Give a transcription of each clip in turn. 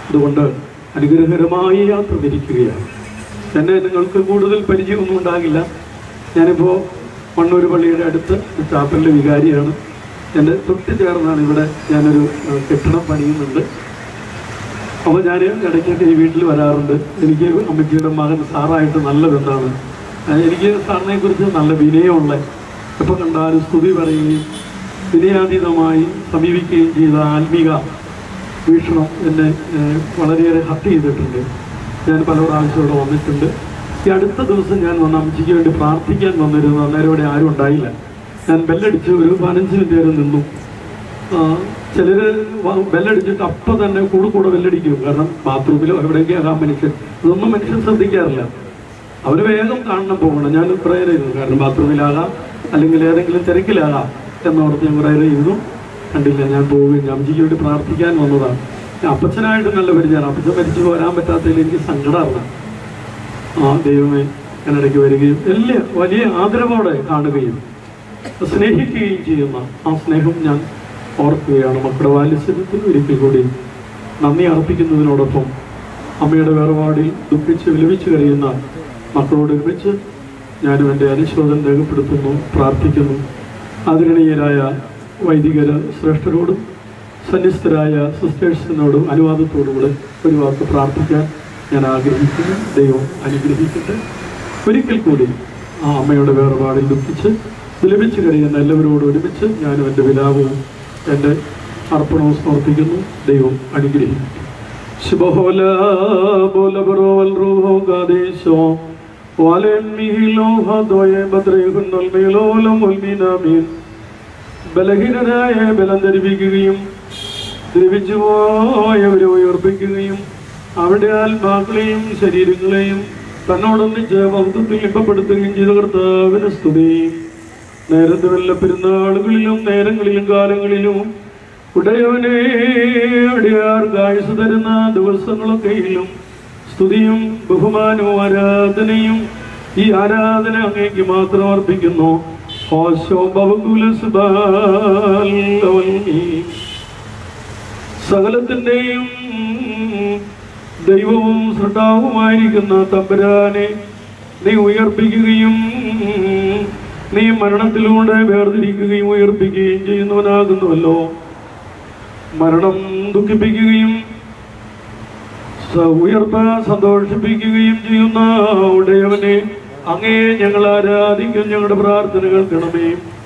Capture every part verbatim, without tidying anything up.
അതുകൊണ്ട് അനുഗ്രഹകരമായി യാത്ര തിരിക്കുകയാണ്. എന്നെ നിങ്ങൾക്ക് കൂടുതൽ പരിചയമൊന്നും ഉണ്ടാകില്ല. ഞാനിപ്പോൾ മണ്ണൂർ പള്ളിയുടെ അടുത്ത് ചാപ്പലിൻ്റെ വികാരിയാണ്. എൻ്റെ തൊട്ട് ചേർന്നാണ് ഇവിടെ ഞാനൊരു കെട്ടിടം പണിയുന്നുണ്ട്. അപ്പോൾ ഞാൻ ഇടയ്ക്കൊക്കെ ഈ വീട്ടിൽ വരാറുണ്ട്. എനിക്ക് അമ്മച്ചിയുടെ മകൻ സാറായിട്ട് നല്ല ബന്ധമാണ്. എനിക്ക് സാറിനെ കുറിച്ച് നല്ല വിനയമുള്ള, എപ്പോൾ കണ്ടാലും സ്തുതി പറയുകയും വിനയാതീതമായി സമീപിക്കുകയും ചെയ്ത ആത്മീക വീക്ഷണം എന്നെ വളരെയേറെ ഹർട്ട് ചെയ്തിട്ടുണ്ട്. ഞാൻ പല പ്രാവശ്യം ഇവിടെ വന്നിട്ടുണ്ട്. ഈ അടുത്ത ദിവസം ഞാൻ വന്ന അമ്മച്ചിക്ക് വേണ്ടി പ്രാർത്ഥിക്കാൻ വന്നിരുന്നു. അന്നേരം ഇവിടെ ആരും ഉണ്ടായില്ല. ഞാൻ ബെല്ലടിച്ച് ഒരു പതിനഞ്ച് മിനിറ്റ് നേരം നിന്നു. ചിലർ ബെല്ലടിച്ചിട്ട് അപ്പം തന്നെ കൂടെ കൂടെ ബെല്ലടിക്കും. കാരണം ബാത്റൂമിലോ എവിടെയൊക്കെ ആകാം മനുഷ്യൻ. ഇതൊന്നും മനുഷ്യൻ ശ്രദ്ധിക്കാറില്ല. അവർ വേഗം കാണണം പോകണം. ഞാൻ പ്രയർ ചെയ്തു. കാരണം ബാത്റൂമിലാകാം അല്ലെങ്കിൽ ഏതെങ്കിലും തിരക്കിലാകാം എന്നോർത്ത് ഞാൻ പ്രയർ ചെയ്തു. കണ്ടില്ല, ഞാൻ പോവുകയും അമ്മച്ചിക്ക് വേണ്ടി പ്രാർത്ഥിക്കാൻ വന്നതാണ്. അപ്പച്ചനായിട്ട് നല്ല പരിചയമാണ്. അപ്പച്ചൻ മരിച്ചു വരാൻ പറ്റാത്തതിൽ എനിക്ക് സങ്കടമാണ്. ആ ദൈവമേ, ഞാനിടയ്ക്ക് വരികയും വലിയ വലിയ ആദരവോടെ കാണുകയും സ്നേഹിക്കുകയും ചെയ്യുന്ന ആ സ്നേഹം ഞാൻ ഓർക്കുകയാണ്. മക്കളുടെ വാത്സല്യത്തിൽ ഒരിക്കൽ കൂടി നന്ദി അർപ്പിക്കുന്നതിനോടൊപ്പം അമ്മയുടെ വേർപാടിൽ ദുഃഖിച്ച് വിലപിച്ച് കരയുന്ന മക്കളോട് ഒരുമിച്ച് ഞാനും എൻ്റെ അനുശോചനം രേഖപ്പെടുത്തുന്നു, പ്രാർത്ഥിക്കുന്നു. ആദരണീയരായ വൈദികര ശ്രേഷ്ഠരോടും സന്യസ്തരായ സിസ്റ്റേഴ്സിനോടും അനുവാദത്തോടുകൂടെ ഒരു വാക്ക് പ്രാർത്ഥിക്കാൻ ഞാൻ ആഗ്രഹിക്കുന്നു. ദൈവം അനുഗ്രഹിക്കട്ടെ. ഒരിക്കൽ കൂടി ആ അമ്മയുടെ വേർപാടിൽ ദുഃഖിച്ച് വിലപിച്ച് കഴിയുന്ന എല്ലാവരോടും ഒരുമിച്ച് ഞാനും എൻ്റെ വിലാപവും എൻ്റെ അർപ്പണവും സമർപ്പിക്കുന്നു. ദൈവം അനുഗ്രഹിക്കട്ടെ. ബലഹീനരായ ബലം ധരിപ്പിക്കുകയും ദ്രവിച്ചു പോയവരെ ഉയർപ്പിക്കുകയും അവരുടെ ആത്മാക്കളെയും ശരീരങ്ങളെയും തന്നോടൊന്നിച്ച് മഹത്വത്തിൽ ഇമ്പപ്പെടുത്തുകയും ചെയ്ത കർത്താവിന് സ്തുതി. നേരത്തെ വല്ല പെരുന്നാളുകളിലും നേരങ്ങളിലും കാലങ്ങളിലും ഉടയവനെ അടിയാർക്ക് ആയുസ് തരുന്ന ദിവസങ്ങളൊക്കെയിലും സ്തുതിയും ബഹുമാനവും ആരാധനയും ഈ ആരാധന അങ്ങേക്ക് മാത്രം അർപ്പിക്കുന്നു. സകലത്തിൻ്റെയും ദൈവവും സൃഷ്ടാവുമായിരിക്കുന്ന തമ്പുരാനെ നീ ഉയർപ്പിക്കുകയും നീ മരണത്തിലൂടെ വേർതിരിക്കുകയും ഉയർപ്പിക്കുകയും ചെയ്യുന്നവനാകുന്നുവല്ലോ. മരണം ദുഃഖിപ്പിക്കുകയും ഉയർപ്പ് സന്തോഷിപ്പിക്കുകയും ചെയ്യുന്ന ഉടയവനെ അങ്ങേ ഞങ്ങൾ ആരാധിക്കും. ഞങ്ങളുടെ പ്രാർത്ഥന കേൾക്കണമേ.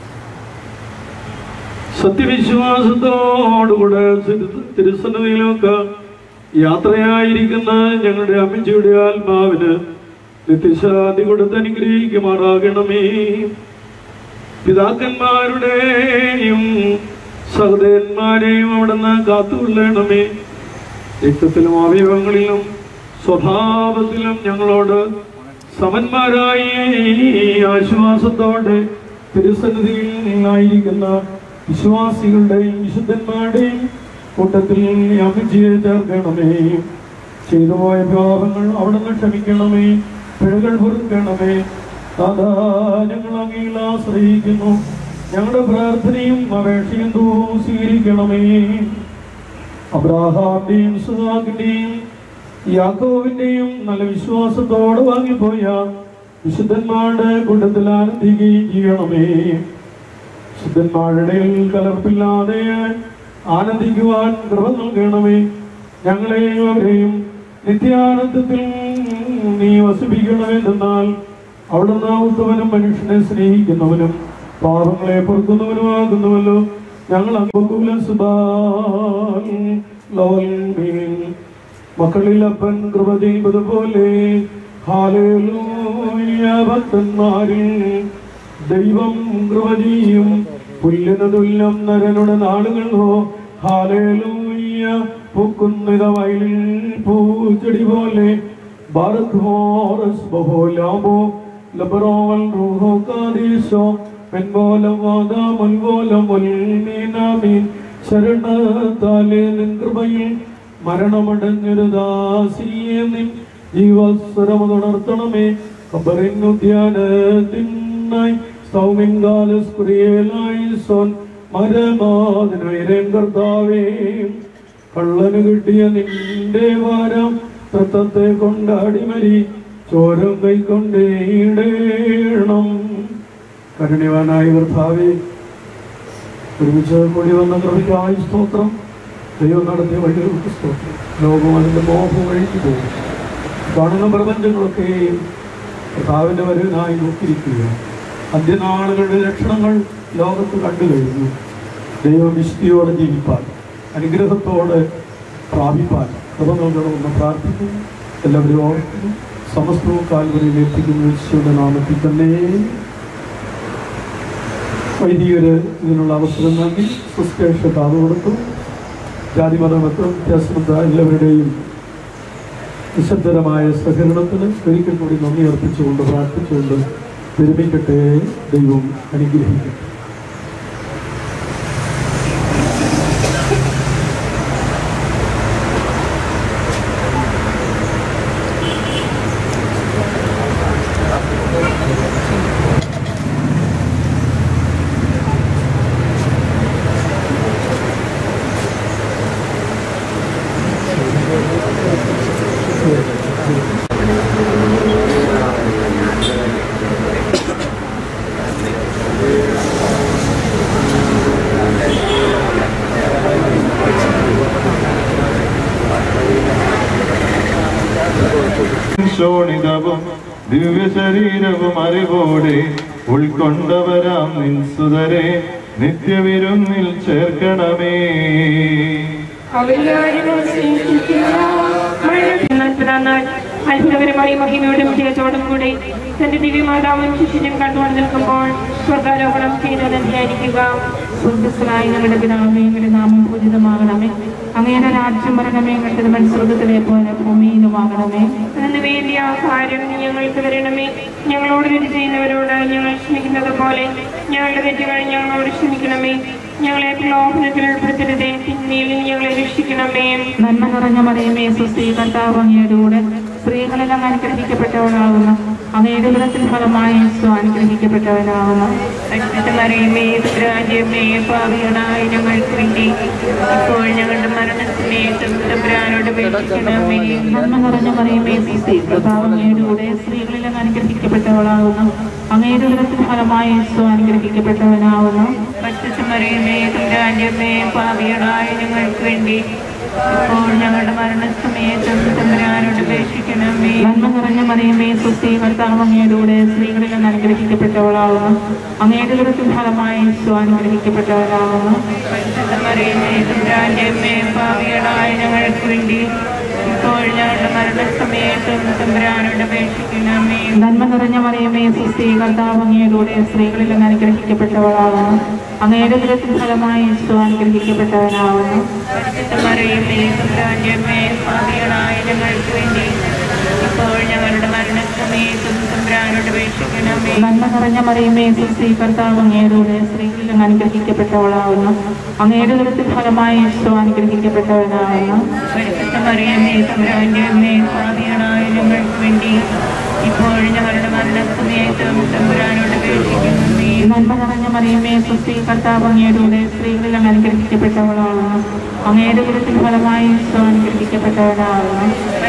സത്യവിശ്വാസത്തോടുകൂടെ തിരുസന്നിധിയിലൊക്കെ യാത്രയായിരിക്കുന്ന ഞങ്ങളുടെ അമ്മച്ചിയുടെ ആത്മാവിന് നിത്യശാന്തി കൊടുത്ത് അനുഗ്രഹിക്കുമാറാകണമേ. പിതാക്കന്മാരുടെയും സഹോദരന്മാരെയും അവിടുന്ന് കാത്തുകൊള്ളണമേ. രക്തത്തിലും അവയവങ്ങളിലും സ്വഭാവത്തിലും ഞങ്ങളോട് സമന്മാരായി ആശ്വാസത്തോടെ തിരുസന്നിധിയിൽ ആയിരിക്കുന്ന വിശ്വാസികളുടെയും വിശുദ്ധന്മാരുടെയും കൂട്ടത്തിൽ അമ്മച്ചിയെ ചേർക്കണമേ. ചെയ്തുപോയ പാപങ്ങൾ അവിടുന്ന് ക്ഷമിക്കണമേ. പിഴകൾ പൊറുക്കണമേ. അതാ ഞങ്ങൾ അങ്ങയിൽ ആശ്രയിക്കുന്നു. ഞങ്ങളുടെ പ്രാർത്ഥനയും അപേക്ഷയും സ്വീകരിക്കണമേ. അബ്രാഹാമിന്റെയും ഇസ്ഹാക്കിന്റെയും യാക്കോബിന്റെയും നല്ല വിശ്വാസത്തോടെ വാങ്ങിപ്പോയ വിശുദ്ധന്മാരുടെ കൂട്ടത്തിൽ ആനന്ദിക്കുകയും ചെയ്യണമേ. വിശുദ്ധന്മാരുടെ കലർപ്പില്ലാതെ ആനന്ദിക്കുവാൻ കൃപ നൽകണമേ. ഞങ്ങളെയും അവരെയും നിത്യാനന്ദത്തിൽ നീ വസിപ്പിക്കണമെന്നാൽ അവിടുന്ന് ഉത്തമനും മനുഷ്യനെ സ്നേഹിക്കുന്നവനും പാപങ്ങളെ പൊറുക്കുന്നവനുമാകുന്നുവല്ലോ. ഞങ്ങൾ മക്കളിൽ അപ്പൻ കൃപ ചെയ്യുന്നതുപോലെ ഹല്ലേലൂയ ഭക്തന്മാരിൽ ദൈവം കൃപ ചെയ്യും. പുല്ലിന് തുല്യം നരനുടെ നാളുകളോ ഹല്ലേലൂയ. പൂക്കുന്നിത വയലിൽ പൂച്ചെടി പോലെ ശരണത്താലെ നിൻ കൃപയിൽ മരണമടഞ്ഞൊരു ദാസിയെ നിൻ ജീവസ്വരം തുടർത്തണമേ. കബറിനുദ്യാനത്തിനായി സൗമ്യങ്കാലസ്കുരിയേലായി സോൻ മരമാതിനായിരം കർത്താവേ കള്ളന് കിട്ടിയ നിന്റെ വാരം തത്വത്തെ കൊണ്ടാടി മരി ചോരം കൈക്കൊണ്ടേടേണം. കരുണ്യവാനായ കർത്താവേ, ഒരുമിച്ച് കൂടി വന്ന കൃപയ്ക്കായി സ്തോത്രം. ദൈവം നടത്തിയ വഴികൾക്ക് സ്തോത്രം. ലോകം അതിൻ്റെ മോഹം കഴിഞ്ഞു പോകും. കാണുന്ന പ്രപഞ്ചങ്ങളൊക്കെയും കർത്താവിൻ്റെ വരവിനായി നോക്കിയിരിക്കുക. അന്ത്യനാളുകളുടെ ലക്ഷണങ്ങൾ ലോകത്ത് കണ്ടു കഴിഞ്ഞു. ദൈവം വിശുദ്ധിയോടെ ജീവിപ്പാൻ, അനുഗ്രഹത്തോടെ പ്രാപിപ്പാൻ കൃപ നൽകണമെന്ന് പ്രാർത്ഥിക്കുന്നു. എല്ലാവരും ഓർക്കുന്നു. സമസ്തവും കാൽവരിയിൽ എത്തിക്കുന്ന യേശുവിന്റെ നാമത്തിൽ തന്നെ. വൈദികര് ഇതിനുള്ള അവസരം നൽകി സുസ്പേക്ഷ കാതു കൊടുത്തു. ജാതിമതമൊക്കെ വ്യത്യാസമൊക്കെ എല്ലാവരുടെയും നിശബ്ദരമായ സഹകരണത്തിന് ഒരിക്കൽ കൂടി നന്ദി അർപ്പിച്ചുകൊണ്ട് പ്രാർത്ഥിച്ചുകൊണ്ട് പെരുമിക്കട്ടെ. ദൈവം അനുഗ്രഹിക്കട്ടെ. ശോണിതവും ദിവ്യ ശരീരവും അറിവോടെ ഉൾക്കൊണ്ടവരാം നിൻസുതരെ നിത്യവിരുന്നിൽ ചേർക്കണമേ. അത്ഭുതകരമായ മഹിമയോടും ജയത്തോടും കൂടി തന്റെ ദിവ്യമാതാവും ശിഷ്യനും കണ്ടുകൊണ്ട് നിൽക്കുമ്പോൾ സ്വർഗാരോപണം ചെയ്യുന്നത് ധ്യാനിക്കുക. സ്വർഗസ്ഥനായ ഞങ്ങളുടെ പിതാവേ, ഞങ്ങളുടെ നാമം പൂജിതമാകണമേ. അങ്ങയുടെ രാജ്യം വരണമേ. ഞങ്ങളുടെ മനുസ്വർഗത്തിലെ പോലെ ഭൂമിയിലുമാകണമേ. അതിന് വേണ്ടിയ ആഹാരം ഞങ്ങൾക്ക് തരണമേ. ഞങ്ങളോട് തെറ്റ് ചെയ്യുന്നവരോട് ഞങ്ങൾ ക്ഷമിക്കുന്നത് പോലെ ഞങ്ങളുടെ തെറ്റുകൾ ഞങ്ങളോട് ക്ഷമിക്കണമേ. ഞങ്ങളെ പ്രലോഭനത്തിൽ ഉൾപ്പെടുത്തരുതേ, തിന്മയിൽ ഞങ്ങളെ രക്ഷിക്കണമേ. നന്മ നിറഞ്ഞ മറിയമേ, സ്വസ്തി, കർത്താവ് അങ്ങയുടെ കൂടെ സ്ത്രീകളെല്ലാം അനുഗ്രഹിക്കപ്പെട്ടവളാകുന്നു. അങ്ങയുടെ ഉദരത്തിൻ ഫലമായി യേശു അനുഗ്രഹിക്കപ്പെട്ടവനാകുന്നു. മറിയമേ, രാജ്യമേ, പാപികളായ ഞങ്ങൾക്ക് വേണ്ടി ഇപ്പോൾ ഞങ്ങളുടെ മരണസമയത്തും തമ്പുരാനോട് അപേക്ഷിക്കണമേ. നന്മ നിറഞ്ഞ മറിയമേ, സ്വസ്തി, കർത്താവ് അങ്ങയുടെ കൂടെ സ്ത്രീകളെല്ലാം അനുഗ്രഹിക്കപ്പെട്ടവളാകുന്നു. അങ്ങയുടെ ഉദരത്തിൻ ഫലമായി യേശു അനുഗ്രഹിക്കപ്പെട്ടവനാകുന്നു. മറിയമേ, രാജ്യമേ, പാപികളായ ഞങ്ങൾക്ക് വേണ്ടി ഇപ്പോൾ ഞങ്ങളുടെ മരണസമയത്തും തമ്പുരാനോട് അപേക്ഷിക്കണമേ. നന്മ നിറഞ്ഞ മറിയമേ, സ്വസ്തി, കർത്താവ് അങ്ങയുടെ കൂടെ സ്ത്രീകളിൽ അനുഗ്രഹിക്കപ്പെട്ടവളാകുന്നു. അങ്ങയുടെ ഉദരത്തിൻ ഫലമായി യേശു അനുഗ്രഹിക്കപ്പെട്ടവനാകുന്നു. മറിയമേ, രാജ്യമേ, പാപികളായ ഞങ്ങൾക്ക് വേണ്ടി ഇപ്പോൾ ഞങ്ങളുടെ മരണസമയത്തും തമ്പുരാനോട് അപേക്ഷിക്കണമേ. നന്മ നിറഞ്ഞ മറിയമേ, സ്വസ്തി, കർത്താവ് അങ്ങയുടെ കൂടെ സ്ത്രീകളിൽ അനുഗ്രഹിക്കപ്പെട്ടവളാകുന്നു. അങ്ങയുടെ ഉദരത്തിൻ ഫലമായി യേശു അനുഗ്രഹിക്കപ്പെട്ടവനാകുന്നു. മറിയമേ, രാജ്യമേ, പാപികളായ ഞങ്ങൾക്ക് വേണ്ടി ഇപ്പോൾ ഞങ്ങളുടെ മരണസമയത്തും തമ്പുരാനോട് അപേക്ഷിക്കണമേ. നന്മ നിറഞ്ഞ മറിയമേ, സ്വസ്തി, കർത്താവ് അങ്ങയുടെ കൂടെ സ്ത്രീകളിൽ അനുഗ്രഹിക്കപ്പെട്ടവളാകുന്നു. അങ്ങയുടെ ഉദരത്തിൻ ഫലമായി യേശു അനുഗ്രഹിക്കപ്പെട്ടവനാകുന്നു. മറിയമേ, രാജ്യമേ, പാപികളായ ഞങ്ങൾക്ക് വേണ്ടി ഇപ്പോൾ ഞങ്ങളുടെ മരണസമയത്തും തമ്പുരാനോട് അപേക്ഷിക്കണമേ. നന്മ നിറഞ്ഞ മറിയമേ, സ്വസ്തി, കർത്താവ് അങ്ങയുടെ കൂടെ സ്ത്രീകളിൽ അനുഗ്രഹിക്കപ്പെട്ടവളാകുന്നു. അങ്ങയുടെ ഉദരത്തിൻ ഫലമായി യേശു അനുഗ്രഹിക്കപ്പെട്ടവനാകുന്നു.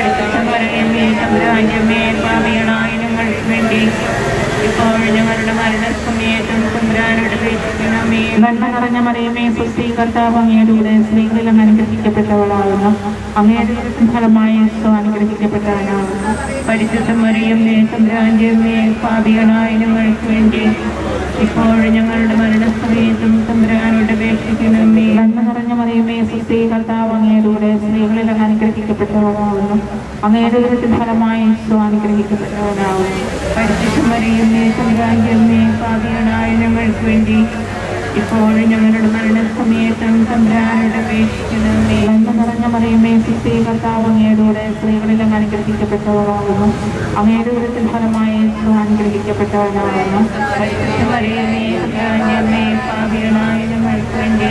മറിയമേ, രാജ്യമേ, പാപികളായ ഞങ്ങൾക്ക് വേണ്ടി ഇപ്പോൾ ഞങ്ങളുടെ മരണസമയത്തും തമ്പുരാനോട് അപേക്ഷിക്കണമേ. നന്മ നിറഞ്ഞ മറിയമേ, സ്വസ്തി, കർത്താവ് അങ്ങയുടെ കൂടെ സ്ത്രീകളിൽ അനുഗ്രഹിക്കപ്പെട്ടവളാകുന്നു. അങ്ങയുടെ ഉദരത്തിൻ ഫലമായി യേശു അനുഗ്രഹിക്കപ്പെട്ടവനാകുന്നു. പരിശുദ്ധ മറിയമേ, തമ്പുരാന്റമ്മേ, പാപികളായ ഞങ്ങൾക്ക് വേണ്ടി ഇപ്പോൾ ഞങ്ങളുടെ മരണസമയത്തും തമ്പുരാനോട് അപേക്ഷിക്കണമേ. നന്മ നിറഞ്ഞ മറിയമേ, സ്വസ്തി, കർത്താവ് അങ്ങയുടെ കൂടെ സ്ത്രീകളിൽ അനുഗ്രഹിക്കപ്പെട്ടവളാകുന്നു. അങ്ങയുടെ ഉദരത്തിൻ ഫലമായി യേശു അനുഗ്രഹിക്കപ്പെട്ടവനാകുന്നു. പരിശുദ്ധ മറിയമേ, തമ്പുരാന്റമ്മേ, പാപികളായ ഞങ്ങൾക്ക് വേണ്ടി ഇപ്പോൾ ഞങ്ങളുടെ മരണസമയത്തും തമ്പുരാനോട് അപേക്ഷിക്കണമേ. നന്മ നിറഞ്ഞ മറിയമേ, സ്വസ്തി, കർത്താവ് അങ്ങയുടെ കൂടെ സ്ത്രീകളിൽ അനുഗ്രഹിക്കപ്പെട്ടവളാകുന്നു. അങ്ങയുടെ ഉദരത്തിൻ ഫലമായി യേശു അനുഗ്രഹിക്കപ്പെട്ടവനാകുന്നു. പരിശുദ്ധ മറിയമേ, തമ്പുരാന്റമ്മേ, പാപികളായ ഞങ്ങൾക്ക് വേണ്ടി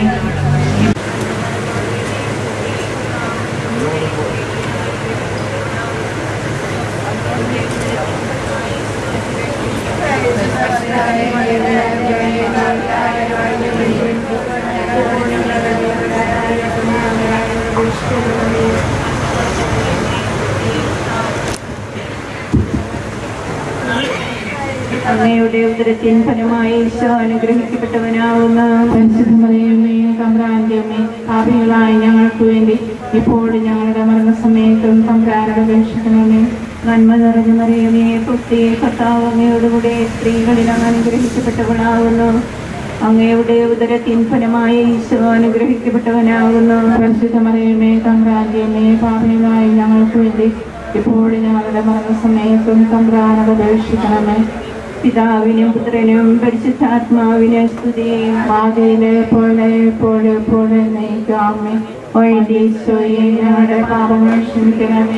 അങ്ങയുടെ ഉദരത്തിൻ ഫലമായി ഈശോ അനുഗ്രഹിക്കപ്പെട്ടവനാവുന്നു. പരിശുദ്ധമറിയമേ തമ്പുരാന്റെ അമ്മേ, പാപികളായ ഞങ്ങൾക്ക് വേണ്ടി ഇപ്പോഴും ഞങ്ങളുടെ മരണസമയത്തും തമ്പുരാനോട് അപേക്ഷിക്കണമേ. നന്മ നിറഞ്ഞ മറിയമേ, പുസ്തി കർത്താവ് അങ്ങയോടുകൂടെ സ്ത്രീകളിൽ അങ്ങ് അനുഗ്രഹിക്കപ്പെട്ടവളാവുന്നു. അങ്ങയുടെ ഉദരത്തിൻ ഫലമായി ഈശോ അനുഗ്രഹിക്കപ്പെട്ടവനാകുന്നു. പരിശുദ്ധമറിയമേ തമ്പുരാന്റെ അമ്മേ, പാപികളായ ഞങ്ങൾക്ക് വേണ്ടി ഇപ്പോഴും ഞങ്ങളുടെ മരണസമയത്തും തമ്പുരാനോട് അപേക്ഷിക്കണമേ. പിതാവിനും പുത്രനും പരിശുദ്ധാത്മാവിനും സ്തുതി. ആദിയിലെ പോലെ പോലെ പോലെ നയിക്കാമേ. വൈദ്യീശോയെ ഞങ്ങളുടെ പാപങ്ങൾ ക്ഷമിക്കണമേ.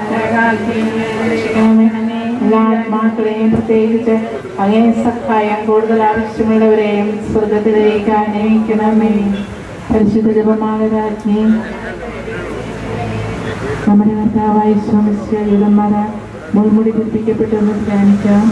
എല്ലാ ആത്മാക്കളെയും പ്രത്യേകിച്ച് അങ്ങേ സഹായം കൂടുതൽ ആവശ്യമുള്ളവരെയും സ്വർഗത്തിലേക്ക് അന്വയിക്കണമേ. പരിശുദ്ധ ജപമാല രാജ്ഞി നമ്മുടെ കർത്താവായ യുവന്മാര മുൾമുടി പിടിപ്പിക്കപ്പെട്ടെന്ന് ധ്യാനിക്കാം.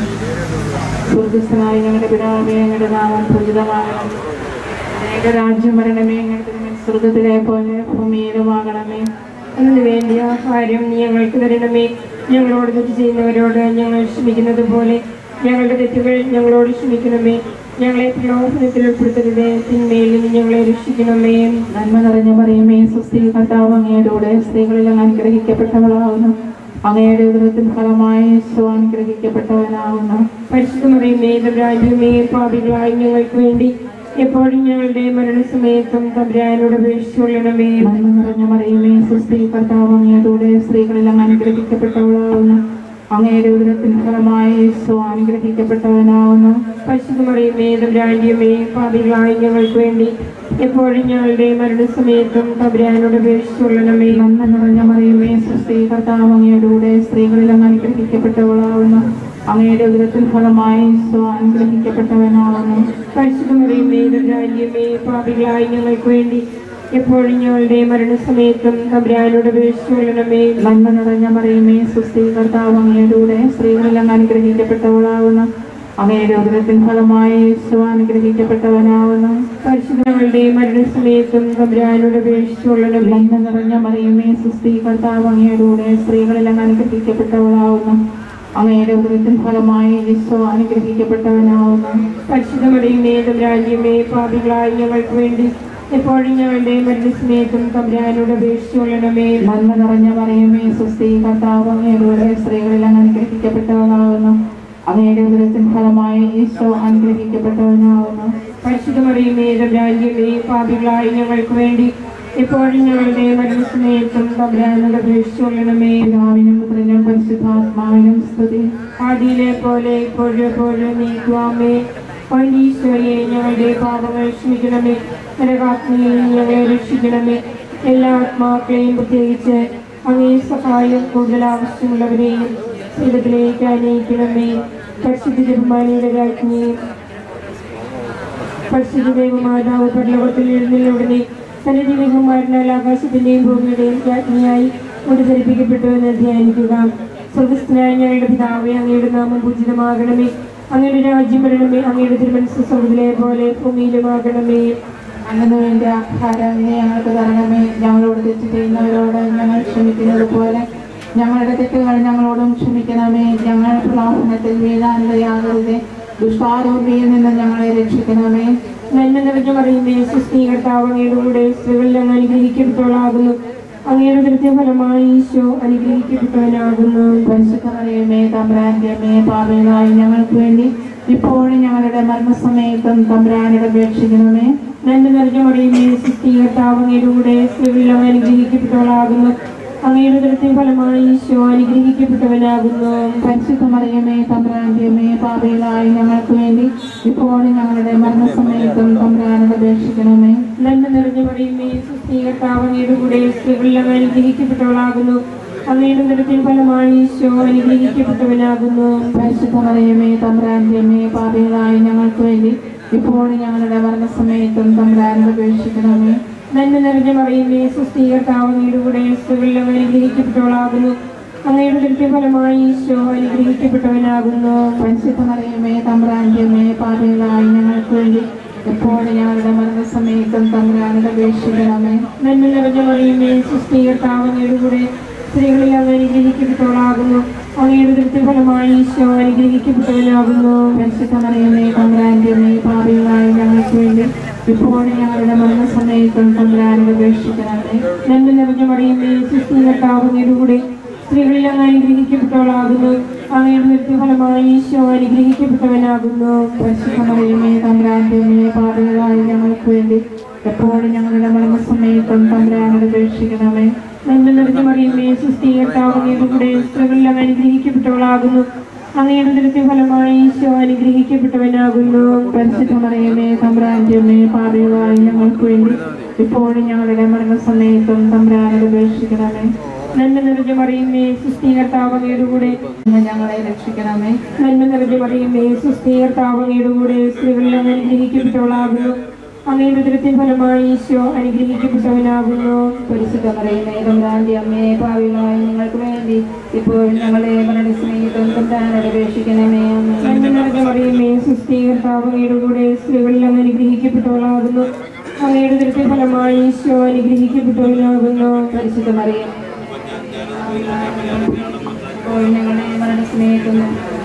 സ്വർഗസ്ഥനായ ഞങ്ങളുടെ പിതാവേ, ഞങ്ങളുടെ നാമം പൂജിതമാകണം. ഞങ്ങളുടെ രാജ്യം വരണമേ. ഞങ്ങളുടെ സ്വർഗത്തിലെ പോലെ ഭൂമിയിലുമാകണമേ. അതിനു വേണ്ടി ആഹാരം നീ ഞങ്ങൾക്ക് തരണമേ. ഞങ്ങളോട് തെറ്റ് ചെയ്യുന്നവരോട് ഞങ്ങൾ ക്ഷമിക്കുന്നത് പോലെ ഞങ്ങളുടെ തെറ്റുകൾ ഞങ്ങളോട് ക്ഷമിക്കണമേ. ഞങ്ങളെ പ്രലോഭനത്തിൽ ഉൾപ്പെടുത്തരുത്, തിന്മയിൽ നിന്ന് ഞങ്ങളെ രക്ഷിക്കണമേ. നന്മ നിറഞ്ഞ മറിയമേ, സ്വസ്തി, കർത്താവ് അങ്ങയുടെ സ്ത്രീകളിൽ അങ്ങ് അനുഗ്രഹിക്കപ്പെട്ടവളാകുന്നു. അങ്ങയുടെ ഉദരത്തിൻ ഫലമായി ഈശോ അനുഗ്രഹിക്കപ്പെട്ടവനാകുന്നു. പരിശുദ്ധ മറിയമേ തമ്പുരാന്റമ്മേ, പാപികളായ ഞങ്ങൾക്ക് വേണ്ടി എപ്പോഴും ഞങ്ങളുടെ മരണസമയത്തും തമ്പുരാനോട് അപേക്ഷിച്ചുകൊള്ളണമേ. നന്മ നിറഞ്ഞ മറിയമേ, സ്വസ്തി, കർത്താവ് അങ്ങയുടെ സ്ത്രീകളിൽ അങ്ങ് അനുഗ്രഹിക്കപ്പെട്ടവളാകുന്നു. അങ്ങയുടെ ഉദരത്തിൻ ഫലമായി ഈശോ അനുഗ്രഹിക്കപ്പെട്ടവനാകുന്നു. പരിശുദ്ധ മറിയമേ തമ്പുരാന്റമ്മേ, പാപികളായ ഞങ്ങൾക്ക് വേണ്ടി എപ്പോഴും ഞങ്ങളുടെ മരണസമയത്തും തമ്പുരാനോട് അപേക്ഷിച്ചുകൊള്ളണമേ. നന്മ നിറഞ്ഞ മറിയമേ, സ്വസ്തി, കർത്താവ് അങ്ങയുടെ സ്ത്രീകളിൽ അങ്ങ് അനുഗ്രഹിക്കപ്പെട്ടവളാകുന്നു. അങ്ങയുടെ ഉദരത്തിൻ ഫലമായി ഈശോ അനുഗ്രഹിക്കപ്പെട്ടവനാകുന്നു. പരിശുദ്ധ മറിയമേ തമ്പുരാന്റമ്മേ, പാപികളായ ഞങ്ങൾക്ക് വേണ്ടി എപ്പോഴും ഞങ്ങളുടെ മരണസമയത്തും തമ്പുരാനോട് അപേക്ഷിച്ചുകൊള്ളണമേ. നന്മ നിറഞ്ഞ മറിയമേ, സ്വസ്തി, കർത്താവ് അങ്ങയുടെ സ്ത്രീകളിൽ അങ്ങ് അനുഗ്രഹിക്കപ്പെട്ടവളാകുന്നു. അങ്ങയുടെ ഉദരത്തിൻ ഫലമായി ഈശോ അനുഗ്രഹിക്കപ്പെട്ടവനാകുന്നു. പരിശുദ്ധങ്ങളുടെ മരണസമയത്തും തമ്പുരാനോട് അപേക്ഷിച്ചുകൊള്ളണമേ. നന്മ നിറഞ്ഞ മറിയമേ, സ്വസ്തി, കർത്താവ് അങ്ങയുടെ സ്ത്രീകളിൽ അങ്ങ് അനുഗ്രഹിക്കപ്പെട്ടവളാകുന്നു. അങ്ങയുടെ ഉദരത്തിൻ ഫലമായി ഈശോ അനുഗ്രഹിക്കപ്പെട്ടവനാകുന്നു. പരിശുദ്ധ മറിയമേ തമ്പുരാന്റമ്മേ, പാപികളായ ഞങ്ങൾക്ക് വേണ്ടി എപ്പോഴും ഞങ്ങളുടെ മരണസമയത്തും തമ്പുരാനോട് അപേക്ഷിച്ചുകൊള്ളണമേ. നന്മ നിറഞ്ഞ മറിയമേ, സ്വസ്തി, കർത്താവ് അങ്ങയുടെ സ്ത്രീകളിൽ അങ്ങ് അനുഗ്രഹിക്കപ്പെട്ടവളാകുന്നു. അങ്ങയുടെ ഉദരത്തിൻ ഫലമായി ഈശോ അനുഗ്രഹിക്കപ്പെട്ടവനാകുന്നു. പരിശുദ്ധ മറിയമേ തമ്പുരാന്റമ്മേ, പാപികളായ ഞങ്ങൾക്ക് വേണ്ടി എപ്പോഴും ഞങ്ങളുടെ മരണസമയത്തും തമ്പുരാനോട് അപേക്ഷിച്ചുകൊള്ളണമേ. പിതാവിനും പുത്രനും പരിശുദ്ധാത്മാവിനും സ്തുതി. ആദിയിലെ പോലെ ഇപ്പോഴും എപ്പോഴും നീക്കുവാമേ. ഈശോയെ ഞങ്ങളുടെ പാപങ്ങൾ ക്ഷമിക്കണമേ. നരകാഗ്നിയിൽ ഞങ്ങളെ രക്ഷിക്കണമേ. എല്ലാ ആത്മാക്കളെയും പ്രത്യേകിച്ച് അങ്ങേ സഹായം കൂടുതൽ ആവശ്യമുള്ളവരെയും സ്വർഗ്ഗത്തിലേക്ക് അനയിക്കണമേ. പരിശുദ്ധ ജപമാലയുടെ രാജ്ഞി പരിശുദ്ധ ദൈവമാതാവ് പരലോകത്തിൽ എഴുന്നള്ളുടനെ തന്റെ ദിവ്യകുമാരനാൽ ആകാശത്തിന്റെയും ഭൂമിയുടെയും രാജ്ഞിയായി ഉടധരിപ്പിക്കപ്പെട്ടുവെന്ന് ധ്യാനിക്കുക. സ്വർഗസ്ഥനായ ഞങ്ങളുടെ പിതാവേ, അങ്ങയുടെ നാമം പൂജിതമാകണമേ. അങ്ങയുടെ രാജ്യം വരണമേ. അങ്ങയുടെ തിരുമനസ്സ് സ്വർഗ്ഗത്തിലെ പോലെ ഭൂമിയിലുമാകണമേ. അന്നു വേണ്ടി ആഹാരം നീ ഞങ്ങൾക്ക് തരണമേ. ഞങ്ങളോട് തെറ്റ് ചെയ്യുന്നവരോട് ഞങ്ങൾ ക്ഷമിക്കുന്നത് പോലെ ഞങ്ങളുടെ തെറ്റുകൾ ഞങ്ങളോടും ക്ഷമിക്കണമേ. ഞങ്ങൾ പ്രലോഭനത്തിൽ വീഴാനിടയാകരുതേ, ദുഷ്ടാരൂപിയിൽ നിന്ന് ഞങ്ങളെ രക്ഷിക്കണമേ. നന്മ നിറഞ്ഞ മറിയമേ, സ്വസ്തി, കർത്താവ് അങ്ങയുടെ കൂടെ സ്ത്രീകളിൽ അങ്ങ് അനുഗ്രഹിക്കപ്പെട്ടവളാകുന്നു. അങ്ങയുടെ ഉദരത്തിൻ ഫലമായി ഈശോ അനുഗ്രഹിക്കപ്പെട്ടവനാകുന്നു. പരിശുദ്ധ മറിയമേ തമ്പുരാന്റെ അമ്മേ, പാപികളായ ഞങ്ങൾക്ക് വേണ്ടി ഇപ്പോഴും ഞങ്ങളുടെ മരണസമയത്തും തമ്പുരാനോട് അപേക്ഷിക്കണമേ. നന്മ നിറഞ്ഞ മറിയമേ, സ്വസ്തി, കർത്താവ് അങ്ങയുടെ കൂടെ സ്ത്രീകളിൽ അങ്ങ് അനുഗ്രഹിക്കപ്പെട്ടവളാകുന്നു. അങ്ങയുടെ ഉദരത്തിൻ ഫലമായി ഈശോ അനുഗ്രഹിക്കപ്പെട്ടവനാകുന്നു. പരിശുദ്ധ മറിയമേ തമ്പുരാന്റെ അമ്മേ, പാപികളായ ഞങ്ങൾക്ക് വേണ്ടി ഇപ്പോഴും ഞങ്ങളുടെ മരണസമയത്തും തമ്പുരാനോട് അപേക്ഷിക്കണമേ. നന്മ നിറഞ്ഞ മറിയമേ, സ്വസ്തി, കർത്താവ് അങ്ങയുടെ കൂടെ സ്ത്രീകളിൽ അങ്ങ് അനുഗ്രഹിക്കപ്പെട്ടവളാകുന്നു. അങ്ങയുടെ ഉദരത്തിൻ ഫലമായി ഈശോ അനുഗ്രഹിക്കപ്പെട്ടവനാകുന്നു. പരിശുദ്ധ മറിയമേ തമ്പുരാന്റെ അമ്മേ, പാപികളായ ഞങ്ങൾക്ക് വേണ്ടി ഇപ്പോഴും ഞങ്ങളുടെ മരണസമയത്തും തമ്പുരാനോട് അപേക്ഷിക്കണമേ. നന്മ നിറഞ്ഞ മറിയമേ, സ്വസ്തി, കർത്താവ് അങ്ങയുടെ കൂടെ സ്ത്രീകളിൽ അങ്ങ് അനുഗ്രഹിക്കപ്പെട്ടവളാകുന്നു. അങ്ങയുടെ ഉദരത്തിൻ ഫലമായി ഈശോ അനുഗ്രഹിക്കപ്പെട്ടവനാകുന്നു. പരിശുദ്ധ മറിയമേ തമ്പുരാന്റെ അമ്മേ, പാപികളായ ഞങ്ങൾക്ക് വേണ്ടി എപ്പോഴും ഞങ്ങളുടെ മരണസമയത്തും തമ്പുരാനോട് അപേക്ഷിക്കണമേ. നന്മ നിറഞ്ഞ മറിയമേ, സ്വസ്തി, കർത്താവ് അങ്ങയുടെ കൂടെ സ്ത്രീകളിൽ അങ്ങ് അനുഗ്രഹിക്കപ്പെട്ടവളാകുന്നു. അങ്ങയുടെ ദൃത്തിൽ ഫലമായി ഈശോ അനുഗ്രഹിക്കപ്പെട്ടവനാകുന്നു. പരിശുദ്ധമറിയമേ തമ്പുരാന്റെ അമ്മേ പാപികളായ ഞങ്ങൾക്ക് വേണ്ടി ഇപ്പോൾ ഞങ്ങളുടെ മരണസമയത്തും തമ്പുരാനോട് അപേക്ഷിക്കണമേ. നന്മ നിറഞ്ഞ മറിയമേ സുസ്ഥി കർത്താവ് അങ്ങയുടെ കൂടെ സ്ത്രീകളിൽ അങ്ങ് അനുഗ്രഹിക്കപ്പെട്ടവളാകുന്നു. അങ്ങയുടെ ദൃത്തിൽ ഫലമായി ഈശോ അനുഗ്രഹിക്കപ്പെട്ടവനാകുന്നു. പരിശുദ്ധമറിയമേ തമ്പുരാന്റെ അമ്മേ പാപികളായ ഞങ്ങൾക്ക് വേണ്ടി എപ്പോഴും ഞങ്ങളുടെ മരണസമയത്തും തമ്പുരാനോട് അപേക്ഷിക്കണമേ. നന്മ നിറഞ്ഞ മറിയമേ സുസ്ഥി കർത്താവ് അങ്ങയുടെ കൂടെ സ്ത്രീകളിൽ അങ്ങ് അനുഗ്രഹിക്കപ്പെട്ടവളാകുന്നു. അങ്ങയുടെ ദൃത്തിൽ ഫലമായി ഈശോ അനുഗ്രഹിക്കപ്പെട്ടവനാകുന്നു. പരിശുദ്ധമറിയമേ തമ്പുരാന്റെ അമ്മേ പാപികളായ ഞങ്ങൾക്ക് വേണ്ടി ഇപ്പോഴും ഞങ്ങളുടെ മരണസമയത്തും തമ്പുരാനോട് അപേക്ഷിക്കണമേ. നന്മ നിറഞ്ഞ മറിയമേ സുസ്ഥി കർത്താവ് അങ്ങയുടെ കൂടെ ഞങ്ങളെ രക്ഷിക്കണമേ. നന്മ നിറഞ്ഞ മറിയമേ സുസ്ഥി കർത്താവ് അങ്ങയുടെ കൂടെ സ്ത്രീകളിൽ അങ്ങ് അനുഗ്രഹിക്കപ്പെട്ടവളാകുന്നു. അങ്ങയുടെ ദൃത്തിൽ ഫലമായി ഈശോ അനുഗ്രഹിക്കപ്പെട്ടവനാകുന്നു. പരിശുദ്ധമറിയമേ തമ്പുരാന്റെ അമ്മേ പാപികളായ ഞങ്ങൾക്ക് വേണ്ടി ഇപ്പോഴും ഞങ്ങളെ മരണസമയത്തും തമ്പുരാനോട് അപേക്ഷിക്കണമേ. നന്മ നിറഞ്ഞ മറിയമേ സുസ്ഥി കർത്താവ് അങ്ങയുടെ കൂടെ സ്ത്രീകളിൽ അങ്ങ് അനുഗ്രഹിക്കപ്പെട്ടവളാകുന്നു. അങ്ങയുടെ ദൃത്തിൽ ഫലമായി ഈശോ അനുഗ്രഹിക്കപ്പെട്ടവനാകുന്നു. പരിശുദ്ധമറിയമേ ഇപ്പോഴും ഞങ്ങളെ മരണസമയത്തും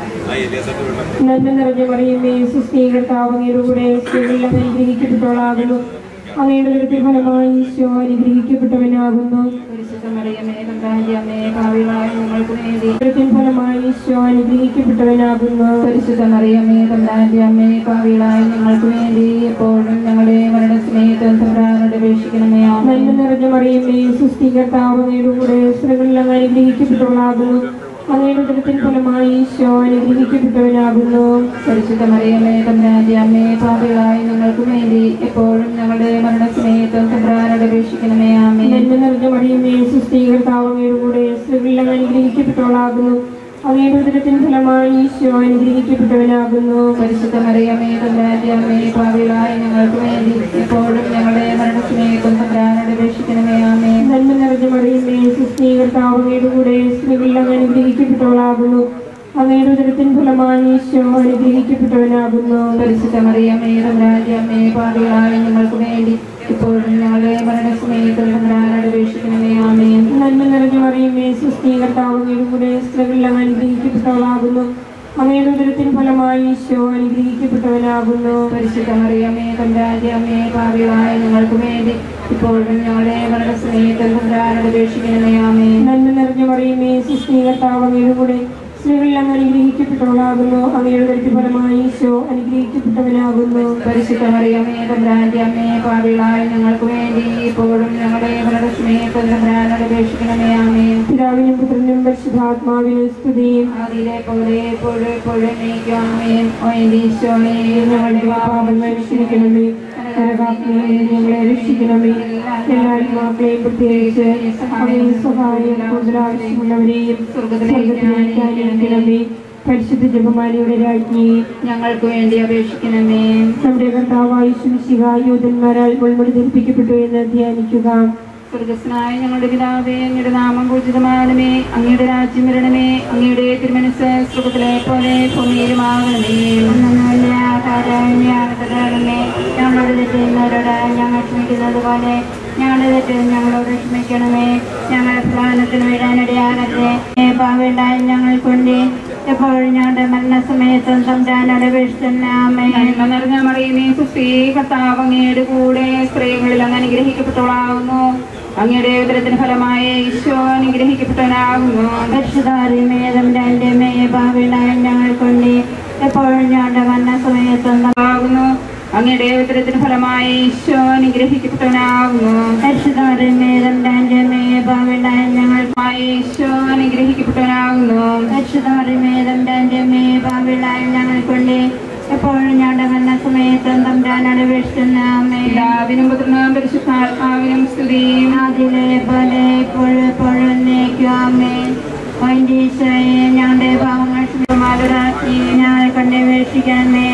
നന്മ നിറഞ്ഞ മറിയമേ സുസ്ഥി കർത്താവ് അങ്ങയുടെ കൂടെ സ്ത്രീകളിൽ അങ്ങ് അനുഗ്രഹിക്കപ്പെട്ടവളാകുന്നു. അങ്ങയുടെ ദൃത്തിൽ ഫലമായി ഈശോ അനുഗ്രഹിക്കപ്പെട്ടവനാകുന്നു. പരിശുദ്ധമറിയമേ തമ്പുരാന്റെ അമ്മേ പാപികളായ ഞങ്ങൾക്ക് വേണ്ടി ദൃത്തിൽ ഫലമായി ഈശോ അനുഗ്രഹിക്കപ്പെട്ടവനാകുന്നു. പരിശുദ്ധമറിയമേ തമ്പുരാന്റെ അമ്മേ പാപികളായ ഞങ്ങൾക്ക് വേണ്ടി എപ്പോഴും ഞങ്ങളുടെ മരണസമയത്തും തമ്പുരാനോട് അപേക്ഷിക്കണമേ. നന്മ നിറഞ്ഞ മറിയമേ സുസ്ഥി കർത്താവ് അങ്ങയുടെ കൂടെ സ്ത്രീകളിൽ അങ്ങ് അനുഗ്രഹിക്കപ്പെട്ടവളാകുന്നു. അങ്ങയുടെ ദൃത്തിൽ ഫലമായി ഈശോ അനുഗ്രഹിക്കപ്പെട്ടവനാകുന്നു. പരിശുദ്ധമറിയമേ തമ്പുരാന്റെ അമ്മേ പാപികളായ ഞങ്ങൾക്ക് വേണ്ടി എപ്പോഴും ഞങ്ങളുടെ മരണസമയത്തും തമ്പുരാനോട് അപേക്ഷിക്കണമേ. ആമേൻ. നന്മ നിറഞ്ഞ മറിയമേ സുസ്ഥി കർത്താവ് അങ്ങയുടെ കൂടെ സ്ത്രീകളിൽ അങ്ങ് അനുഗ്രഹിക്കപ്പെട്ടവളാകുന്നു. അങ്ങയുടെ ഉദരത്തിൻ ഫലമായി ഈശോ അനുഗ്രഹിക്കപ്പെട്ടവനാകുന്നു. പരിശുദ്ധമറിയമേ തമ്പുരാന്റെ അമ്മേ പാപികളായ ഞങ്ങൾക്ക് വേണ്ടി എപ്പോഴും ഞങ്ങളുടെ മരണസമയത്തും തമ്പുരാനോട് അപേക്ഷിക്കണമേ. ആമേൻ. നന്മ നിറഞ്ഞ മറിയമേ സുസ്ഥി കർത്താവ് അങ്ങയുടെ കൂടെ സ്ത്രീകളിൽ അങ്ങ് അനുഗ്രഹിക്കപ്പെട്ടവളാകുന്നു. അങ്ങയുടെ ഉദരത്തിൻ ഫലമായി ഈശോ അനുഗ്രഹിക്കപ്പെട്ടവനാകുന്നു. പരിശുദ്ധമറിയമേ തമ്പുരാന്റെ അമ്മേ പാപികളായ ഞങ്ങൾക്ക് വേണ്ടി ഇപ്പോഴും ഞങ്ങളുടെ മരണസമയത്തും തമ്പുരാനോട് അപേക്ഷിക്കണമേ. ആമേൻ. നന്മ നിറഞ്ഞ മറിയമേ സുസ്ഥി കർത്താവ് അങ്ങയുടെ കൂടെ സ്ത്രീകളിൽ അങ്ങ് അനുഗ്രഹിക്കപ്പെട്ടവളാകുന്നു. അങ്ങയുടെ ഉദരത്തിൻ ഫലമായി ഈശോ അനുഗ്രഹിക്കപ്പെട്ടവനാകുന്നു. പരിശുദ്ധമറിയമേ തമ്പുരാന്റെ അമ്മേ പാപികളായ ഞങ്ങൾക്ക് വേണ്ടി ഇപ്പോഴും ഞങ്ങളുടെ മരണസമയത്തും തമ്പുരാനോട് അപേക്ഷിക്കണമേ. ആമേൻ. നന്മ നിറഞ്ഞ മറിയമേ സുസ്ഥി കർത്താവ് അങ്ങയുടെ കൂടെ സ്ത്രീകളിൽ അങ്ങ് അനുഗ്രഹിക്കപ്പെട്ടവളാകുന്നു. അങ്ങയുടെ ഉദരത്തിൻ ഫലമായി ഈശോ അനുഗ്രഹിക്കപ്പെട്ടവനാകുന്നു. പരിശുദ്ധമറിയമേ തമ്പുരാന്റെ അമ്മേ പാപികളായ ഞങ്ങൾക്ക് വേണ്ടി ഇപ്പോഴും ഞങ്ങളുടെ മരണസമയത്തും തമ്പുരാനോട് അപേക്ഷിക്കണമേ. ആമേൻ. പിതാവിനും പുത്രനും പരിശുദ്ധാത്മാവിനും സ്തുതിയും. അതിലെ പോലെ എപ്പോഴും എപ്പോഴും എന്നേക്കും. ആമേൻ. ഓ എൻ്റെ ഈശോയേ, ഞങ്ങളുടെ പാപങ്ങൾ ക്ഷമിക്കണമേ. നരകാഗ്നിയിൽ ഞങ്ങളെ രക്ഷിക്കണമേ. എല്ലാ ആത്മാക്കളെയും പ്രത്യേകിച്ച് അങ്ങേ സഹായം കൂടുതൽ ആവശ്യമുള്ളവരെയും സ്വർഗ്ഗത്തിലേക്ക് അയക്കണമേ. പരിശുദ്ധ ജപമാലയുടെ രാജ്ഞി ഞങ്ങൾക്ക് വേണ്ടി അപേക്ഷിക്കണമേ. നമ്മുടെ കർത്താവായ യേശുമിശിഹാ യൂദന്മാരാൽ മുൾമുടി ധരിപ്പിക്കപ്പെട്ടു എന്ന് ധ്യാനിക്കുക. സ്വർഗസ്നായ ഞങ്ങളുടെ പിതാവേ, അങ്ങയുടെ നാമം പൂജിതമാകണമേ. അങ്ങയുടെ രാജ്യം വരണമേ. അങ്ങയുടെ തിരുമനസ്സ് സ്വർഗ്ഗത്തിലെ പോലെ ഭൂമിയിലുമാകണമേ. നല്ല ആഹാരം ഞങ്ങൾക്ക് തരണമേ. ഞങ്ങളോട് തെറ്റുന്നവരോട് ഞങ്ങൾ ക്ഷമിക്കുന്നത് പോലെ ഞങ്ങളുടെ തെറ്റ് ഞങ്ങളോട് ക്ഷമിക്കണമേ. ഞങ്ങളുടെ പ്രധാനത്തിന് വീഴാനിടയാകട്ടെ. പാവേണ്ടായി ഞങ്ങൾക്കുണ്ട് എപ്പോഴും ഞങ്ങളുടെ മരണസമയത്തും തമ്പുരാനോട് അപേക്ഷിക്കണമേ. നന്മ നിറഞ്ഞ മറിയമേ, സുസ്ഥീ കർത്താവ് അങ്ങയുടെ കൂടെ സ്ത്രീകളിൽ അങ്ങ് അനുഗ്രഹിക്കപ്പെട്ടവളാകുന്നു. അങ്ങയുടെ ഉദരത്തിന് ഫലമായ ഈശോ അനുഗ്രഹിക്കപ്പെട്ടവനാകുന്നു. പരിശുദ്ധമറിയമേ തമ്പുരാന്റെ അമ്മേ പാവേണ്ടായി ഞങ്ങൾക്കുണ്ട് എപ്പോഴും ഞങ്ങളുടെ മരണസമയത്തും ആകുന്നു. അങ്ങയുടെ ഉദരത്തിന് ഫലമായ ഈശോ അനുഗ്രഹിക്കപ്പെട്ടവനാകുന്നു. പരിശുദ്ധമറിയമേ തമ്പുരാന്റെ അമ്മേ പാവേണ്ടായി ഞങ്ങൾക്കായി ഈശോ അനുഗ്രഹിക്കപ്പെട്ടവനാകുന്നു. പരിശുദ്ധമറിയമേ തമ്പുരാന്റെ അമ്മേ പാവേണ്ടായി ഞങ്ങൾക്കുണ്ട് എപ്പോഴും ഞങ്ങളുടെ മരണസമയത്തും തമ്പുരാനോട് അപേക്ഷിക്കണമേ. പിതാവിനും പുത്രനും പരിശുദ്ധാത്മാവിനും സ്തുതിയും. അതിലെ പോലെ എപ്പോഴും എപ്പോഴും എന്നേക്കും. ആമേൻ. ഓ എൻ്റെ ഈശോയേ, ഞങ്ങളുടെ പാപങ്ങൾ ക്ഷമിക്കുമാറാക്കി ഞങ്ങളെ കൊണ്ട് അപേക്ഷിക്കണമേ.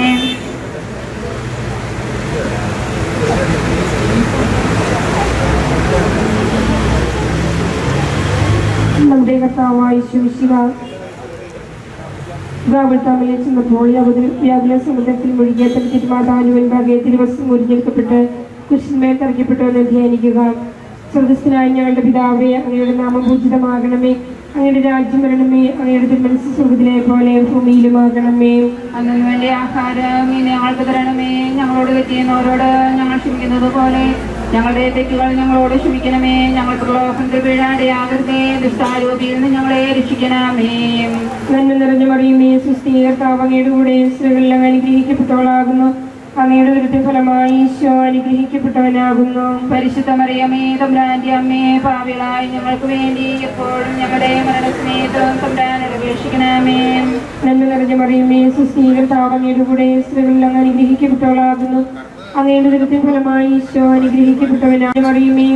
നമ്മുടെ കർത്താവായ യേശുമിശിഹാ ഗാബിൾത്താമിലെ ചെന്നപ്പോൾ വ്യാകുല സമുദ്രത്തിൽ മുഴുകിയ തന്റെ തിരുമാതാവിന് മുൻപാകെ തിരുവസ്ത്രം ഉരിഞ്ഞെടുക്കപ്പെട്ട് കുരിശിന്മേൽ തറയ്ക്കപ്പെട്ടു എന്ന് ധ്യാനിക്കുക. സ്വർഗസ്ഥനായ ഞങ്ങളുടെ പിതാവേ, അങ്ങയുടെ നാമം പൂജിതമാകണമേ. അങ്ങയുടെ രാജ്യം വരണമേ. അങ്ങയുടെ തിരുമനസ്സ് സ്വർഗത്തിലെ പോലെ ഭൂമിയിലുമാകണമേ. അന്നു വേണ്ടി ആഹാരം ഇനി ഞങ്ങൾക്ക് തരണമേ. ഞങ്ങളോട് തെറ്റിയുന്നവരോട് ഞങ്ങൾ ക്ഷമിക്കുന്നത് പോലെ ഞങ്ങളുടെ തെറ്റുകൾ ഞങ്ങളോട് ക്ഷമിക്കണമേ. ഞങ്ങൾ പ്രലോഭനത്തിൽ വീഴാതെയാകരുതേ. ദുഷ്ടാരൂപിയിൽ നിന്ന് ഞങ്ങളെ രക്ഷിക്കണമേ. നന്മ നിറഞ്ഞ മറിയമേ, സുസ്ഥി, കർത്താവ് അങ്ങയുടെ കൂടെ സ്ത്രീകളെല്ലാം അനുഗ്രഹിക്കപ്പെട്ടവളാകുന്നു. അങ്ങയുടെ ദുരിത ഫലമായി ഈശോ അനുഗ്രഹിക്കപ്പെട്ടവനാകുന്നു. പരിശുദ്ധ മറിയമേ, തമ്പുരാന്റെ അമ്മേ, പാപികളായ ഞങ്ങൾക്ക് വേണ്ടി എപ്പോഴും ഞങ്ങളുടെ മരണസമയത്തും തമ്പുരാനോട് അപേക്ഷിക്കണമേ. നന്മ നിറഞ്ഞ മറിയമേ, സുസ്ഥി, കർത്താവ് അങ്ങയുടെ കൂടെ സ്ത്രീകളെല്ലാം അനുഗ്രഹിക്കപ്പെട്ടവളാകുന്നു. അങ്ങയുടെ ദുരിത ഫലമായി ഈശോ അനുഗ്രഹിക്കപ്പെട്ടവനായ മറിയമേ,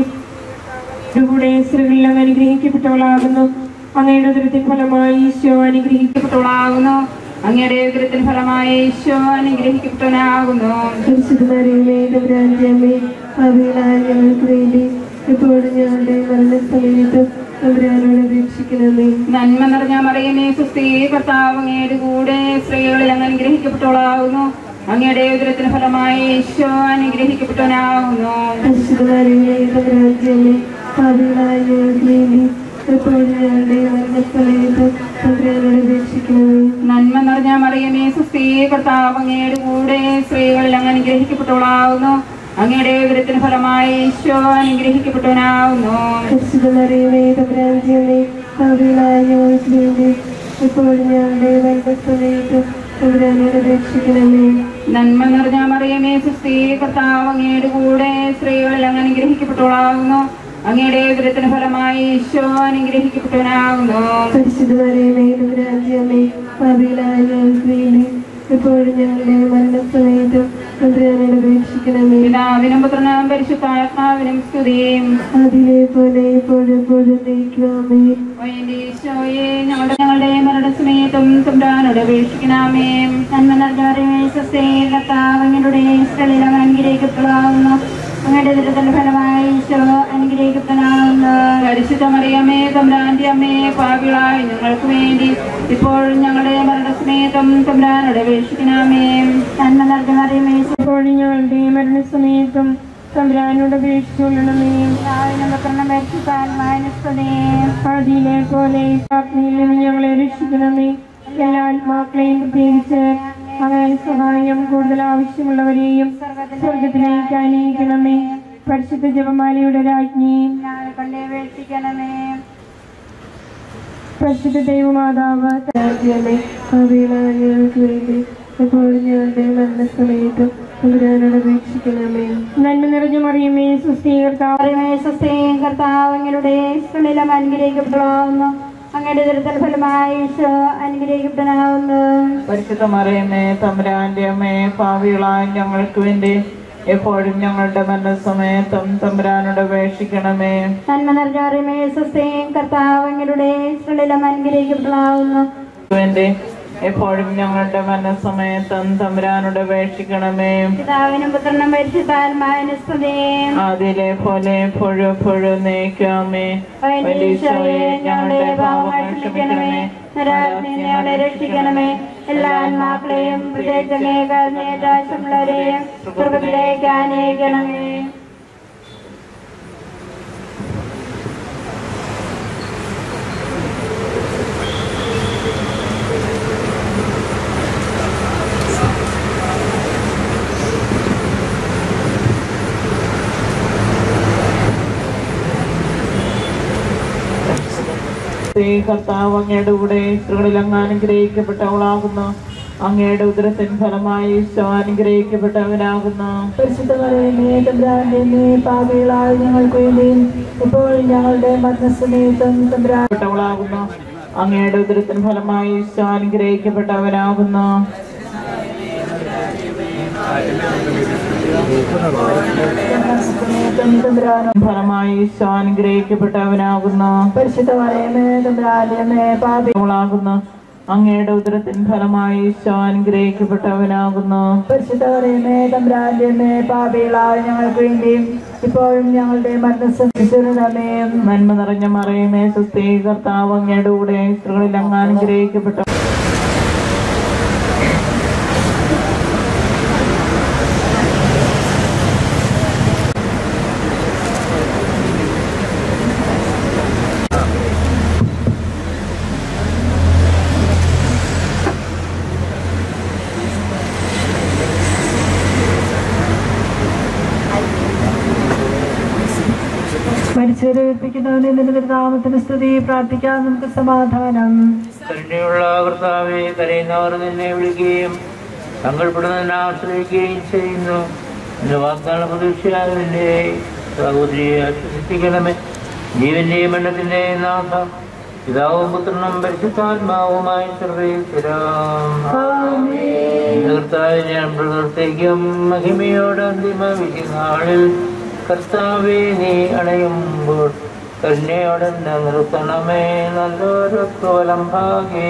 കൂടെ സ്ത്രീകളെല്ലാം അനുഗ്രഹിക്കപ്പെട്ടവളാകുന്നു. അങ്ങയുടെ ദുരിത ഫലമായി ഈശോ അനുഗ്രഹിക്കപ്പെട്ടവളാകുന്നു. അങ്ങയുടെ ഉദരത്തിന് ഫലമായി ഈശോ അനുഗ്രഹിക്കപ്പെട്ടവനാകുന്നു. പരിശുദ്ധമറിയമേ, തമ്പുരാന്റെ അമ്മേ, പാപികളായ ഞങ്ങൾക്ക് വേണ്ടി എപ്പോഴും ഞങ്ങളുടെ മരണസമയത്തും തമ്പുരാനോട് അപേക്ഷിക്കണമേ. നന്മ നിറഞ്ഞ മറിയമേ, സുസ്ഥി, കർത്താവ് അങ്ങയുടെ കൂടെ സ്ത്രീകളിൽ അങ്ങ് അനുഗ്രഹിക്കപ്പെട്ടവളാകുന്നു. അങ്ങയുടെ ഉദരത്തിന് ഫലമായി ഈശോ അനുഗ്രഹിക്കപ്പെട്ടവനാകുന്നു. പരിശുദ്ധമറിയമേ, തമ്പുരാന്റെ അമ്മേ, പാപികളായ ഞങ്ങൾക്ക് വേണ്ടി എപ്പോഴും ഞങ്ങളുടെ മരണസമയത്തും തമ്പുരാനോട് അപേക്ഷിക്കണമേ. നന്മ നിറഞ്ഞ മറിയമേ, സുസ്ഥി, കർത്താവ് അങ്ങയുടെ കൂടെ സ്ത്രീകളിൽ അങ്ങ് അനുഗ്രഹിക്കപ്പെട്ടവളാകുന്നു. അങ്ങയുടെ ഉദരത്തിന് ഫലമായി ഈശോ അനുഗ്രഹിക്കപ്പെട്ടവനാകുന്നു. പരിശുദ്ധമറിയമേ, തമ്പുരാന്റെ അമ്മേ, പാപികളായ ഞങ്ങൾക്ക് വേണ്ടി എപ്പോഴും ഞങ്ങളുടെ മരണസമയത്തും തമ്പുരാനോട് അപേക്ഷിക്കണമേ. നന്മ നിറഞ്ഞ മറിയമേ, സുസ്ഥി, കർത്താവ് അങ്ങയുടെ കൂടെ സ്ത്രീകളിൽ അങ്ങ് അനുഗ്രഹിക്കപ്പെട്ടവളാകുന്നു. അങ്ങയുടെ ഉദരത്തിന് ഫലമായി ഈശോ അനുഗ്രഹിക്കപ്പെട്ടവനാകുന്നു. പരിശുദ്ധമറിയമേ, തമ്പുരാന്റെ അമ്മേ, പാപികളായ ഞങ്ങൾക്ക് വേണ്ടി എപ്പോഴും ഞങ്ങളുടെ മരണസമയത്തും തമ്പുരാനോട് അപേക്ഷിക്കണമേ. പിതാവിനും പുത്രനും പരിശുദ്ധാത്മാവിനും സ്തുതിയും. അതിലെ പോലെ എപ്പോഴും എപ്പോഴും നയിക്കുവാമേ. ഈശോയെ, ഞങ്ങളുടെ ഞങ്ങളുടെ മരണസമയത്തും തമ്പുരാനോട് അപേക്ഷിക്കണമേ. നന്മ നിറഞ്ഞ മറിയമേ, സുസ്ഥി, കർത്താവ് അങ്ങയുടെ സ്ത്രീകളിൽ അങ്ങ് അനുഗ്രഹിക്കപ്പെട്ടവളാകുന്നു. അങ്ങയുടെ ദുരിതത്തിന്റെ ഫലമായി ഈശോ അനുഗ്രഹിക്കപ്പെട്ടവനാകുന്നു. പരിശുദ്ധ മറിയമേ, തമ്പുരാന്റെ അമ്മേ, പാപികളായ ഞങ്ങൾക്ക് വേണ്ടി ഇപ്പോഴും ഞങ്ങളുടെ മരണസമയത്തും തമ്പുരാനോട് അപേക്ഷിക്കണമേ. നന്മ നിറഞ്ഞ മറിയമേ, ഇപ്പോഴും ഞങ്ങളുടെ മരണസമയത്തും തമ്പുരാനോട് അപേക്ഷിച്ചുകൊള്ളണമേ. ആദിയിലെ പോലെ അഗ്നിയിൽ നിന്ന് ഞങ്ങളെ രക്ഷിക്കണമേ. എല്ലാ ആത്മാക്കളെയും പ്രത്യേകിച്ച് അങ്ങനെ സഹായം കൂടുതൽ ആവശ്യമുള്ളവരെയും സ്വർഗത്തിലേക്ക് അനുഗ്രഹിക്കണമേ. പരിശുദ്ധ ജപമാലയുടെ രാജ്ഞി, പരിശുദ്ധ ദൈവമാതാവ്, പാപികളായ ഞങ്ങൾക്ക് വേണ്ടി എപ്പോഴും ഞങ്ങളുടെ മരണസമയത്തും തമ്പുരാനോട് അപേക്ഷിക്കണമേ. നന്മ നിറഞ്ഞ മറിയമേ, സുസ്ഥി, കർത്താവ് അങ്ങയുടെ സ്ത്രീകളിലും അനുഗ്രഹിക്കപ്പെട്ടവളാകുന്നു. അങ്ങയുടെ ദുരിതത്തിന്റെ ഫലമായി ഈശോ അനുഗ്രഹിക്കപ്പെട്ടവനാകുന്നു. പരിശുദ്ധ മറിയമേ, തമ്പുരാന്റെ അമ്മേ, പാപികളായ ഞങ്ങൾക്ക് വേണ്ടി എപ്പോഴും ഞങ്ങളുടെ മരണസമയത്തും തമ്പുരാനോട് അപേക്ഷിക്കണമേ. നന്മ നിറഞ്ഞ മറിയമേ, സുസ്ഥി, കർത്താവ് അങ്ങയുടെ സ്ത്രീകളിലും അനുഗ്രഹിക്കപ്പെട്ടവളാകുന്നു. വേണ്ടി എപ്പോഴും ഞങ്ങളുടെ മരണസമയത്തും തമ്പുരാനോട് അപേക്ഷിക്കണമേ. പിതാവിനും പുത്രനും പരിശുദ്ധാത്മാവിനും സ്തുതി. അതിലെ പോലെ എപ്പോഴും എപ്പോഴും നയിക്കാമേ. ഈശോയെ, ഞങ്ങളുടെ പാപങ്ങൾ ക്ഷമിക്കണമേ. ഞങ്ങളെ രക്ഷിക്കണമേ. എല്ലാ ആത്മാക്കളെയും പ്രത്യേകിച്ചുള്ളവരെയും സ്വർഗത്തിലേക്ക് ആനയിക്കണമേ. കർത്താവ് അങ്ങയുടെ കൂടെ സ്ത്രീകളിൽ അങ്ങ് അനുഗ്രഹിക്കപ്പെട്ടവളാകുന്നു. അങ്ങയുടെ ഉദരത്തിൻ ഫലമായി ഈശോ അനുഗ്രഹിക്കപ്പെട്ടവനാകുന്നു. പരിശുദ്ധമറിയമേ, തമ്പുരാന്റെ അമ്മേ, പാപികളായ ഞങ്ങൾക്ക് വേണ്ടിയും എപ്പോഴും ഞങ്ങളുടെ മരണസമയത്തും തമ്പുരാനാകുന്നു. അങ്ങയുടെ ഉദരത്തിൻ ഫലമായി ഈശോ അനുഗ്രഹിക്കപ്പെട്ടവനാകുന്നു. ഫലമായി ഈശോ അനുഗ്രഹിക്കപ്പെട്ടവനാകുന്നു. പരിശുദ്ധമറിയമേ, തമ്പുരാന്റെ അമ്മേ, പാപികളാകുന്നു. അങ്ങയുടെ ഉദരത്തിൻ ഫലമായി ഈശോ അനുഗ്രഹിക്കപ്പെട്ടവനാകുന്നു. പരിശുദ്ധമറിയമേ, തമ്പുരാന്റെ അമ്മേ, പാപികളായ ഞങ്ങൾക്ക് വേണ്ടിയും ഇപ്പോഴും ഞങ്ങളുടെ മരണസമയത്തും നന്മ നിറഞ്ഞ മറിയമേ, സുസ്ഥി, കർത്താവ് അങ്ങയുടെ കൂടെ സ്ത്രീകളിൽ അങ്ങ് അനുഗ്രഹിക്കപ്പെട്ട മരിച്ചവരെ നിന്റെ നാമത്തിന് സ്തുതി. പ്രാർത്ഥിക്കാൻ നമുക്ക് സമാധാനം. കരുണയുള്ള കർത്താവേ, കരയുന്നവർ നിന്നെ വിളിക്കുകയും സങ്കടപ്പെടുന്നതിനെ ആശ്രയിക്കുകയും ചെയ്യുന്നു. എന്റെ വാഗ്ദാന പ്രതീക്ഷയാൽ നിന്റെ സഹോദരിയെ ആശ്വസിപ്പിക്കണമേ. ജീവന്റെയും മരണത്തിന്റെയും നാഥ, പിതാവും പുത്രനും പരിശുദ്ധാത്മാവുമായി കർത്താവിനെ ഞാൻ പ്രവർത്തിക്കും മഹിമയോടെ അന്തിമ വിധിനാളിൽ. കർത്താവേ, നീ അണയുമ്പോൾ കരുണയോടെ നിർത്തണമേ. നല്ലൊരു കോലം ഭാഗേ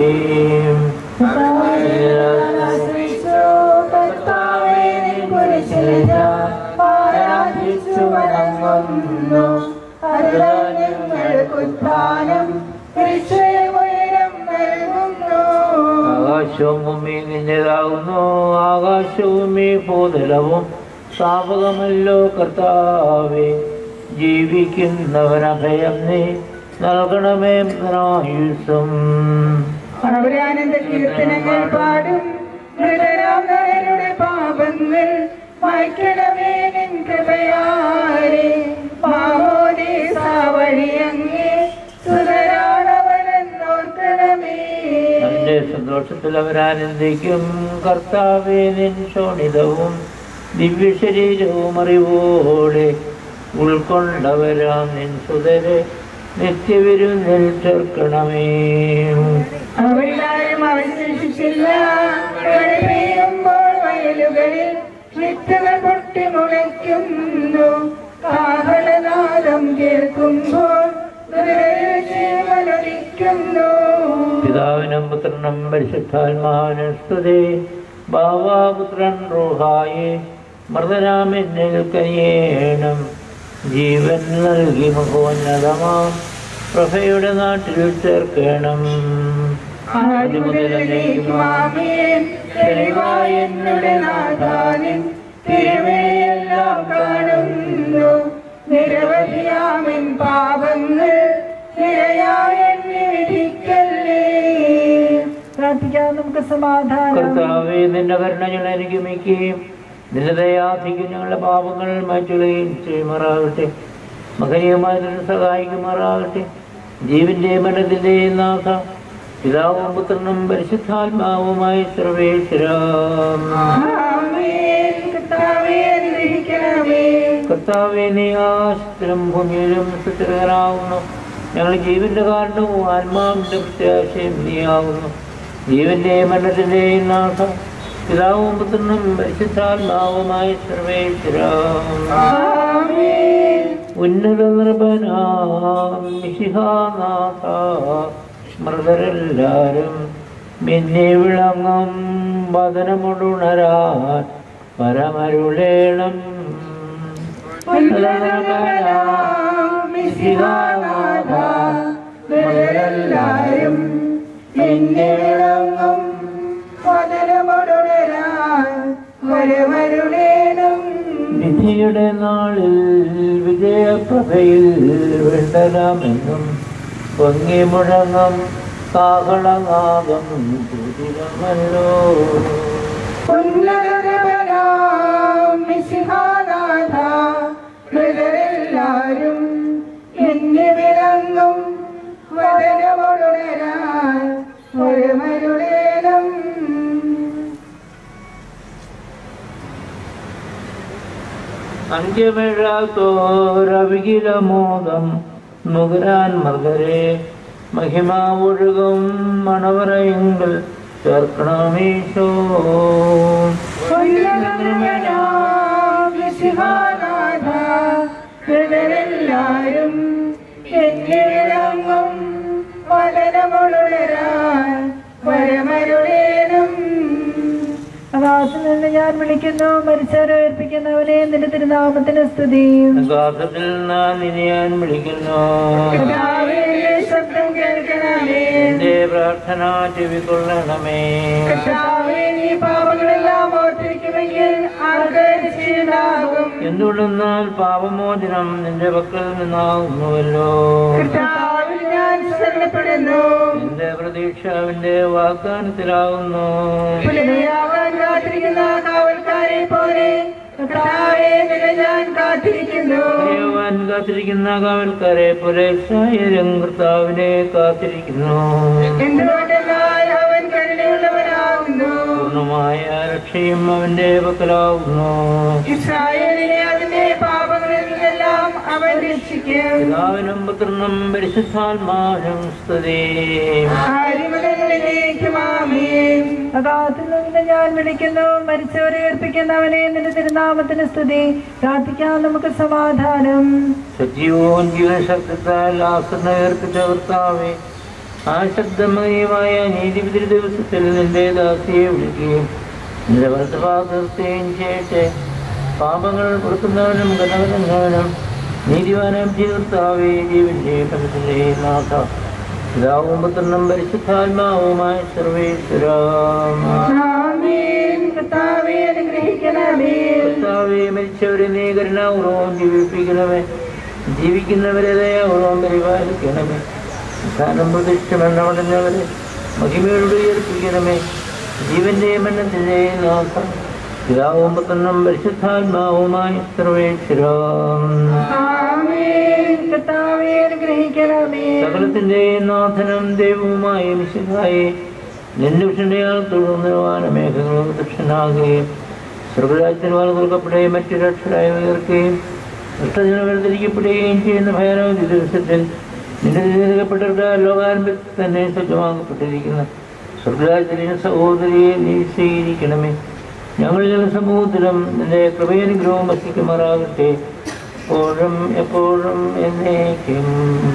ആകാശവും ഭൂമി നിന്റേതാകുന്നു. ആകാശവും ഈ ഭൂതലവും സ്ഥാപകമല്ലോ കർത്താവേ. ജീവിക്കുന്നവനഭയം നീ നൽകണമേ. ആയുസ്സും ആനന്ദ കീർത്തനങ്ങൾ പാടും മൃതരാമരുടെ പാപങ്ങൾ മായ്ക്കണമേ നിൻ കൃപയാലെ. മാമോദീസ വഴിയങ്ങേ സുതരാണവനെന്നോർക്കണമേ. തന്റെ സന്തോഷത്തിൽ അവരാനന്ദിക്കും. കർത്താവേ, നിൻ ശോണിതവും ദിവ്യശരീരവും അറിവോടെ ഉൾക്കൊണ്ടവരാം നിൻ സുതരെ നിത്യവിരുന്നിൽ ചേർക്കണമേ. അവരാരും അവശേഷിച്ചില്ല. മഴ പെയ്യുമ്പോൾ വയലുകളിൽ വിത്തുകൾ പൊട്ടി മുളയ്ക്കുന്നു. കാഹളനാദം കേൾക്കുമ്പോൾ ജീവനൊലിക്കുന്നു. പിതാവിനും പുത്രനും പരിശുദ്ധാത്മാവിനും സ്തുതി. ബാവാപുത്രൻ റൂഹായെ മൃതരാമെന്നിൽ കനിയേണം. ജീവൻ നൽകി മഹോന്നതമാം പ്രഭയുടെ നാട്ടിൽ ചേർക്കണം. തിരുവഴിയെല്ലാം കാണുന്നു. നിരവധിയാമിൻ പാപങ്ങൾ നിരയായി വിധിക്കല്ലേ. പ്രാർത്ഥിക്കാൻ നമുക്ക് സമാധാനം. കർത്താവേ, നിന്റെ കരുണ ഞങ്ങൾ അനുഗമിക്കുകയും നിന്റെ ദയാധികം ഞങ്ങളുടെ പാപങ്ങൾ മാറ്റുകയും ചെയ്യുമാറാകട്ടെ. മകനീയമായി സഹായിക്കുമാറാകട്ടെ. ജീവന്റെ മരണത്തിന്റെയും നാഥ, പിതാവും പുത്രനും പരിശുദ്ധാത്മാവുമായി സർവേശ്വരം. കർത്താവേ, നീ ആകാശത്തിലും ഭൂമിയിലും സുസ്ഥിരനാവുന്നു. ഞങ്ങൾ ജീവന്റെ കാരണവും ആത്മാവിന്റെ പ്രത്യാശയും നീയാവുന്നു. ജീവന്റെ മരണത്തിന്റെയും നാഥ, പിതാവും പുത്രനും പരിശുദ്ധാത്മാവുമായി സർവേശ്വരം. ഉന്നത നൃപനാം മിശിഹാനാഥ, മൃതരെല്ലാരും മിന്നി വിളങ്ങും വദനമുണരാൻ പരമരുളേണം. മൃതരെല്ലാരും മിന്നി വിളങ്ങും വിധിയുടെ നാളിൽ വിജയപ്രഭയിൽ വെണ്ടരാമെന്നും പൊങ്ങി മുഴങ്ങും കാഹളനാദം പൂരിതമല്ലോ. മൃതരെല്ലാരും എന്നെ വിളങ്ങും വദനമുണരാൻ ഒരുമരുളേണം. അന്ത്യമിഴാത്തോരവികിലമോദം നുകരാൻ മൃതരെ മഹിമ ഒഴുകും മണവറയെങ്കിൽ ചേർക്കണമീശോ. മൃതരെല്ലാരും എന്നെ വിളങ്ങും വദനമുണരാൻ പരമരുളേണം. ആകാശത്തിൽ നിന്ന് ഞാൻ വിളിക്കുന്നു, മരിച്ചവരെ ഉയർപ്പിക്കുന്നവനെ നിന്റെ തിരുനാമത്തിന് സ്തുതി. ആകാശത്തിൽ ഞാൻ ഇനി ഞാൻ വിളിക്കുന്നു, ശബ്ദം കേൾക്കണമേ. എന്റെ പ്രാർത്ഥന ചെവിക്കൊള്ളണമേ. നീ പാപങ്ങളെല്ലാം ഓർത്തിരിക്കുമെങ്കിൽ ആർക്ക് രക്ഷയുണ്ടാകും? എന്തുകൊണ്ടെന്നാൽ പാപമോചനം നിന്റെ പക്കൽ നിന്നാകുന്നുവല്ലോ. ഞാൻ ശരണപ്പെടുന്നു. എന്റെ പ്രതീക്ഷ അവന്റെ വാഗ്ദാനത്തിലാകുന്നു. കാവൽക്കാരെ പോലെ ഞാൻ കാത്തിരിക്കുന്നു. കാത്തിരിക്കുന്ന കാവൽക്കാരെ പോലെ ഇസ്രായേലും കർത്താവിനെ കാത്തിരിക്കുന്നു. പൂർണ്ണമായ രക്ഷയും അവന്റെ പക്കലാവുന്നു. ഇസ്രായേലിനെ അതിന്റെ പാപങ്ങളിൽ നിന്നെല്ലാം അവൻ രക്ഷിക്കും. പിതാവിനും പുത്രനും പരിശുദ്ധാത്മാവിനും സ്തുതി. അഗാധത്തിൽ നിന്ന് ഞാൻ വിളിക്കുന്നു, മരിച്ചവരെ ഏൽപ്പിക്കുന്നവനെ നിന്റെ തിരുനാമത്തിന് സ്തുതി. പ്രാർത്ഥിക്കാം നമുക്ക് സമാധാനം. സജീവവും ജീവശബ്ദത്താൽ ആസന ഏർപ്പിച്ച കർത്താവേ, ആ ശബ്ദമയമായ നീതിവിധി ദിവസത്തിൽ നിന്റെ ദാസിയെ വിളിക്കുകയും നിന്റെ വലതുഭാഗത്തെയും ചെയ്യട്ടെ. പാപങ്ങൾ കൊടുക്കുന്നവനും കനകരങ്ങവനും നീതിവാനം കർത്താവേ, ജീവന്റെ ഫലത്തിന്റെ നാഥ, പിതാവും പുത്രനും പരിശുദ്ധാത്മാവുമായ സർവേശ്വരാ, കർത്താവേ മരിച്ചവരെ നീ കരുണാപൂർവ്വം ജീവിപ്പിക്കണമേ. ജീവിക്കുന്നവരെ ദയാപൂർവ്വം പരിപാലിക്കണമേ. സ്ഥാനം പ്രതിഷ്ഠമരണമടഞ്ഞവരെ മഹിമയോട് ഉയർപ്പിക്കണമേ. ജീവന്റെ മരണത്തിന്റെ നാഥ, പിതാവും പുത്രനും പരിശുദ്ധാത്മാവുമായ സർവേശ്വരാ, സകലത്തിന്റെ നാഥനും ദൈവവുമായ മിശിഹായേ, നിന്റെ വിഷണയാൽ തുടർന്നുവാന മേഘങ്ങളും ദക്ഷനാകുകയും സ്വർഗരാജ്യത്തിന് വാൽ തുറക്കപ്പെടുകയും മറ്റു രക്ഷരായി ഉയർക്കുകയും ദുഷ്ടജനം വേർതിരിക്കപ്പെടുകയും ചെയ്യുന്ന ഭയാനക ദിവസത്തിൽ നിന്റെ തിരഞ്ഞെടുക്കപ്പെട്ടവരുടെ ലോകാരംഭത്തിൽ തന്നെ സജ്ജമാക്കപ്പെട്ടിരിക്കുന്ന സ്വർഗരാജ്യത്തിലെ സഹോദരിയെ നീ സ്വീകരിക്കണമേ. ഞങ്ങളിൽ സമൂഹത്തിലും നിന്റെ കൃപയനുഗ്രഹവും വസിക്കുമാറാകട്ടെ, എപ്പോഴും എപ്പോഴും എന്നേക്കും.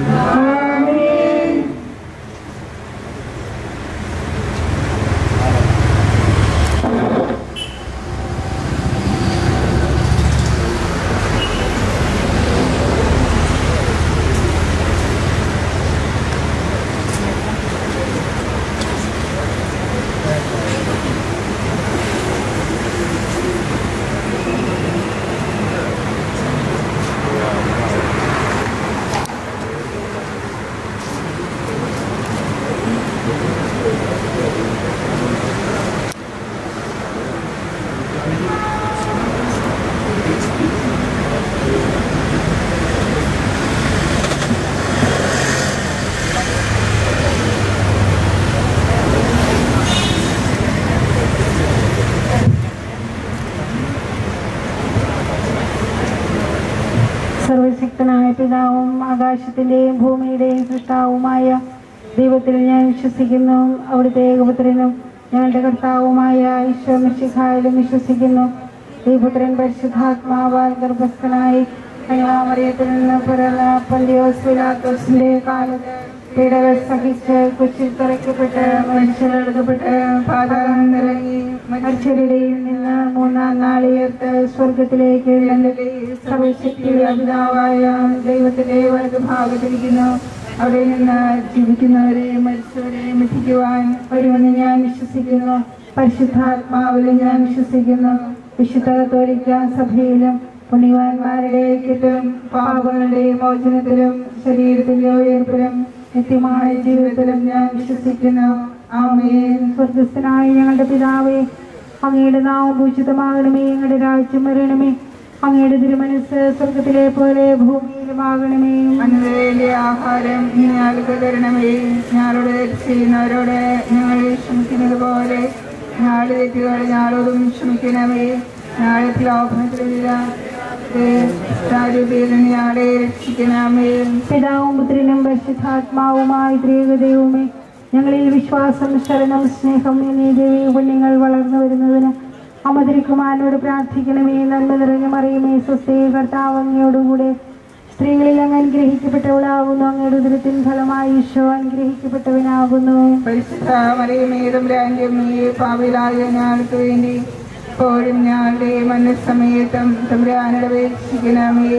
സർവശക്തനായ പിതാവും ആകാശത്തിന്റെയും ഭൂമിയുടെയും സൃഷ്ടാവുമായ ദൈവത്തിൽ ഞാൻ വിശ്വസിക്കുന്നു. അവിടുത്തെ ഏകപുത്രനും ഞങ്ങളുടെ കർത്താവുമായ ഈശോ മിശിഹായിലും വിശ്വസിക്കുന്നു. ഈ പുത്രൻ പരിശുദ്ധാത്മാവാൽ ഗർഭസ്ഥനായി കന്യാമറിയത്തിൽ നിന്ന് പിറന്ന പന്തിയോസ് പിലാത്തോസിന്റെ കാലത്ത് പീഡകൾ സഹിച്ച് കുച്ചിൽ തറയ്ക്കപ്പെട്ട് മനുഷ്യരെടുക്കപ്പെട്ട് പാതാളം ഇറങ്ങി മനുഷ്യരുടെയിൽ നിന്ന് മൂന്നാം നാളിയർത്ത് സ്വർഗത്തിലേക്ക് സർവശക്തിയുള്ള പിതാവായ ദൈവത്തിന്റെ വലതുഭാഗത്തിരിക്കുന്നു. അവിടെ നിന്ന് ജീവിക്കുന്നവരെ മരിച്ചവരെ മിഥിക്കുവാൻ വരുമെന്ന് ഞാൻ വിശ്വസിക്കുന്നു. പരിശുദ്ധാത്മാവിലും ഞാൻ വിശ്വസിക്കുന്നു. വിശുദ്ധ കത്തോലിക്ക സഭയിലും പുണ്യവാന്മാരുടെ ഐക്യത്തിലും പാപങ്ങളുടെ മോചനത്തിലും ശരീരത്തിന്റെ ഉയർപ്പിലും നിത്യമായ ജീവിതത്തിലും ഞാൻ വിശ്വസിക്കുന്നു. ആമേൻ. സ്വർഗസ്ഥനായ ഞങ്ങളുടെ പിതാവേ, അങ്ങയുടെ നാമം പൂജിതമാകണമേ. ഞങ്ങളുടെ രാജ്യം വരണമേ. അങ്ങയുടെ തിരുമനസ്സ് സ്വർഗത്തിലെ പോലെ ഭൂമിയിലുമാകണമേ. അന്നവേണ്ട ആഹാരം ഞങ്ങൾക്ക് തരണമേ. ഞങ്ങളോട് ചെയ്യുന്നവരോട് ഞങ്ങൾ ക്ഷമിക്കുന്നത് പോലെ ഞങ്ങളുടെ തെറ്റുകൾ ഞങ്ങളോടും ക്ഷമിക്കണമേ. ഞങ്ങളെ പ്രലോഭനത്തിലില്ല, ഞങ്ങളെ രക്ഷിക്കണമേ. പിതാവും പുത്രനും പരിശുദ്ധാത്മാവുമായി ത്രിയേകദൈവമേ, ഞങ്ങളിൽ വിശ്വാസം, ശരണം, സ്നേഹം എന്നീ ദൈവീക പുണ്യങ്ങൾ വളർന്നു വരുന്നതിന് അമതിരിക്കുമാനോട് പ്രാർത്ഥിക്കണമേ. നന്മ നിറഞ്ഞ മറിയമേ, സ്വസ്തി, കർത്താവ് അങ്ങയോടുകൂടെ സ്ത്രീകളിൽ അങ്ങ് അനുഗ്രഹിക്കപ്പെട്ടവളാകുന്നു. അങ്ങയുടെ ഉദരത്തിൻ ഫലമായി ഈശോ അനുഗ്രഹിക്കപ്പെട്ടവനാകുന്നു. പരിശുദ്ധ മറിയമേ, തമ്പുരാന്റെ അമ്മേ, പാപികളായ ഞങ്ങൾക്ക് വേണ്ടി ഇപ്പോഴും ഞങ്ങളുടെ മരണസമയത്തും തമ്പുരാനോട് അപേക്ഷിക്കണമേ.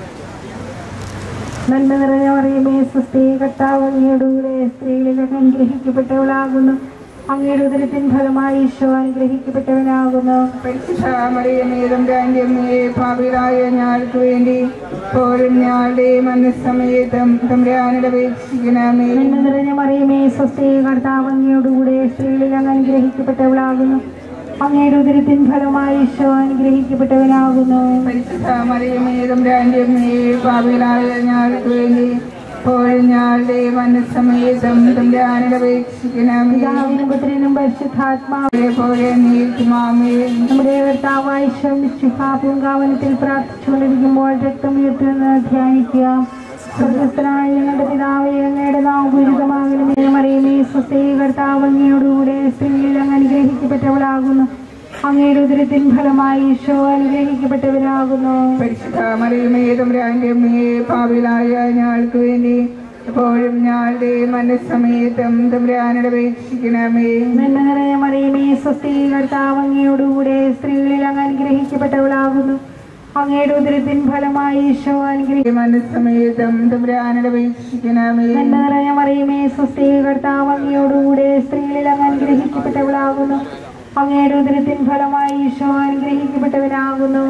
നന്മ നിറഞ്ഞ മറിയമേ, സ്വസ്തി, കർത്താവ് അങ്ങയോടുകൂടെ സ്ത്രീകളിൽ അങ്ങ് അനുഗ്രഹിക്കപ്പെട്ടവളാകുന്നു. അങ്ങയുടെ ഉദരത്തിൻ ഫലമായി ഈശോ അനുഗ്രഹിക്കപ്പെട്ടവനാകുന്നു. പരിശുദ്ധ മറിയമേ, തമ്പുരാന്റെ അമ്മേ, പാപികളായ ഞങ്ങൾക്ക് വേണ്ടി ഇപ്പോഴും ഞങ്ങളുടെ മരണസമയത്തും തമ്പുരാനോട് അപേക്ഷിക്കണമേ. നന്മ നിറഞ്ഞ മറിയമേ, സ്വസ്തി, കർത്താവ് അങ്ങയോടുകൂടെ സ്ത്രീകളിൽ അങ്ങ് അനുഗ്രഹിക്കപ്പെട്ടവളാകുന്നു. അങ്ങയുടെ ഉദരത്തിൻ ഫലമായി ഈശോ അനുഗ്രഹിക്കപ്പെട്ടവനാകുന്നു. പരിശുദ്ധ മറിയമേ തമ്പുരാന്റെ അമ്മേ, പാപികളായ ഞങ്ങൾക്ക് വേണ്ടി ഇപ്പോഴും ഞങ്ങളുടെ മനസ്സമേതം തമ്പുരാനോട് അപേക്ഷിക്കണമേ. പിതാവിനും പുത്രനും പരിശുദ്ധാത്മാവേ പോലെ നീക്കുമാമേ. നമ്മുടെ കർത്താവായ ഈശോ മിശിഹാ പൂങ്കാവനത്തിൽ പ്രാർത്ഥിച്ചുകൊണ്ടിരിക്കുമ്പോൾ രക്തമുയർത്തുമെന്ന് ധ്യാനിക്കുക. സ്വർഗ്ഗസ്ഥനായ ഞങ്ങളുടെ പിതാവേ, അങ്ങയുടെ നാമം പൂജിതമാകണമേ. മറിയമേ സ്വസ്തി, കർത്താവ് അങ്ങയോടുകൂടെ സ്ത്രീകളിൽ അങ്ങ് അനുഗ്രഹിക്കപ്പെട്ടവളാകുന്നു. അങ്ങയുടെ ഉദരത്തിൻ ഫലമായി ഈശോ അനുഗ്രഹിക്കപ്പെട്ടവരാകുന്നു. പരിശുദ്ധ മറിയമേ തമ്പുരാന്റെ അമ്മേ, പാപികളായ ഞങ്ങൾക്ക് വേണ്ടി എപ്പോഴും ഞങ്ങളുടെ മനസ്സമേതം തമ്പുരാനോട് അപേക്ഷിക്കണമേ. നന്മ നിറഞ്ഞ മറിയമേ സ്വസ്തി, കർത്താവ് അങ്ങയോടുകൂടെ സ്ത്രീകളിൽ അങ്ങ് അനുഗ്രഹിക്കപ്പെട്ടവളാകുന്നു. അങ്ങയുടെ ഉദരത്തിൻ ഫലമായി ഈശോ അനുഗ്രഹിക്കും. മനസ്സമേതം തമ്പുരാനോട് അപേക്ഷിക്കണമേ. നന്മ നിറഞ്ഞ മറിയമേ സ്വസ്തി, കർത്താവ് അങ്ങയോടുകൂടെ സ്ത്രീകളിൽ അങ്ങ് അനുഗ്രഹിക്കപ്പെട്ടവളാകുന്നു. അങ്ങയുടെ ഉദരത്തിൻ ഫലമായി ഈശോ അനുഗ്രഹിക്കപ്പെട്ടവനാകുന്നു.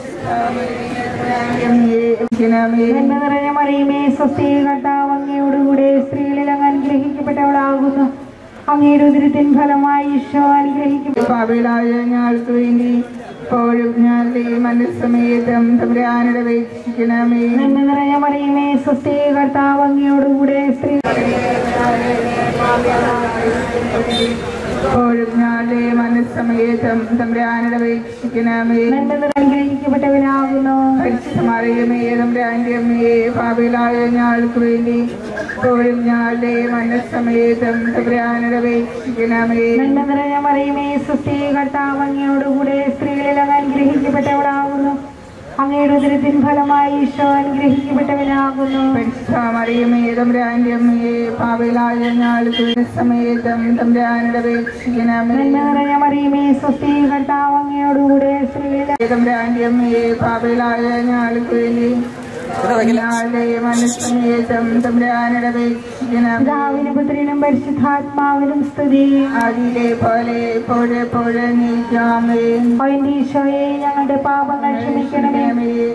നന്മ നിറഞ്ഞ മറിയമേ സ്വസ്തി, കർത്താവ് അങ്ങയോടുകൂടെ സ്ത്രീകളിൽ അങ്ങ് അനുഗ്രഹിക്കപ്പെട്ടവളാകുന്നു. അങ്ങയുടെ ഉദരത്തിൻ ഫലമായി ഈശോ അനുഗ്രഹിക്കപ്പെട്ട. പാപികളായ ഞങ്ങൾക്ക് വേണ്ടി ഇപ്പോഴും ഞങ്ങളുടെ മനസ്സമേതം തമ്പുരാനോട് അപേക്ഷിക്കണമേ. നന്മ നിറഞ്ഞ മറിയമേ സ്വസ്തി, കർത്താവ് അങ്ങയോടുകൂടെ സ്ത്രീ ഇപ്പോഴും ഞങ്ങളുടെ മനസ്സമേതം തമ്പുരാനോട് അപേക്ഷിക്കണമേ. നന്മ അനുഗ്രഹിക്കപ്പെട്ടവനാകുന്നു. പരിശുദ്ധ മറിയമേ തമ്പുരാന്റെ അമ്മേ, പാപികളായ ഞങ്ങൾക്ക് വേണ്ടി ഇപ്പോഴും ഞങ്ങളുടെ മനസ്സമേതം തമ്പുരാനോട് അപേക്ഷിക്കണമേ. നന്മ നിറഞ്ഞ മറിയമേ സ്വസ്തി, കർത്താവ് അങ്ങയോടുകൂടെ സ്ത്രീകളിൽ അങ്ങ് അനുഗ്രഹിക്കപ്പെട്ടവളാകുന്നു. അങ്ങയുടെ ഉദരത്തിൻ ഫലമായി ഈശോ അനുഗ്രഹിക്കപ്പെട്ടവനാകുന്നു. പരിശുദ്ധ മറിയമേ തമ്പുരാന്റെ അമ്മേ, പാപികളായ ഞങ്ങൾക്ക് സമേതം തമ്പുരാനോട് അപേക്ഷിക്കണമേ. നന്മ നിറഞ്ഞ മറിയമേ സ്വസ്തി, കർത്താവ് അങ്ങയോടുകൂടെ സ്ത്രീകളിൽ തമ്പുരാന്റെ അമ്മേ, പാപികളായ ഞങ്ങൾക്ക് വേണ്ടി ഞങ്ങളുടെ മനസ്സമേതം തമ്പുരാനോട് അപേക്ഷിക്കണമേ. പിതാവിനും പുത്രനും പരിശുദ്ധാത്മാവിനും സ്തുതി. ആദിയിലെ പോലെ എപ്പോഴെപ്പോഴും നീക്കാമേ. ഈശോയെ, ഞങ്ങളുടെ പാപങ്ങൾ ക്ഷമിക്കണമേ.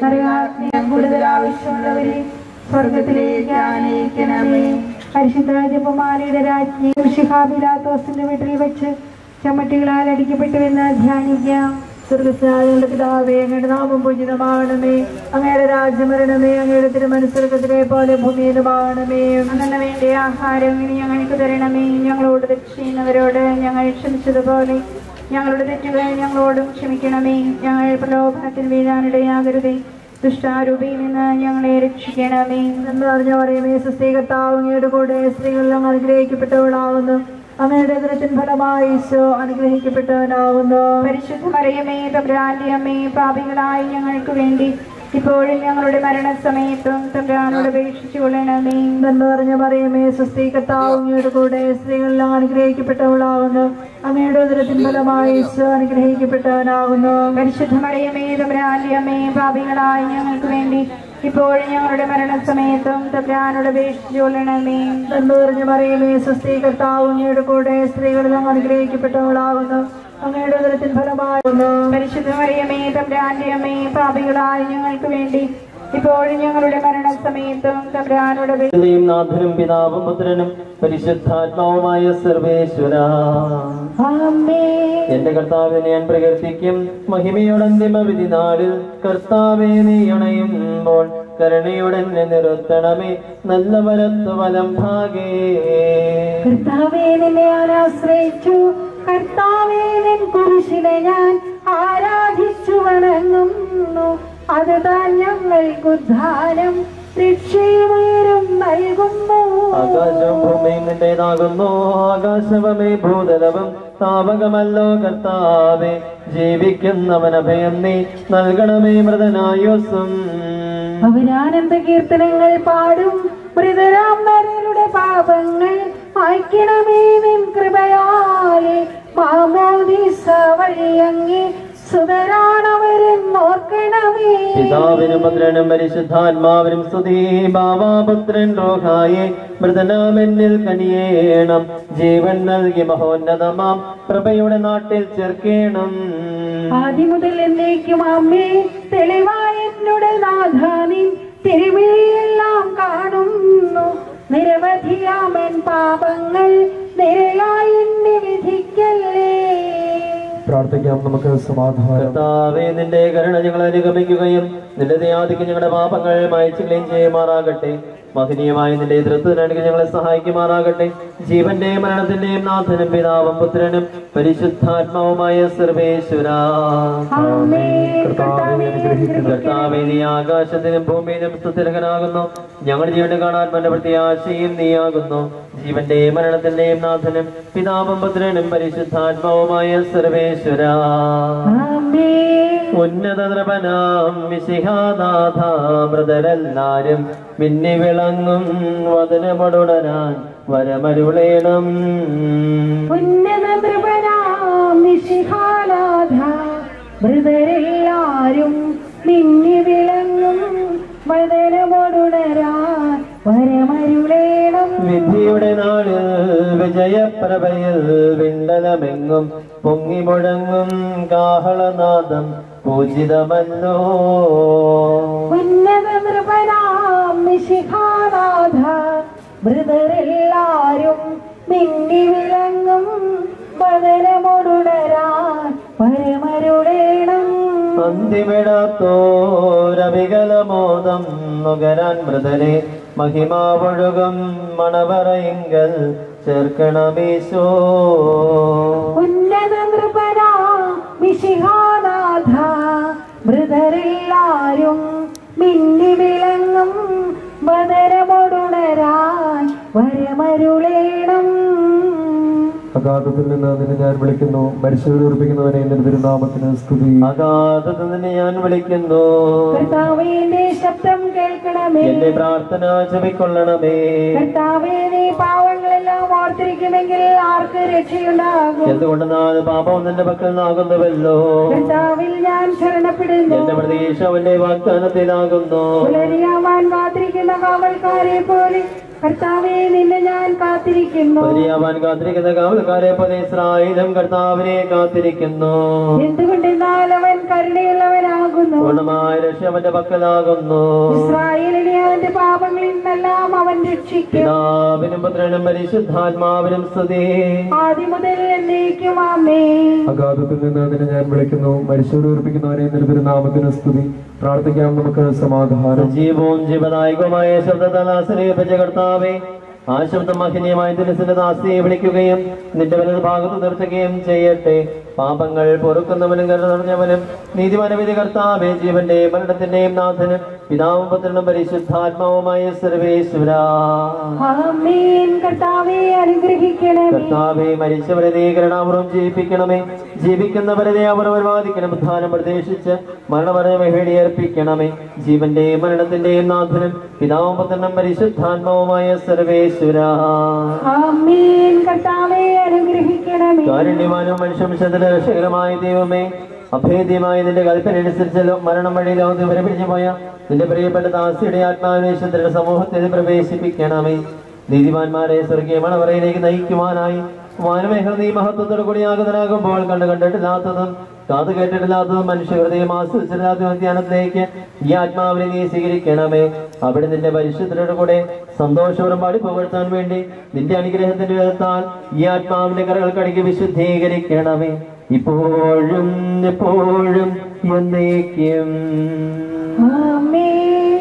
കൂടുതൽ ആവശ്യമുള്ളവരെ സ്വർഗത്തിലേക്ക് ആനയിക്കണമേ. പരിശുദ്ധ ജപമാലയുടെ രാജ്ഞി മിശിഹാ പിലാത്തോസിന്റെ വീട്ടിൽ വെച്ച് ചമ്മട്ടികളാൽ അടിക്കപ്പെട്ടുവെന്ന് ധ്യാനിക്കാം. സ്വർഗസ്നായ പിതാവേ, അങ്ങയുടെ നാമം പൂജിതമാകണമേ. അങ്ങയുടെ രാജ്യം വരണമേ. അങ്ങയുടെ തിരുമനസ്സുലകത്തിലെ പോലെ ഭൂമിയിലുമാകണമേ. അങ്ങനെ വേണ്ട ആഹാരം ഇനി ഞങ്ങൾക്ക് തരണമേ. ഞങ്ങളോട് തെറ്റ് ചെയ്യുന്നവരോട് ഞങ്ങൾ ക്ഷമിച്ചതുപോലെ ഞങ്ങളുടെ തെറ്റുകൾ ഞങ്ങളോടും ക്ഷമിക്കണമേ. ഞങ്ങൾ പ്രലോഭനത്തിൽ വീഴാനിടയാകരുതേ. ദുഷ്ടാരൂപിയിൽ നിന്ന് ഞങ്ങളെ രക്ഷിക്കണമേ. എന്ന് പറഞ്ഞ പറയുമേ സ്വസ്തി, കർത്താവ് അങ്ങയുടെ കൂടെ സ്ത്രീകളിലും അനുഗ്രഹിക്കപ്പെട്ടവളാവുന്നു. അങ്ങയുടെ ഉദരത്തിൻ ഫലമായി ഈശോ അനുഗ്രഹിക്കപ്പെട്ടവനാകുന്നു. പരിശുദ്ധ മറിയമേ തമ്പുരാന്റെ അമ്മേ, പാപികളായി ഞങ്ങൾക്ക് വേണ്ടി ഇപ്പോഴും ഞങ്ങളുടെ മരണസമയത്തും തമ്പുരാനോട് അപേക്ഷിച്ചു കൊള്ളണമേ. എന്ന് പറഞ്ഞ മറിയമേ സ്വസ്തി, കർത്താവ് അങ്ങയുടെ കൂടെ സ്ത്രീകളിലും അനുഗ്രഹിക്കപ്പെട്ടവളാകുന്നു. അങ്ങയുടെ ഉദരത്തിൻ ഫലമായി ഈശോ അനുഗ്രഹിക്കപ്പെട്ടവനാകുന്നു. പരിശുദ്ധ മറിയമേ തമ്പുരാന്റെ അമ്മേ, പാപികളായി ഞങ്ങൾക്ക് വേണ്ടി ഇപ്പോഴും ഞങ്ങളുടെ മരണസമയത്തും തമ്പുരാനോട് അപേക്ഷിച്ചു കൊള്ളണമേ. എന്ന് പറഞ്ഞ മറിയമേ സ്വസ്തി, കർത്താവ് അങ്ങയുടെ കൂടെ സ്ത്രീകളിലും അനുഗ്രഹിക്കപ്പെട്ടവളാകുന്നു. അങ്ങയുടെ ഉദരത്തിൻ ഫലമാകുന്നു. പരിശുദ്ധ മറിയമേ തമ്പുരാന്റെ അമ്മേ, പാപികളായ ഞങ്ങൾക്ക് വേണ്ടി ഇപ്പോഴും ഞങ്ങളുടെ മരണസമയത്തും തമ്പുരാനോട് അപേക്ഷിച്ചു. നാഥനും പിതാവും പുത്രനും പരിശുദ്ധാത്മാവുമായ സർവേശ്വര, എന്റെ കർത്താവിനെ ഞാൻ പ്രകീർത്തിക്കും. മഹിമയുടെ അന്തിമ വിധി നാളിൽ കർത്താവേ നീ അണയുമ്പോൾ കരുണയുടെ നിർത്തണമേ. നല്ല വലത്തു വലം ഭാഗേ കർത്താവേ നിന്നെ ഞാൻ ആശ്രയിച്ചു. കർത്താവേ നിൻ കുരിശിനെ ഞാൻ ആരാധിച്ചു വണങ്ങുന്നു. അത് താൻ ഞങ്ങൾക്ക് ഉദ്ധാനം രക്ഷയും നൽകുന്നു. ആകാശവും ഭൂമിയും നിന്റേതാകുന്നു. ആകാശവമേ ഭൂതലവും താപകമല്ലോ കർത്താവേ. ജീവിക്കുന്നവൻ അഭയം നീ നൽകണമേ മൃതനായുസ്സും. അവരാനന്ദ കീർത്തനങ്ങൾ പാടും. മൃതരാം നരരുടെ പാപങ്ങൾ മായ്ക്കണമേ നിൻ കൃപയാലെ. മാമോദീസ വഴി അങ്ങേ സുതരാണവരെന്നോർക്കണമേ. പിതാവിനും പുത്രനും പരിശുദ്ധാത്മാവിനും സ്തുതി. ബാവാപുത്രൻ റോഹായെ മൃതനാമെന്നിൽ കനിയേണം. ജീവൻ നൽകി മഹോന്നതമാം പ്രഭയുടെ നാട്ടിൽ ചേർക്കേണം. ആദ്യം മുതൽ എന്നേക്കും അമ്മേ തെളിവായ എന്നുടെ നാഥാനിൻ തിരുവിഴിയെല്ലാം കാണുന്നു. നിരവധിയാമൻ പാപങ്ങൾ നിരയായി എന്നെ വിധിക്കല്ലേ. പ്രാർത്ഥിക്കാം നമുക്ക് സമാധാനം. കർത്താവേ, നിന്റെ കരുണ ഞങ്ങളെ അനുഗമിക്കുകയും നിന്റെ ദയാദിക്ക് ഞങ്ങളുടെ പാപങ്ങൾ മായ്ച്ചുകളയും ചെയ്യുമാറാകട്ടെ. മഹനീയമായ നിന്റെ ദൃഢത്തിനടുക്ക് ഞങ്ങളെ സഹായിക്കുമാറാകട്ടെ. ജീവന്റെയും മരണത്തിന്റെയും നാഥനും പിതാവും പുത്രനും പരിശുദ്ധാത്മാവുമായ സർവേശ്വരാ, കർത്താവേ, നീ ആകാശത്തിനും ഭൂമിയിലും സ്തുതിർഹനാകുന്നു. ഞങ്ങളുടെ ജീവനെ കാണാൻ മന്റെ പ്രത്യാശയും നീയാകുന്നു. ജീവന്റെയും മരണത്തിന്റെയും നാഥനും പിതാവും പുത്രനും പരിശുദ്ധാത്മാവുമായ സർവേശ്വരാ, ഉന്നത നൃപനാം മിശിഹാനാഥ, മൃതരെല്ലാരും മിന്നി വിളങ്ങും വദനമടുടരാൻ വരമരുളേണം. ഉന്നത നൃപനാം മിശിഹാനാഥ, മൃതരെല്ലാരും മിന്നി വിളങ്ങും വദനമടുടരാൻ വരമരുളേണം. വിധിയുടെ നാളിൽ വിജയപ്രഭയിൽ വിണ്ടലമെങ്ങും പൊങ്ങി മുഴങ്ങും കാഹളനാദം പൂജിതമല്ലോ. ഉന്നത നൃപനാം മിശിഹാനാഥ, മൃതരെല്ലാരും മിന്നി വിളങ്ങും വദനമൊടുണരാൻ പരമരുളേണം. അന്തിമിടാത്തോരവികലമോദം നുകരാൻ മൃതരെ മഹിമാവൊഴുകും മണവറയിങ്കൽ ചേർക്കണമീശോ. ഉന്നത നൃപനാ മിശിഹാനാഥ, മൃതരെല്ലാരും മിന്നി വിളങ്ങും വദനമൊടുണരാൻ വരമരുളേണം. അഗാധത്തിൽ നിന്ന് നിന്നെ ഞാൻ വിളിക്കുന്നു, മരിച്ചവരെ ഉറപ്പിക്കുന്നവനെ നിന്റെ തിരുനാമത്തിന് സ്തുതി. അഗാധത്തിൽ നിന്ന് ഞാൻ വിളിക്കുന്നു, കർത്താവേ നിന്റെ ശബ്ദം കേൾക്കണമേ. എന്റെ പ്രാർത്ഥന ചെവിക്കൊള്ളണമേ. കർത്താവേ, നീ പാവങ്ങളെല്ലാം ഓർത്തിരിക്കുമെങ്കിൽ ആർക്ക് രക്ഷയുണ്ടാകും? എന്തുകൊണ്ടെന്നാൽ പാപം നിന്റെ പക്കൽ നിന്നാകുന്നുവല്ലോ. കർത്താവിൽ ഞാൻ ശരണപ്പെടുന്നു. എന്റെ പ്രതീക്ഷ അവന്റെ വാഗ്ദാനത്തിലാകുന്നു. പുലരിയാവാൻ കാത്തിരിക്കുന്ന കാവൽക്കാരെ പോലെ കർത്താവേ, നിന്നെ ഞാൻ കാത്തിരിക്കുന്നു. പുലരിയാവാൻ കാത്തിരിക്കുന്ന കാവൽക്കാരെ പോലെ ഇസ്രായേലും കർത്താവിനെ കാത്തിരിക്കുന്നു. എന്തുകൊണ്ടെന്നാൽ അവൻ കരുണയുള്ളവനാകുന്നു. പൂർണ്ണമായ രക്ഷ അവന്റെ പക്കലാകുന്നു. ഇസ്രായേലിനെ അവന്റെ പാപങ്ങളിൽ നിന്നെല്ലാം അവൻ രക്ഷിക്കും. പിതാവിനും പുത്രനും പരിശുദ്ധാത്മാവിനും സ്തുതി, ആദ്യം മുതൽ എന്നേക്കും ആമേൻ. അഗാധത്തിൽ നിന്ന് നിന്നെ ഞാൻ വിളിക്കുന്നു, മരിച്ചവരെ ഉറപ്പിക്കുന്നവനെ നിന്റെ തിരുനാമത്തിന് സ്തുതി. പ്രാർത്ഥിക്കാം നമുക്ക് സമാധാനം. ജീവവും ജീവദായകവുമായ ശബ്ദത്താൽ ആശ്രയിപ്പിച്ച കർത്താവേ, ആ ശബ്ദം മഹനീയമായ ദിനത്തിന്റെ ദാസിയെ വിളിക്കുകയും നിന്റെ വലത് ഭാഗത്ത് നിർത്തുകയും ചെയ്യട്ടെ. പാപങ്ങൾ പൊറുക്കുന്നവനും കരുണ നിറഞ്ഞവനും നീതിമാനവിധി കർത്താവേ, ജീവന്റെയും മരണത്തിന്റെയും നാഥനും പിതാവും പുത്രനും പരിശുദ്ധാത്മാവുമായ സർവേശ്വരാ, ആമേൻ. കർത്താവേ, അനുഗ്രഹിക്കണമേ. കർത്താവേ, മരിച്ചവരെ നീ കരുണാപൂർവ്വം ജീവിപ്പിക്കണമേ. ജീവിക്കുന്നവരെ നീ അവർ പരിപാലിക്കണം. ഉദ്ധാനം പ്രതീക്ഷിച്ച് മരണമരണമേ വേടിയർപ്പിക്കണമേ. ജീവന്റെയും മരണത്തിന്റെയും നാഥനും പിതാവും പുത്രനും പരിശുദ്ധാത്മാവുമായ സർവേശ്വരാ, ആമേൻ. കർത്താവേ, അനുഗ്രഹിക്കണമേ. കാരുണ്യവാനും മനുഷ്യവംശത്തിന്റെ രക്ഷകരമായ ദൈവമേ, അഭേദ്യമായ നിന്റെ കൽപ്പനയനുസരിച്ച് മരണം വഴി ലോകത്ത് വരപിടിച്ചു പോയ നിന്റെ പ്രിയപ്പെട്ട ദാസിയുടെ ആത്മാവിനേശത്തിന്റെ സമൂഹത്തിൽ പ്രവേശിപ്പിക്കണമേ. നീതിമാന്മാരെ സ്വർഗീയ മണവറയിലേക്ക് നയിക്കുവാനായി വാനമേഖല നീ മഹത്വത്തോടു കൂടി ആഗതനാകുമ്പോൾ കണ്ടു കണ്ടിട്ടില്ലാത്തതും കാതു കേട്ടിട്ടില്ലാത്തതും മനുഷ്യഹൃദയം ആസ്വദിച്ചിട്ടില്ലാത്ത ധ്യാനത്തിലേക്ക് ഈ ആത്മാവിനെ നീ സ്വീകരിക്കണമേ. അവിടെ നിന്റെ പരിശുദ്ധരുടെ കൂടെ സന്തോഷപൂർവ്വം പാടി പുകഴ്ത്താൻ വേണ്ടി നിന്റെ അനുഗ്രഹത്തിന്റെ വിധത്താൽ ഈ ആത്മാവിന്റെ കരകൾ കടക്കി വിശുദ്ധീകരിക്കണമേ. ഇപ്പോഴും എപ്പോഴും എന്നേക്കും ആമേൻ.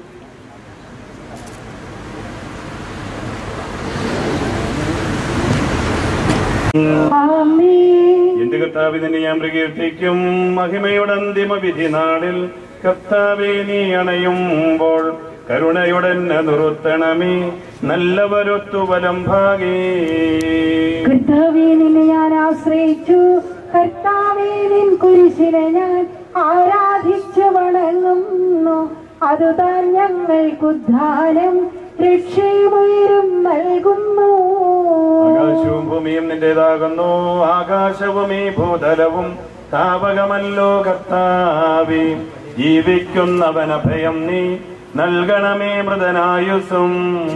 എന്റെ കർത്താവേ, നിന്നെ ഞാൻ പ്രകീർത്തിക്കും. മഹിമയുടെ അന്തിമ വിധി നാളിൽ കർത്താവേ, നീ അണയുമ്പോൾ കരുണയുടെ നിർത്തണമേ. നല്ലവരൊത്തു വലം ഭാഗേ. കർത്താവേ, നിന്നെ ഞാൻ ആശ്രയിച്ചു. കർത്താവേ, നിൻ കുരിശിനെ ഞാൻ ആരാധിച്ചു വണങ്ങുന്നു. അതുതാൻ ഞങ്ങൾക്കുദ്ധാനം രക്ഷയുയരും നൽകുന്നു. ആകാശവും ഭൂമിയും നിന്റേതാകുന്നു. ആകാശവും ഈ ഭൂതലവും താപകമല്ലോ കർത്താവേ. ജീവിക്കുന്നവന ഭയം നീ നൽകണമേ മൃതനായുസും.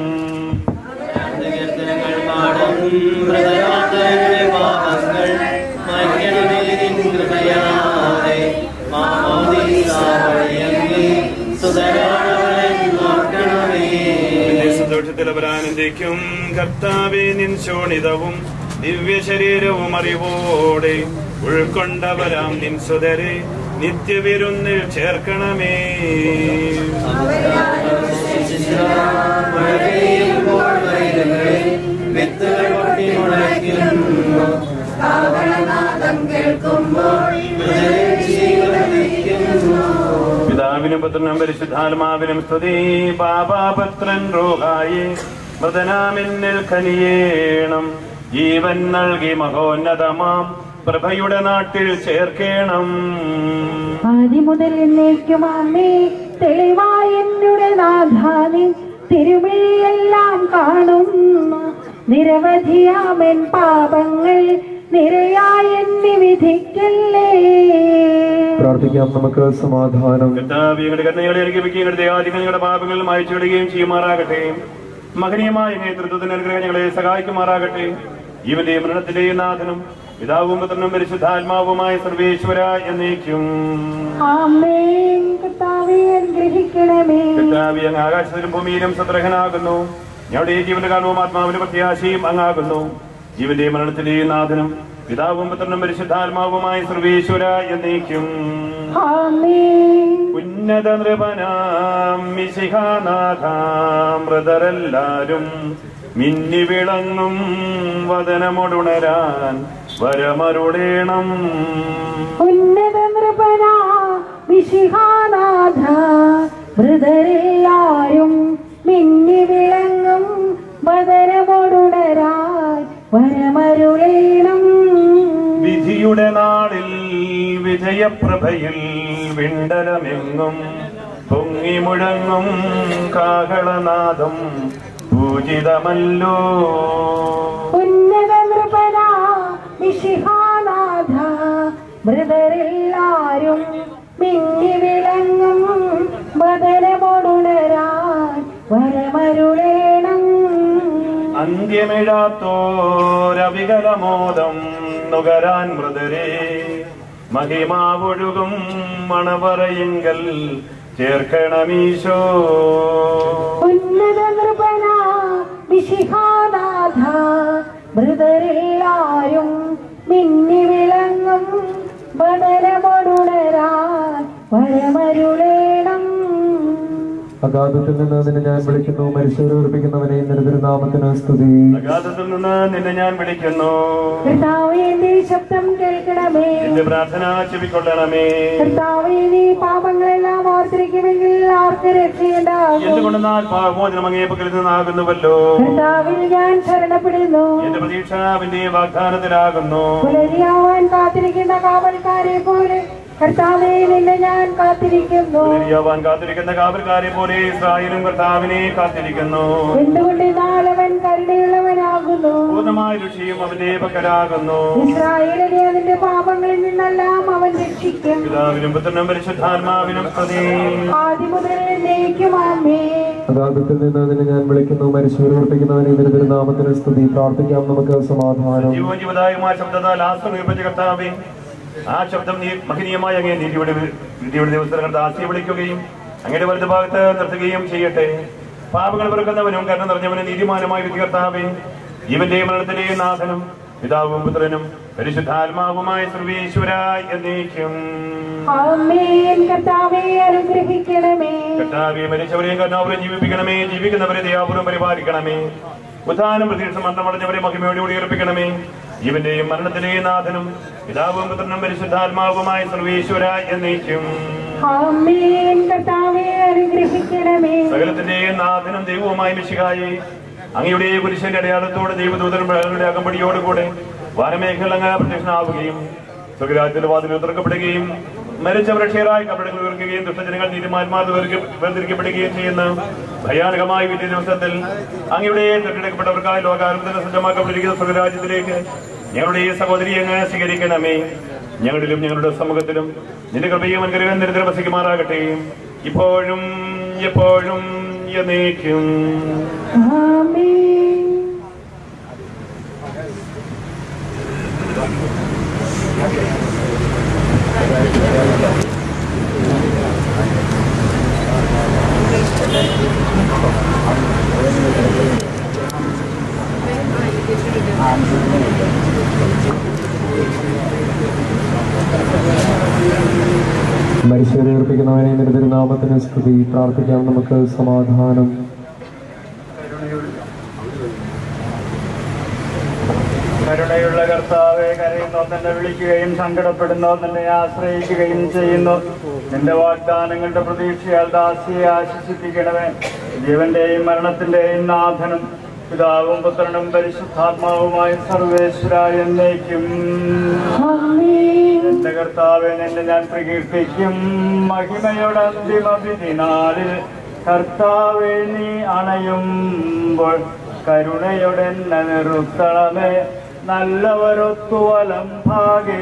സന്തോഷത്തിൽ അവരാനന്ദിക്കും. കർത്താവേ, നിൻ ശോണിതവും ദിവ്യ ശരീരവും അറിവോടെ ഉൾക്കൊണ്ടവരാം നിൻ സുതരെ നിത്യവിരുന്നിൽ ചേർക്കണമേ. പിതാവിനും പുത്രനും പരിശുദ്ധാത്മാവിനും സ്തുതി. പാപാപുത്രൻ റൂഹായി മൃതനാമിന്നിൽ കനിയേണം. ജീവൻ നൽകി മഹോന്നതമാം പ്രഭയുടെ നാട്ടിൽ ചേർക്കേണം. ആദിമുതൽ എന്നേക്കും അമ്മേ തെളിവായ എന്നുടെ നാഥാനി തിരുമിഴിയെല്ലാം കാണുന്നു. നിരവധിയാമൻ പാപങ്ങൾ നിരയായ എന്നി വിധിക്കല്ലേ. പ്രാർത്ഥിക്കാം നമുക്ക് സമാധാനം. കർത്താവിയുടെ കരുണയോടെ അനുഗ്രഹിക്കുകയും ദയാധികളുടെ പാപങ്ങൾ മായ്ച്ചുവിടുകയും ചെയ്യുമാറാകട്ടെ. മഹനീയമായ നേതൃത്വത്തിന് അനുഗ്രഹം ഞങ്ങളെ സഹായിക്കുമാറാകട്ടെ. ജീവന്റെ മരണത്തിന്റെയും നാഥനും പിതാവും പുത്രനും പരിശുദ്ധാത്മാവുമായ സർവേശ്വര എന്നേക്കും. കർത്താവേ അങ്ങ് ആകാശത്തിലും ഭൂമിയിലും സത്രഹനാകുന്നു. ഞങ്ങളുടെ ജീവന്റെ കാരണവും ആത്മാവിന്റെ പ്രത്യാശയും അങ്ങാകുന്നു. ജീവന്റെ മരണത്തിന്റെയും നാഥനും പിതാവും പുത്രനും പരിശുദ്ധാത്മാവുമായ സർവേശ്വര എന്നേക്കും. ഉന്നത നൃപനാം മിശിഹാനാഥാമൃതരെല്ലാരും മിന്നി വിളങ്ങും വദനമൊടുണരാൻ വരമരുളേണം. ഉന്നത നൃപനാ മിശിഹാനാഥ മൃതരെല്ലാരും മിന്നി വിളങ്ങും വദനമൊടുണരാൻ വരമരുളേണം. വിധിയുടെ നാളിൽ വിജയപ്രഭയിൽ വിണ്ടലമെങ്ങും പൊങ്ങി മുഴങ്ങും കാഹളനാദം പൂജിതമല്ലോ. ഉന്നത നൃപനാ മിശിഹാനാഥ മൃതരെല്ലാരും മിന്നി വിളങ്ങും വദനമൊടുണരാൻ വരമരുളേണം. അന്ത്യമിഴാത്തോരവികലമോദം നുകരാൻ മൃതരെ മഹിമാവൊഴുകും മണവറയിങ്കൽ ചേർക്കണമീശോ. ഉന്നത നൃപനാ മിശിഹാനാഥ മൃതരെല്ലാരും മിന്നി വിളങ്ങും വദനമൊടുണരാൻ വരമരുളേണം. അഗാധത്തിൽ നിന്ന് നിന്നെ ഞാൻ വിളിക്കുന്നു. മരിച്ചവരെ ഉറപ്പിക്കുന്നവനെ നിരതിരുനാമത്തിന് സ്തുതി. അഗാധത്തിൽ നിന്ന് നിന്നെ ഞാൻ വിളിക്കുന്നു. കർത്താവേ എന്റെ ശബ്ദം കേൾക്കണമേ. എന്റെ പ്രാർത്ഥന ചെവിക്കൊള്ളണമേ. കർത്താവേ നീ പാപങ്ങളെല്ലാം ഓർത്തിരിക്കുമെങ്കിൽ ആർക്ക് രക്ഷയുണ്ടാകും? എന്തുകൊണ്ടെന്നാൽ പാപമോചനം അങ്ങേ പക്കൽ നിന്നാകുന്നുവല്ലോ. കർത്താവിൽ ഞാൻ ശരണപ്പെടുന്നു. എന്റെ പ്രതീക്ഷ അവന്റെ വാഗ്ദാനത്തിലാകുന്നു. പുലരിയാവാൻ കാത്തിരിക്കുന്ന കാവൽക്കാരെ പോലെ കർത്താവേ നിന്നെ ഞാൻ കാത്തിരിക്കുന്നു. പുലരിയാവാൻ കാത്തിരിക്കുന്ന കാവൽക്കാരെ പോലെ ഇസ്രായേലും കർത്താവിനെ കാത്തിരിക്കുന്നു. എന്തുകൊണ്ടെന്നാൽ അവൻ കരുണയുള്ളവനാകുന്നു. പൂർണ്ണമായ രുചിയും അവന്റെ പക്കലാകുന്നു. ഇസ്രായേലിനെ അതിന്റെ പാപങ്ങളിൽ നിന്നെല്ലാം അവൻ രക്ഷിക്കും. പിതാവിനും പുത്രനും പരിശുദ്ധാത്മാവിനും സ്തുതി. ആദിമുതൽ എന്നേക്കും ആമേൻ. അഗാധത്തിൽ നിന്ന് നിന്നെ ഞാൻ വിളിക്കുന്നു. മരിച്ചവരെ ഉറപ്പിക്കുന്നവനെ നിരതിരുനാമത്തിന് സ്തുതി. പ്രാർത്ഥിക്കാം നമുക്ക് സമാധാനം. ജീവൻ ജീവദായകമായ ശബ്ദത്താൽ ആശ്രയം നിർമ്മിച്ച കർത്താവേ, ആ ശബ്ദം നീ മഹനീയമായ അങ്ങേ നീതിയുടെ നീതിയുടെ ദിവസങ്ങൾ ദാസിയെ വിളിക്കുകയും അങ്ങയുടെ വലതു ഭാഗത്ത് നിർത്തുകയും ചെയ്യട്ടെ. പാപങ്ങൾ വെറുക്കുന്നവനും കരുണ നിറഞ്ഞവനും നീതിമാനുമായ വിധി കർത്താവേ, ജീവന്റെയും മരണത്തിന്റെയും നാഥനും പിതാവും പുത്രനും പരിശുദ്ധാത്മാവുമായ സർവേശ്വര എന്നേക്കും. ആമേൻ. കർത്താവേ അനുഗ്രഹിക്കണമേ. കർത്താവേ മരിച്ചവരെയും കരുണാപുരം ജീവിപ്പിക്കണമേ. ജീവിക്കുന്നവരെ ദയാപുരം പരിപാലിക്കണമേ. ഉദ്ധാനം പ്രതീക്ഷ മരണമടഞ്ഞവരെ മഹിമയോടെ ഉയർപ്പിക്കണമേ. ജീവന്റെയും മരണത്തിന്റെയും നാഥനും പിതാവും പുത്രനും പരിശുദ്ധാത്മാവുമായ സർവേശ്വര എന്നേക്കും. ആമേൻ. കർത്താവേ അനുഗ്രഹിക്കണമേ. സകലത്തിന്റെയും നാഥനും ദൈവവുമായ മിശിഹായേ, അങ്ങയുടെ കുരിശന്റെ അടയാളത്തോടെ ദൈവദൂതരുടെ അകമ്പടിയോടുകൂടെ വാനമേഖല അങ്ങ് പ്രത്യക്ഷനാവുകയും സ്വർഗ്ഗരാജ്യത്തിന്റെ വാതിൽ തുറക്കപ്പെടുകയും മരിച്ചവർ രക്ഷകരായി കപടങ്ങൾ ഉയർക്കുകയും ദുഷ്ടജനങ്ങൾ നീതിമാന്മാർ വേർതിരിക്കപ്പെടുകയും ചെയ്യുന്ന ഭയാനകമായ വിധി ദിവസത്തിൽ അങ്ങയുടെ തെരഞ്ഞെടുക്കപ്പെട്ടവർക്കായി ലോകാരംഭത്തിന് സജ്ജമാക്കപ്പെട്ടിരിക്കുന്ന സ്വർഗ്ഗരാജ്യത്തിലേക്ക് ഞങ്ങളുടെ ഈ സഹോദരി അങ്ങ് സ്വീകരിക്കണമേ. ഞങ്ങളിലും ഞങ്ങളുടെ സമൂഹത്തിലും നിന്റെ കൃപയും അനുഗ്രഹം നിരന്തരം വസിക്കുമാറാകട്ടെ, ഇപ്പോഴും എപ്പോഴും എന്നേക്കും. ആമേൻ. Thank you. മരിച്ചവരെ ഉയർപ്പിക്കുന്നവനെ നിന്റെ തിരുനാമത്തിന് സ്തുതി. പ്രാർത്ഥിക്കാം നമുക്ക് സമാധാനം. കരുണയുള്ള കർത്താവെ, കരയുന്നോ തന്നെ വിളിക്കുകയും സങ്കടപ്പെടുന്നോ തന്നെ ആശ്രയിക്കുകയും ചെയ്യുന്നു. നിന്റെ വാഗ്ദാനങ്ങളുടെ പ്രതീക്ഷയാൽ ദാസിയെ ആശ്വസിപ്പിക്കണമേ. ജീവന്റെയും മരണത്തിന്റെയും നാഥനും പിതാവും പുത്രനും പരിശുദ്ധാത്മാവുമായ സർവേശ്വര എന്നേക്കും. എന്റെ കർത്താവെ, നിന്നെ ഞാൻ പ്രകീർത്തിക്കും. മഹിമയുടെ അന്തിമ വിധിനാളിൽ കർത്താവെ നീ അണയുമ്പോൾ കരുണയുടെ നിർത്തണമേ. നല്ലവരൊത്തുവലം ഭാഗേ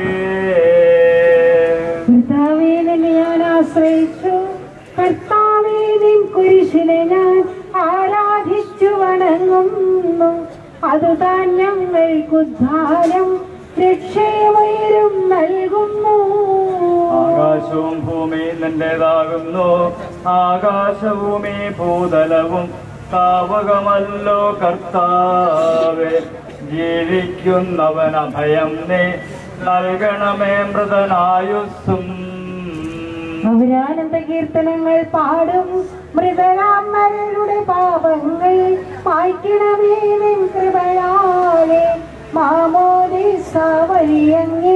കർത്താവേ, നിന്നെ ഞാൻ ആശ്രയിച്ചു. കർത്താവേ, നിൻ കുരിശിനെ ഞാൻ ആരാധിച്ചു വണങ്ങുന്നു. അതുതാൻ ഞങ്ങൾക്കുദ്ധാരം രക്ഷയുയരും നൽകുന്നു. ആകാശവും ഭൂമിയും നിന്റേതാകുന്നു. ആകാശഭൂമി ഭൂതലവും താവകമല്ലോ കർത്താവേ. ജീവിക്കുന്നവൻ അഭയം നീ നൽകണമേ മൃതനായുസ്സും. അവരാനന്ദ കീർത്തനങ്ങൾ പാടും. മൃതരാമരുടെ പാപങ്ങൾ മായ്ക്കണമേ നിൻ കൃപയാലെ. മാമോദീസ വഴിയങ്ങി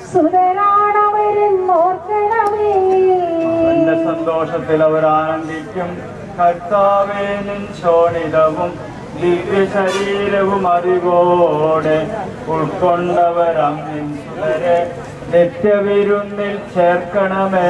സുതരാണവരെന്നോർക്കണമേ. അവന്റെ സന്തോഷത്തിൽ അവരാനന്ദിക്കും. കർത്താവേ, നിൻ ശോണിതവും ദിവ്യ ശരീരവും അറിവോടെ ഉൾക്കൊണ്ടവരം നിൻ സുതരെ നിത്യവിരുന്നിൽ ചേർക്കണമേ.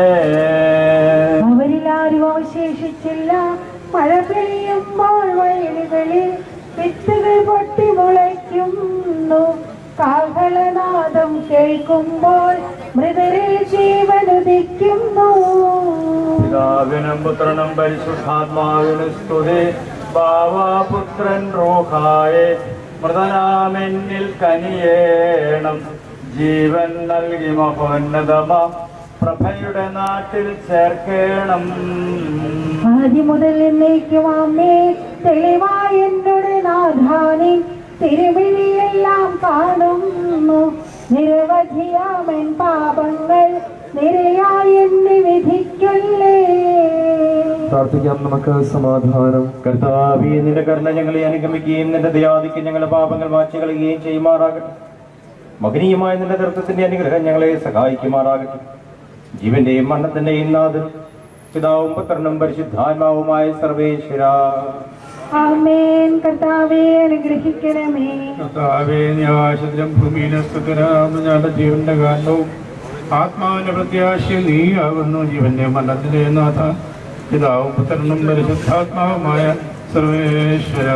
അവരിലാരും അവശേഷിച്ചില്ല. മഴ പെയ്യുമ്പോൾ വയലുകളിൽ വിത്തുകൾ പൊട്ടി മുളയ്ക്കുന്നു. കാഹളനാദം കേൾക്കുമ്പോൾ മൃതരിൽ ജീവനുദിക്കുന്നു. പിതാവിനും പുത്രനും പരിശുദ്ധാത്മാവിനും സ്തുതി. ബാവാപുത്രൻ റൂഹായെ മൃതനാമെന്നിൽ കനിയേണം. ജീവൻ നൽകി മഹോന്നതമ പ്രഭയുടെ നാട്ടിൽ ചേർക്കേണം. ആദ്യം മുതൽ എന്നേക്കും അമ്മേ തെളിവായ എന്നോട് നാഥാനെ തിരുവിഴിയെല്ലാം കാണുന്നു. നിരവധിയാമൻ പാപങ്ങൾ നിരയായി എന്നെ വിധിക്കല്ലേ. പ്രാർത്ഥിക്കാം നമുക്ക് സമാധാനം. കർത്താവേ, നിന്റെ കരുണ ഞങ്ങളെ അനുഗമിക്കുകയും നിന്റെ ദയാദിക്ക് ഞങ്ങളുടെ പാപങ്ങൾ മാറ്റി കളയുകയും ചെയ്യുമാറാകട്ടെ. മകനീയമായ നിന്റെ തൃത്വത്തിന്റെ അനുഗ്രഹം ഞങ്ങളെ സഹായിക്കുമാറാകട്ടെ. ജീവന്റെയും മരണത്തിന്റെയും നാഥനും പിതാവും പുത്രനും പരിശുദ്ധാത്മാവുമായ സർവേശ്വര. ആമേൻ. കർത്താവേ, അനുഗ്രഹിക്കണമേ. കർത്താവേ, നീ ആകാശത്തിലും ഭൂമിയിലും സ്തുതനാകുന്നു. ഞങ്ങളുടെ ജീവന്റെ കാരണവും ആത്മാവിന്റെ പ്രത്യാശയും നീയാകുന്നു. ജീവന്റെ മരണത്തിലെ നാഥ പിതാവും പുത്രനും പരിശുദ്ധാത്മാവുമായ സർവേശ്വര.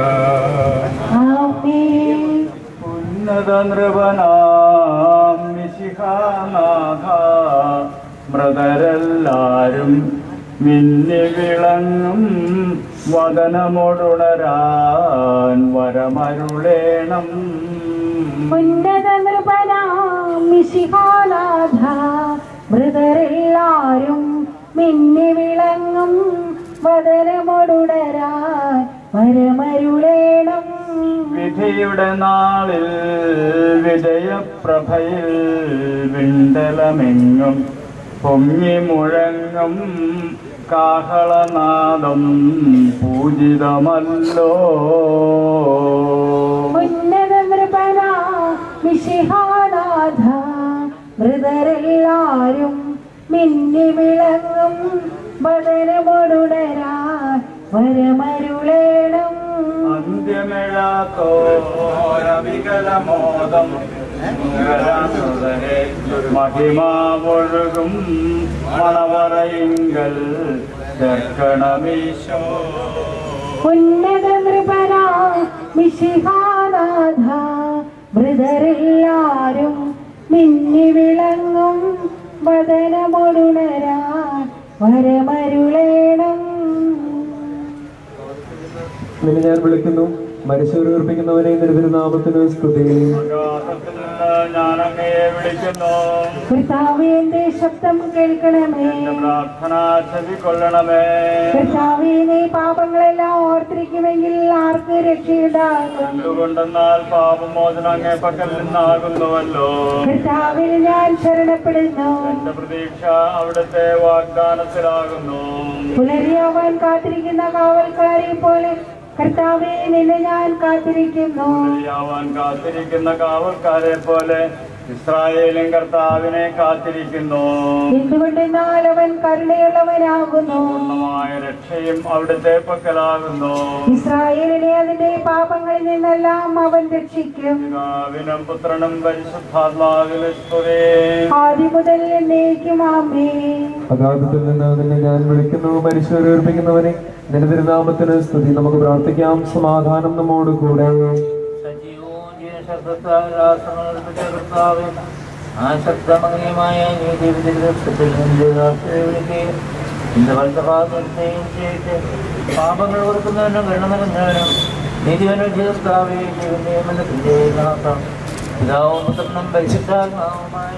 ഉന്നത നൃപനാം മിശിഹാനാഥ, മൃതരെല്ലാരും മിന്നി വിളങ്ങും വദനമോടുണരാൻ വരമരുളേണം. ഉന്നത നൃപനാം മിശിഹാനാഥ, മൃതരെല്ലാരും മിന്നി വിളങ്ങും വദനമോടുണരാൻ വരമരുളേണം. വിധിയുടെ നാളിൽ വിജയപ്രഭയിൽ വിണ്ടലമെങ്ങും പൊങ്ങി മുഴങ്ങും കാഹളനാദം പൂജിതമല്ലോ. ഉന്നത നൃപനാ മിശിഹാനാഥ, മൃതരെല്ലാരും മിന്നി വിളങ്ങും വദനമോടുണരാൻ വരമരുളേണം. അന്ത്യമിഴാത്തോരവികലമോദം മഹിമാവൊഴുകും മണവറയിങ്കൽ ചേർക്കണമീശോ. ഉന്നത നൃപനാ മിശിഹാനാഥ, മൃതരെല്ലാരും മിന്നി വിളങ്ങും വദനമോടുണരാൻ വരമരുളേണം. നിന്നെ ഞാൻ വിളിക്കുന്നു. മരിച്ചവരെ ഉയർപ്പിക്കുന്നവനെ നിന്റെ തിരുനാമത്തിന് സ്തുതി. ഞാനങ്ങയെ വിളിക്കുന്നു. കർത്താവേ, എന്റെ ശബ്ദം കേൾക്കണമേ. പ്രാർത്ഥന ചെവിക്കൊള്ളണമേ. കർത്താവേ, നീ പാപങ്ങളെല്ലാം ഓർത്തിരിക്കുമെങ്കിൽ ആർക്ക് രക്ഷയുണ്ടാകും? എന്തുകൊണ്ടെന്നാൽ പാപമോചനം അങ്ങേ പക്കൽ നിന്നാകുന്നുവല്ലോ. കർത്താവിൽ ഞാൻ ശരണപ്പെടുന്നു. എന്റെ പ്രതീക്ഷ അവിടുത്തെ വാഗ്ദാനത്തിലാകുന്നു. പുലരിയാവാൻ കാത്തിരിക്കുന്ന കാവൽക്കാരെ പോലെ കർത്താവെ നിന്നെ ഞാൻ കാത്തിരിക്കുന്നു. പുലരിയാവാൻ കാത്തിരിക്കുന്ന കാവൽക്കാരെ പോലെ ഇസ്രായേലും കർത്താവിനെ കാത്തിരിക്കുന്നു. എന്തുകൊണ്ടെന്നാൽ അവൻ കരുണയുള്ളവനാകുന്നു. പൂർണ്ണമായ രക്ഷയും അവിടുത്തെ പക്കലാകുന്നു. ഇസ്രായേലിനെ അതിന്റെ പാപങ്ങളിൽ നിന്നെല്ലാം അവൻ രക്ഷിക്കും. പിതാവിനും പുത്രനും പരിശുദ്ധാത്മാവിലും സ്തുതി. ആദ്യം മുതൽ എന്നേക്കും ആമേൻ. അഗാധത്തിൽ നിന്ന് നിന്നെ ഞാൻ വിളിക്കുന്നു, മരിച്ചവരെ ഉയർപ്പിക്കുന്നവനെ നിന്റെ തിരുനാമത്തിന് സ്തുതി. നമുക്ക് പ്രാർത്ഥിക്കാം. സമാധാനം നമ്മോട് കൂടെ. ആ ശബ്ദമഗ്നിയമായ പാപങ്ങൾ ഓർക്കുന്നവനും കരുണ നൽകുന്നവനും നീതിവനും ജീവസ്ഥാവേ ജീവന്റെ മരണത്തിന്റെ നാഥം പിതാവും പുത്രനും പരിശുദ്ധാത്മാവുമായ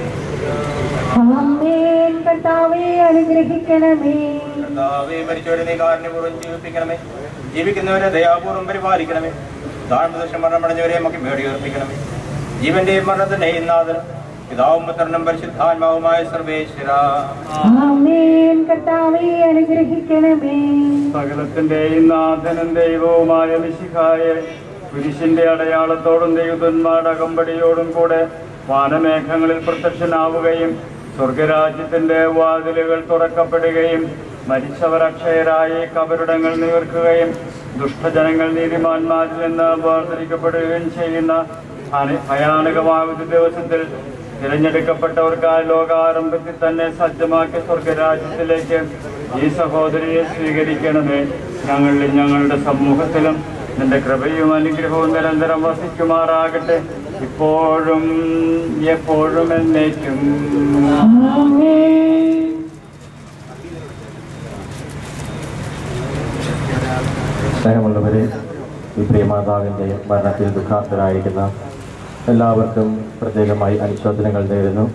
ആമേൻ. കർത്താവേ അനുഗ്രഹിക്കണമേ. കർത്താവേ മരിച്ചവരെ നീ കാരുണ്യപൂർവ്വം ജീവിപ്പിക്കണമേ. ജീവിക്കുന്നവരെ ദയാപൂർവ്വം പരിപാലിക്കണമേ. താഴ്മദൃശ്യം മരണമടഞ്ഞവരെ നമുക്ക് മേടിയുറപ്പിക്കണമേ. ജീവന്റെയും മരണത്തിന്റെയും നാഥനും പിതാവും പുത്രനും പരിശുദ്ധാത്മാവുമായ സർവേശ്വര. ആമേൻ. കർത്താവേ അനുഗ്രഹിക്കണമേ. സകലത്തിന്റെയും നാഥനും ദൈവവുമായ മിശിഹായെ കുരിശിന്റെ അടയാളത്തോടും ദൈവന്മാരുടെ അകമ്പടിയോടും കൂടെ വാനമേഘങ്ങളിൽ പ്രത്യക്ഷനാവുകയും സ്വർഗരാജ്യത്തിന്റെ വാതിലുകൾ തുറക്കപ്പെടുകയും മരിച്ചവർ അക്ഷയരായി കബറിടങ്ങൾ നീർക്കുകയും ദുഷ്ടജനങ്ങൾ നീതിമാന്മാരിൽ നിന്ന് വേർതിരിക്കപ്പെടുകയും ചെയ്യുന്ന ഭയാനകമായ ദിവസത്തിൽ തിരഞ്ഞെടുക്കപ്പെട്ടവർക്കായി ലോകാരംഭത്തിൽ തന്നെ സജ്ജമാക്കിയ സ്വർഗരാജ്യത്തിലേക്ക് ഈ സഹോദരിയെ സ്വീകരിക്കണമേ. ഞങ്ങളിലും ഞങ്ങളുടെ സമൂഹത്തിലും നിന്റെ കൃപയും അനുഗ്രഹവും നിരന്തരം വസിക്കുമാറാകട്ടെ, ഇപ്പോഴും എപ്പോഴും എന്നേക്കും. സ്നേഹമുള്ളവരെ, ഈ പ്രിയമാതാവിൻ്റെ മരണത്തിൽ ദുഃഖാന്തരായിരിക്കുന്ന എല്ലാവർക്കും പ്രത്യേകമായി അനുശോചനങ്ങൾ നേരുന്നു.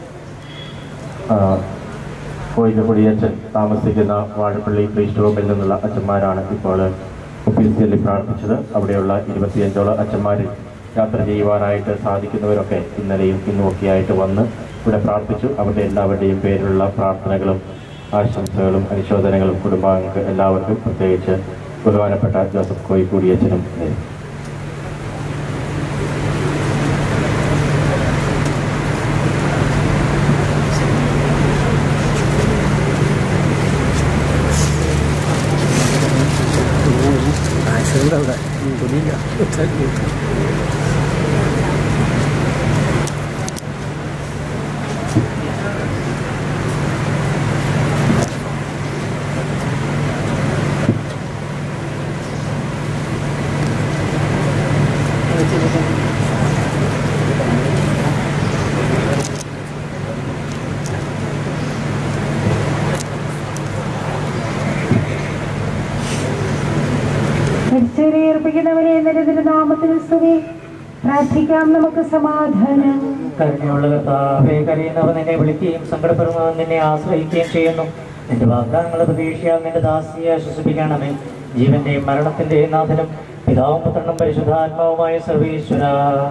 കോയിലക്കുടിയച്ഛൻ താമസിക്കുന്ന വാഴപ്പള്ളി പ്രീസ്റ്റ് റൂമിൽ നിന്നുള്ള അച്ഛന്മാരാണ് ഇപ്പോൾ ഒഫീസിയലി പ്രാർത്ഥിച്ചത്. അവിടെയുള്ള ഇരുപത്തിയഞ്ചോളം അച്ഛന്മാരിൽ യാത്ര ചെയ്യുവാനായിട്ട് സാധിക്കുന്നവരൊക്കെ ഇന്നലെയും ഇന്നുമൊക്കെ ആയിട്ട് വന്ന് ഇവിടെ പ്രാർത്ഥിച്ചു. അവരുടെ എല്ലാവരുടെയും പേരിലുള്ള പ്രാർത്ഥനകളും ആശംസകളും അനുശോചനങ്ങളും കുടുംബാംഗങ്ങൾക്ക് എല്ലാവർക്കും പ്രത്യേകിച്ച് ബഹുമാനപ്പെട്ട ജോസഫ് കോയിക്കൂടിയച്ഛനും നേരും. ർപ്പിക്കുന്നവരെ നാമത്തിന് സ്തുതി. പ്രാർത്ഥിക്കാം നമുക്ക് സമാധാനം. കരുണയുള്ള കർത്താവേ, കരയുന്നവർ നിന്നെ വിളിക്കുകയും സങ്കടപ്പെടുന്നവർ നിന്നെ ആശ്രയിക്കുകയും ചെയ്യുന്നു. നിന്റെ വാഗ്ദാനങ്ങളെ പ്രതീക്ഷയാൽ നിന്റെ ദാസിയെ ആശ്വസിപ്പിക്കണമേ. ജീവന്റെയും മരണത്തിന്റെയും നാഥനും പിതാവും പുത്രനും പരിശുദ്ധാത്മാവുമായ സർവീശ്വര.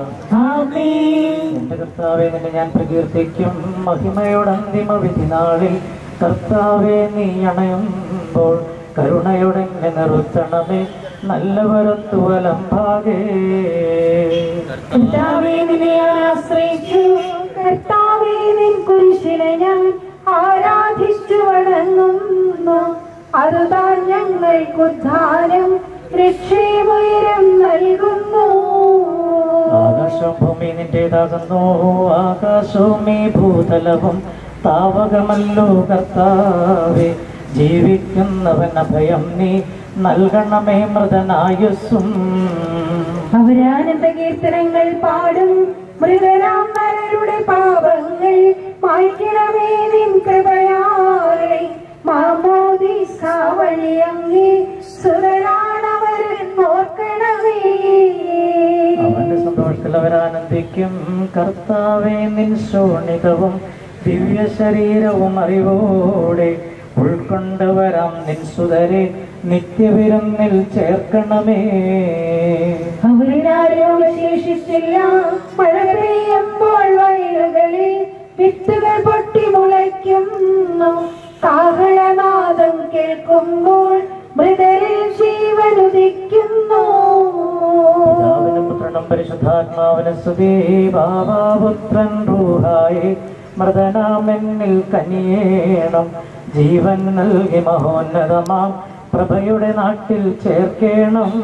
എന്റെ കർത്താവെ, നിന്നെ ഞാൻ പ്രകീർത്തിക്കും മഹിമയുടെ അന്തിമ വിധി നാളിൽ. കർത്താവെ, നീ അണയുമ്പോൾ കരുണയുടെ നിർത്തണമേ. നല്ലവരത്തു വലംഭാഗേ കർത്താവേ, നിന്നെ ഞാൻ ആശ്രയിച്ചു. കർത്താവേ, നിൻ കുരിശിനെ ഞാൻ ആരാധിച്ചു വണങ്ങുന്നു. അതുതാൻ ഞങ്ങൾക്കുദ്ധാനം രക്ഷയുയരം നൽകുന്നു. ആകാശവും ഭൂമി നിന്റേതാകുന്നു. ആകാശവും ഈ ഭൂതലവും താവകമല്ലോ കർത്താവേ. ജീവിക്കുന്നവൻ അഭയം നീ നൽകണമേ മൃതനായുസ്സും. അവരാനന്ദ കീർത്തനങ്ങൾ പാടും. മൃതരാം നരരുടെ പാപങ്ങൾ മായ്ക്കണമേ നിൻ കൃപയാലെ. മാമോദീസ വഴി അങ്ങേ സുതരാണവരിൽ നോക്കണമേ. അവന്റെ സന്തോഷത്തിൽ അവരാനന്ദിക്കും. കർത്താവേ, നിൻ ശോണിതവും ദിവ്യ ശരീരവും അറിവോടെ ഉൾക്കൊണ്ടവരാം നിൻ സുതരെ നിത്യവിരുന്നിൽ ചേർക്കണമേ. അവരിലാരോ ശേഷിച്ചില്ല. മഴ പെയ്യുമ്പോൾ വയലുകളിൽ വിത്തുകൾ പൊട്ടി മുളയ്ക്കുന്നു. കാഹളനാദം കേൾക്കുമ്പോൾ മൃതരിൽ ജീവനുദിക്കുന്നു. പിതാവിനും പുത്രനും പരിശുദ്ധാത്മാവിനും സ്തുതി. ബാബാപുത്രൻ റൂഹായി മൃതനാമെന്നിൽ കനിയേണം. ജീവൻ നൽകി മഹോന്നതമാം പ്രഭയുടെ നാട്ടിൽ ചേർക്കേണം.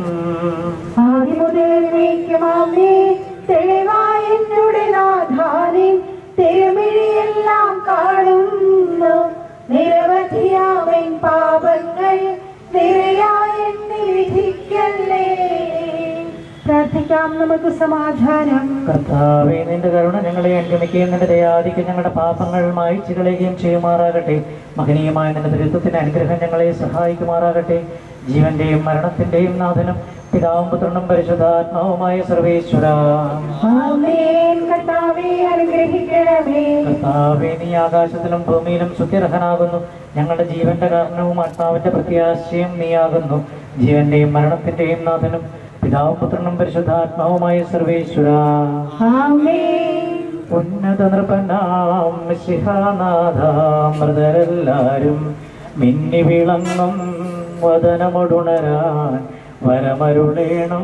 ആദിമുതലേക്കുമാമേ തെളിവായ എന്നുടെ നാഥാനെ തിരുമിഴിയെല്ലാം കാണുന്നു. നിരവധിയാമൻ പാപങ്ങൾ നിരയായി എന്നെ വിധിക്കല്ലേ. പ്രാർത്ഥിക്കാം നമുക്ക് സമാധാനം. കർത്താവേ, നിന്റെ കരുണ ഞങ്ങളെ അനുഗമിക്കുകയും നിന്റെ ദയാദിക്കും ഞങ്ങളുടെ പാപങ്ങൾ മായ്ച്ചു കളയുകയും ചെയ്യുമാറാകട്ടെ. മഹനീയമായ നിന്റെ ദരിദ്രത്തിന്റെ അനുഗ്രഹം ഞങ്ങളെ സഹായിക്കുമാറാകട്ടെ. ജീവന്റെയും മരണത്തിന്റെയും നാഥനും പിതാവും പുത്രനും പരിശുദ്ധാത്മാവുമായ സർവേശ്വര. കർത്താവേ, നീ ആകാശത്തിലും ഭൂമിയിലും സ്തുത്യർഹനാകുന്നു. ഞങ്ങളുടെ ജീവന്റെ കാരണവും ആത്മാവിന്റെ പ്രത്യാശയും നീയാകുന്നു. ജീവന്റെയും മരണത്തിന്റെയും നാഥനും പിതാവും പുത്രനും പരിശുദ്ധാത്മാവുമായ സർവേശ്വര. ഉന്നത നൃപനാം മിശിഹാനാഥ, മൃതരെല്ലാരും മിന്നി വിളങ്ങും വദനമൊടുണരാൻ വരമരുളേണം.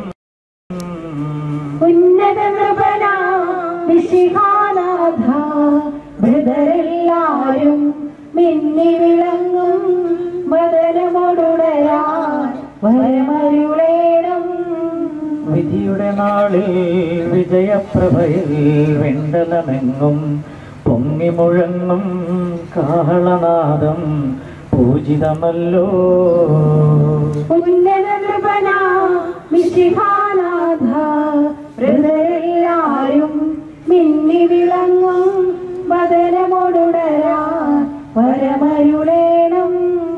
ഉന്നത നൃപനാം മിശിഹാനാഥ, മൃതരെല്ലാരും മിന്നി വിളങ്ങും വദനമൊടുണരാൻ വരമരുളേണം. വിധിയുടെ നാളിൽ വിജയപ്രഭയിൽ വെണ്ടലമെങ്ങും പൊങ്ങി മുഴങ്ങും കാഹളനാദം പൂജിതമല്ലോ. ഉന്നത നൃപനാം മിശിഹാനാഥ, മൃതരെല്ലാരും മിന്നി വിളങ്ങും വദനമൊടുണരാൻ വരമരുളേണം.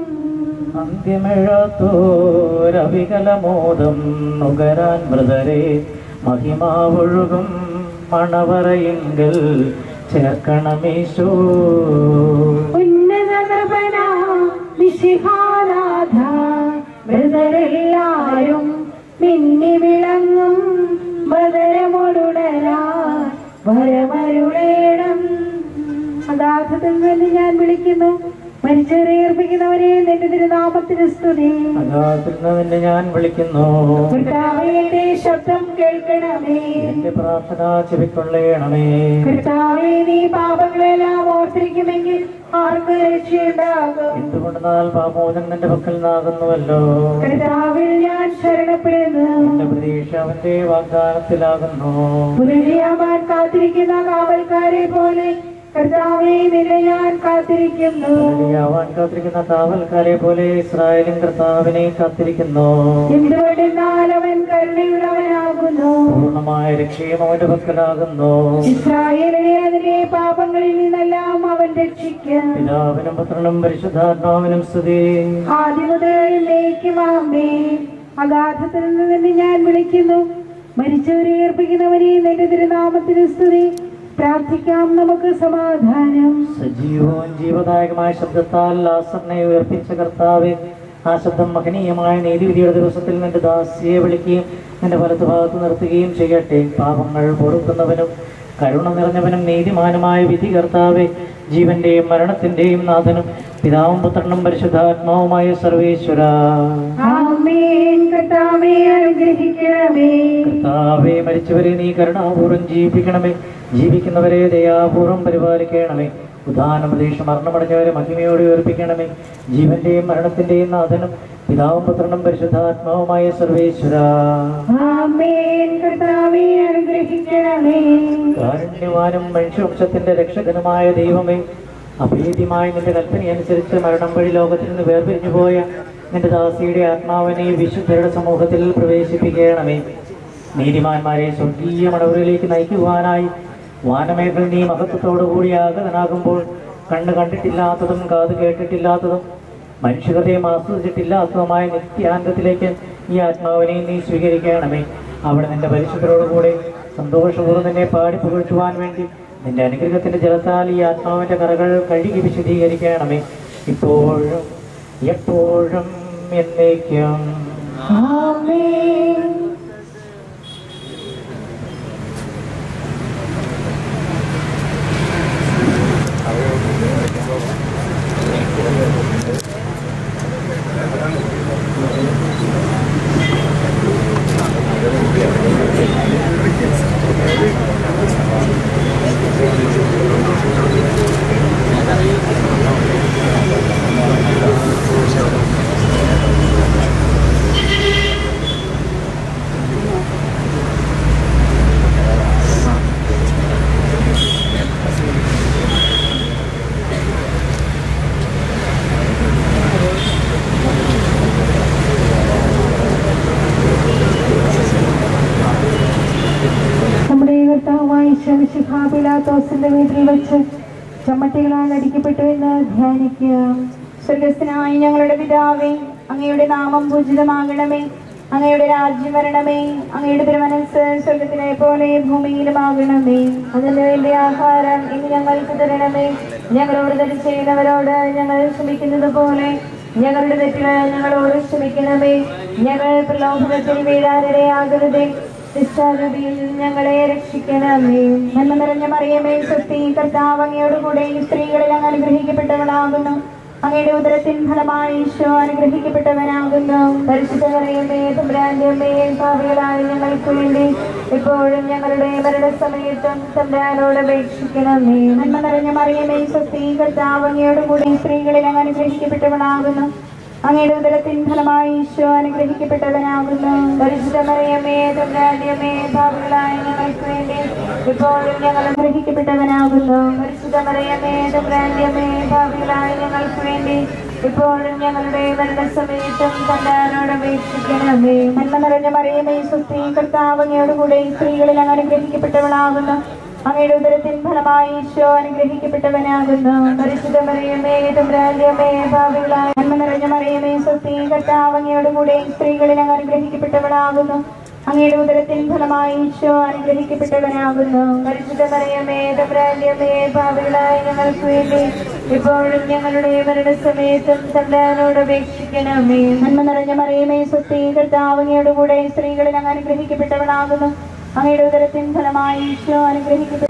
അന്ത്യമെഴാത്തോരവികലമോദം നുകരാൻ മൃതരെ മഹിമാവൊഴുകും മണവറയിങ്കൽ ചേർക്കണമീശോ. ഉന്നത നൃപനാം മിശിഹാനാഥ, മൃതരെല്ലാരും മിന്നി വിളങ്ങും വദനമൊടുണരാൻ വരമരുളേണം. അഗാധത്തിൽ നിന്ന് ഞാൻ വിളിക്കുന്നു, മരിച്ചവരെ ഏർപ്പിക്കുന്നവരെ നിന്റെ തിരുനാമത്തിന് സ്തുതി. അഗാധത്തിൽ നിന്ന് ഞാൻ വിളിക്കുന്നു, കർത്താവേ എന്റെ ശബ്ദം കേൾക്കണമേ. എന്റെ പ്രാർത്ഥന ചെവിക്കൊള്ളണമേ. കർത്താവേ, നീ പാപങ്ങളെല്ലാം ഓർത്തിരിക്കുമെങ്കിൽ ആർക്ക് രക്ഷയുണ്ടാകും? എന്തുകൊണ്ടെന്നാൽ പാപമോചനം നിന്റെ പക്കൽ നിന്നാകുന്നുവല്ലോ. കർത്താവിൽ ഞാൻ ശരണപ്പെടുന്നു, എന്റെ പ്രതീക്ഷ അവന്റെ വാഗ്ദാനത്തിലാകുന്നു. പുനരിയാവാൻ കാത്തിരിക്കുന്ന കാവൽക്കാരെ പോലെ കർത്താവേ നിന്നെ ഞാൻ കാത്തിരിക്കുന്നു. പുനരിയാവാൻ കാത്തിരിക്കുന്ന കാവൽക്കാരെ പോലെ ഇസ്രായേലും കർത്താവിനെ കാത്തിരിക്കുന്നു. എന്തുകൊണ്ടെന്നാൽ അവൻ കരുണയുള്ളവനാകുന്നു, പൂർണ്ണമായ രക്ഷയും അവന്റെ പക്കലാകുന്നു. ഇസ്രായേലിനെ അതിന്റെ പാപങ്ങളിൽ നിന്നെല്ലാം അവൻ രക്ഷിക്കും. പിതാവിനും പുത്രനും പരിശുദ്ധാത്മാവിനും സ്തുതി. ആദ്യം മുതൽ എന്നേക്കും ആമേൻ. അഗാധത്തിൽ നിന്ന് ഞാൻ വിളിക്കുന്നു, മരിച്ചവരെ ഏർപ്പിക്കുന്നവരെ നിന്റെ തിരുനാമത്തിന് സ്തുതി. പ്രാർത്ഥിക്കാം നമുക്ക് സമാധാനം. സജീവവും ജീവദായകമായ ശബ്ദത്താൽ ലാസറിനെ ഉയർപ്പിച്ച കർത്താവേ, ആ ശബ്ദം മഹനീയമായ നീതിവിധിയുടെ ദിവസത്തിൽ നിന്റെ ദാസിയെ വിളിക്കുകയും നിന്റെ വലതു ഭാഗത്ത് നിർത്തുകയും ചെയ്യട്ടെ. പാപങ്ങൾ പൊറുക്കുന്നവനും കരുണ നിറഞ്ഞവനും നീതിമാനുമായ വിധി കർത്താവേ, ജീവന്റെയും മരണത്തിന്റെയും നാഥനും പിതാവും പുത്രനും പരിശുദ്ധാത്മാവുമായ സർവേശ്വര. കർത്താവേ അനുഗ്രഹിക്കണമേ. കർത്താവേ, മരിച്ചവരെ നീ കരുണാപൂർവ്വം ജീവിപ്പിക്കണമേ. ജീവിക്കുന്നവരെ ദയാപൂർവ്വം പരിപാലിക്കണമേ. ഉദാന പ്രതീക്ഷ മരണമടഞ്ഞവരെ മഹിമയോടെ ഉയർപ്പിക്കണമേ. ജീവന്റെയും മരണത്തിന്റെയും നാഥനും പിതാവും പുത്രനും പരിശുദ്ധാത്മാവുമായ സർവേശ്വര. കർത്താവേ അനുഗ്രഹിക്കണമേ. കാരുണ്യവാനും മനുഷ്യവംശത്തിന്റെ രക്ഷകനുമായ ദൈവമേ, അഭേദ്യമായ നിന്റെ കൽപ്പനയനുസരിച്ച് മരണം വഴി ലോകത്തിൽ നിന്ന് വേർപിരിഞ്ഞു പോയ നിന്റെ ദാസിയുടെ ആത്മാവിനെ വിശുദ്ധരുടെ സമൂഹത്തിൽ പ്രവേശിപ്പിക്കണമേ. നീതിമാന്മാരെ സ്വർഗീയ മടവറിലേക്ക് നയിക്കുവാനായി വാനമേഖൽ നീ മഹത്വത്തോടുകൂടി ആഗതനാകുമ്പോൾ കണ്ണ് കണ്ടിട്ടില്ലാത്തതും കാത് കേട്ടിട്ടില്ലാത്തതും മനുഷ്യഹൃദയം ആസ്വദിച്ചിട്ടില്ലാത്തതുമായ നിത്യാന്തത്തിലേക്ക് ഈ ആത്മാവിനെ നീ സ്വീകരിക്കണമേ. അവിടെ നിന്റെ പരിശുദ്ധരോടുകൂടെ സന്തോഷപൂർവ്വം നിന്നെ പാടി പുകഴ്ത്തുവാൻ വേണ്ടി നിന്റെ അനുഗ്രഹത്തിന്റെ ജലത്താൽ ഈ ആത്മാവിന്റെ കറകൾ കഴുകി വിശദീകരിക്കണമേ. ഇപ്പോഴും എപ്പോഴും എന്നേക്കും. ആമേൻ. പിലാത്തോസിന്റെ വീട്ടിൽ വെച്ച് ചമ്മട്ടികളാൽ അടിക്കപ്പെട്ടു എന്ന് ധ്യാനിക്കാം. സ്വർഗസ്ഥനായ ഞങ്ങളുടെ പിതാവേ, അങ്ങയുടെ നാമം പൂജിതമാകണമേ, അങ്ങയുടെ രാജ്യം വരണമേ, അങ്ങയുടെ തിരുമനസ്സ് സ്വർഗത്തിലെ പോലെ ഭൂമിയിലുമാകണമേ. അതിന് വേണ്ടി ആഹാരം ഇനി ഞങ്ങൾക്ക് തരണമേ. ഞങ്ങളോട് തെറ്റ് ചെയ്യുന്നവരോട് ഞങ്ങൾ ക്ഷമിക്കുന്നത് പോലെ ഞങ്ങളുടെ തെറ്റുകൾ ഞങ്ങളോട് ക്ഷമിക്കണമേ. ഞങ്ങൾ പ്രലോഭനത്തിൽ വീഴാനിടയാകരുതേ, ദുഷ്ടാരൂപിയിൽ ഞങ്ങളെ രക്ഷിക്കണമേ. നന്മ നിറഞ്ഞ മറിയമേ, സ്വസ്തി, കർത്താവ് അങ്ങയോടുകൂടെ സ്ത്രീകളിൽ അങ്ങ് അനുഗ്രഹിക്കപ്പെട്ടവളാകുന്നു. അങ്ങയുടെ ഉദരത്തിൻ ഫലമായി ഈശോ അനുഗ്രഹിക്കപ്പെട്ടവനാകുന്നു. പരിശുദ്ധ മറിയമേ, തമ്പുരാന്റെ അമ്മേ, പാപികളായ ഞങ്ങൾക്ക് വേണ്ടി ഇപ്പോഴും ഞങ്ങളുടെ മരണസമയത്തും തമ്പുരാനോട് അപേക്ഷിക്കണമേ. നന്മ നിറഞ്ഞ മറിയമേ, സ്വസ്തി, കർത്താവ് അങ്ങയോടുകൂടെ സ്ത്രീകളിൽ അങ്ങ് അനുഗ്രഹിക്കപ്പെട്ടവളാകുന്നു. അങ്ങയുടെ ഉദരത്തിൻ ഫലമായി ഈശോ അനുഗ്രഹിക്കപ്പെട്ടവനാകുന്നു. പരിശുദ്ധ മറിയമേ, തമ്പുരാന്റെ അമ്മേ, പാപികളായ ഞങ്ങൾക്ക് വേണ്ടി ഇപ്പോഴും ഞങ്ങൾ അനുഗ്രഹിക്കപ്പെട്ടവനാകുന്നു. പരിശുദ്ധ മറിയമേ, തമ്പുരാന്റെ അമ്മേ, പാപികളായ ഞങ്ങൾക്ക് വേണ്ടി ഇപ്പോഴും ഞങ്ങളുടെ മരണസമയത്തും തമ്പുരാനോട് അപേക്ഷിക്കണമേ. നന്മ നിറഞ്ഞ മറിയമേ, സ്വസ്തി, കർത്താവ് അങ്ങയോടുകൂടെ സ്ത്രീകളിൽ അങ്ങ് അനുഗ്രഹിക്കപ്പെട്ടവളാകുന്നു. അങ്ങയുടെ ഉദരത്തിൻ ഫലമായി ഈശോ അനുഗ്രഹിക്കപ്പെട്ടവനാകുന്നു. പരിശുദ്ധ മറിയമേ, തമ്പുരാന്റെ അമ്മേ, പാപികളായ നന്മ നിറഞ്ഞ മറിയമേ, സ്വസ്തി, കർത്താവ് അങ്ങയോടുകൂടെ സ്ത്രീകളിൽ അങ്ങ് അനുഗ്രഹിക്കപ്പെട്ടവളാകുന്നു. അങ്ങയുടെ ഉദരത്തിൻ ഫലമായി ഈശോ അനുഗ്രഹിക്കപ്പെട്ടവനാകുന്നു. പരിശുദ്ധ മറിയമേ, തമ്പുരാന്റെ അമ്മേ, പാപികളായ ഞങ്ങൾക്ക് വേണ്ടി ഇപ്പോഴും ഞങ്ങളുടെ മരണസമയത്തും തമ്പുരാനോട് അപേക്ഷിക്കണമേ. നന്മ നിറഞ്ഞ മറിയമേ, സ്വസ്തി, കർത്താവ് അങ്ങയോടുകൂടെ സ്ത്രീകളിൽ അങ്ങ് അനുഗ്രഹിക്കപ്പെട്ടവളാകുന്നു. അങ്ങയുടെ ഉദരത്തിൻ ഫലമായി ഈശോ അനുഗ്രഹിക്കപ്പെട്ടു.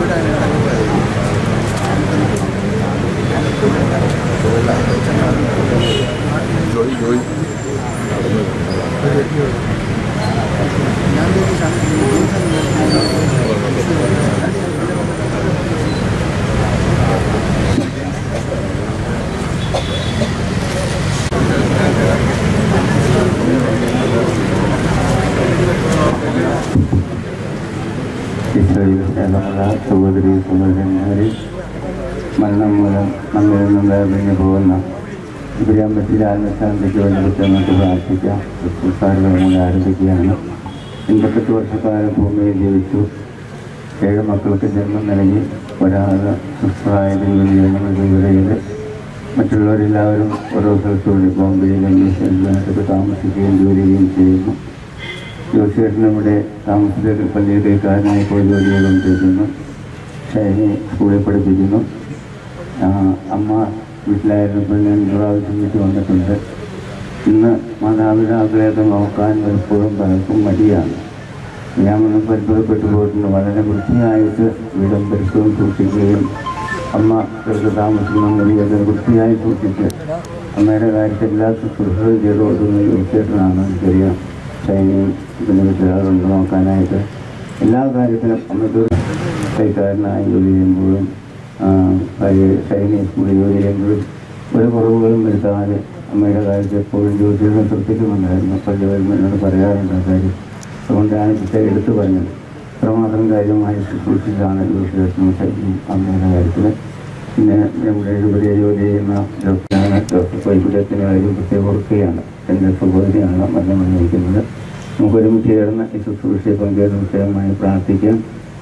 എല്ലാ സഹോദരി സഹോദരന്മാരെ, മരണം മൂലം നമ്മിൽ നിന്നും വേർപിരിഞ്ഞു പോകുന്ന ഇബ്രാഹിംബത്തിലെ ആത്മശാന്തിക്ക് വേണ്ടി നമുക്ക് പ്രാർത്ഥിക്കാം. ക്രിസ്തുസാരങ്ങൾ ആരംഭിക്കുകയാണ്. എൺപത്തെട്ട് വർഷക്കാലം ഭൂമിയിൽ ജീവിച്ചു. ഏഴ് മക്കൾക്ക് ജന്മം നൽകി ഒരാൾ സുപ്രായത്തിൽ ജീവിതത്തിൽ മറ്റുള്ളവരെല്ലാവരും ഓരോ സ്ഥലത്തുകൂടി ബോംബെയിലും ന്യൂസിലൻഡിലുമായിട്ടൊക്കെ താമസിക്കുകയും ജോലി ചെയ്യുകയും ചെയ്യുന്നു. ജോസിയേട്ടൻ ഇവിടെ താമസത്തിൽ പള്ളിയിലേക്കാരനായി പോയി ജോലി ചെയ്തുകൊണ്ടിരിക്കുന്നു. ഷൈനി സ്കൂളിൽ പഠിപ്പിക്കുന്നു. അമ്മ വീട്ടിലായിരുന്നപ്പോൾ ഞാൻ പ്രാവശ്യം വീട്ടിൽ വന്നിട്ടുണ്ട്. ഇന്ന് മാതാപിതാക്കളെയൊക്കെ നോക്കാൻ എപ്പോഴും പലർക്കും മടിയാണ്. ഞാൻ ഒന്ന് പരിചയപ്പെട്ടു പോയിട്ടുണ്ട്. വളരെ വൃത്തിയായിട്ട് വീടും പരിസരവും സൂക്ഷിക്കുകയും അമ്മ ചെറുത് താമസിക്കുന്ന മുറിയൊക്കെ വൃത്തിയായി സൂക്ഷിച്ച് അമ്മയുടെ കാര്യത്തിൽ എല്ലാ ശുശ്രൂഷകളും ചെയ്ത് കൊടുക്കുന്ന ജോസിയേട്ടനാണ്. എനിക്കറിയാം. ഷൈനിയും പിന്നെ വീട്ടുകാരുണ്ട് നോക്കാനായിട്ട് എല്ലാ കാര്യത്തിലും അമ്മയ്ക്ക് കൈക്കാരനായി ജോലി ചെയ്യുമ്പോഴും ഷൈനി സ്കൂളിൽ ജോലി ചെയ്യുമ്പോഴും ഒരു കുറവുകളും വരുത്താതെ അമ്മയുടെ കാര്യത്തിൽ എപ്പോഴും ജോലിയുടെ ശ്രദ്ധിക്കുന്നുണ്ടായിരുന്നു. പള്ളി വരുമ്പോൾ എന്നോട് പറയാറുണ്ട് ആ കാര്യം. അതുകൊണ്ടാണ് പ്രത്യേകം എടുത്തു പറഞ്ഞത്. അത്രമാത്രം കാര്യമായി ശുശ്രൂഷിച്ചാണ് ജോലിയും ഷൈനിയും അമ്മയുടെ കാര്യത്തിൽ. പിന്നെ നമ്മുടെ ഇവിടെ ജോലി ചെയ്യുന്ന ഡോക്ടറാണ്. ഡോക്ടർ വൈകുണ്ഠത്തിൻ്റെ കാര്യം പ്രത്യേകം ഓർക്കുകയാണ്. എൻ്റെ സഹോദരിയാണ് മരണം വന്നിരിക്കുന്നത്. നമുക്ക് ഒരുമിച്ച് ചേർന്ന് ഈ ശുശ്രൂഷയെ പങ്കെടുക്കുന്ന വിഷയമായി പ്രാർത്ഥിക്കാം.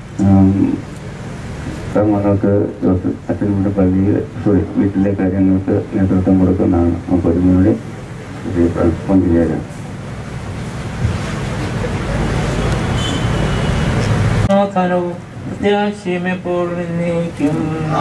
മകൾക്ക് ജോസഫ് അച്ഛനോട് പള്ളിയിൽ വീട്ടിലെ കാര്യങ്ങൾക്ക് നേതൃത്വം കൊടുക്കുന്നതാണ്. നമുക്ക് ഒരുമയോടെ പങ്കുചേരാം. സമാധാനവും പ്രത്യാശയും എപ്പോഴും എന്നേക്കും.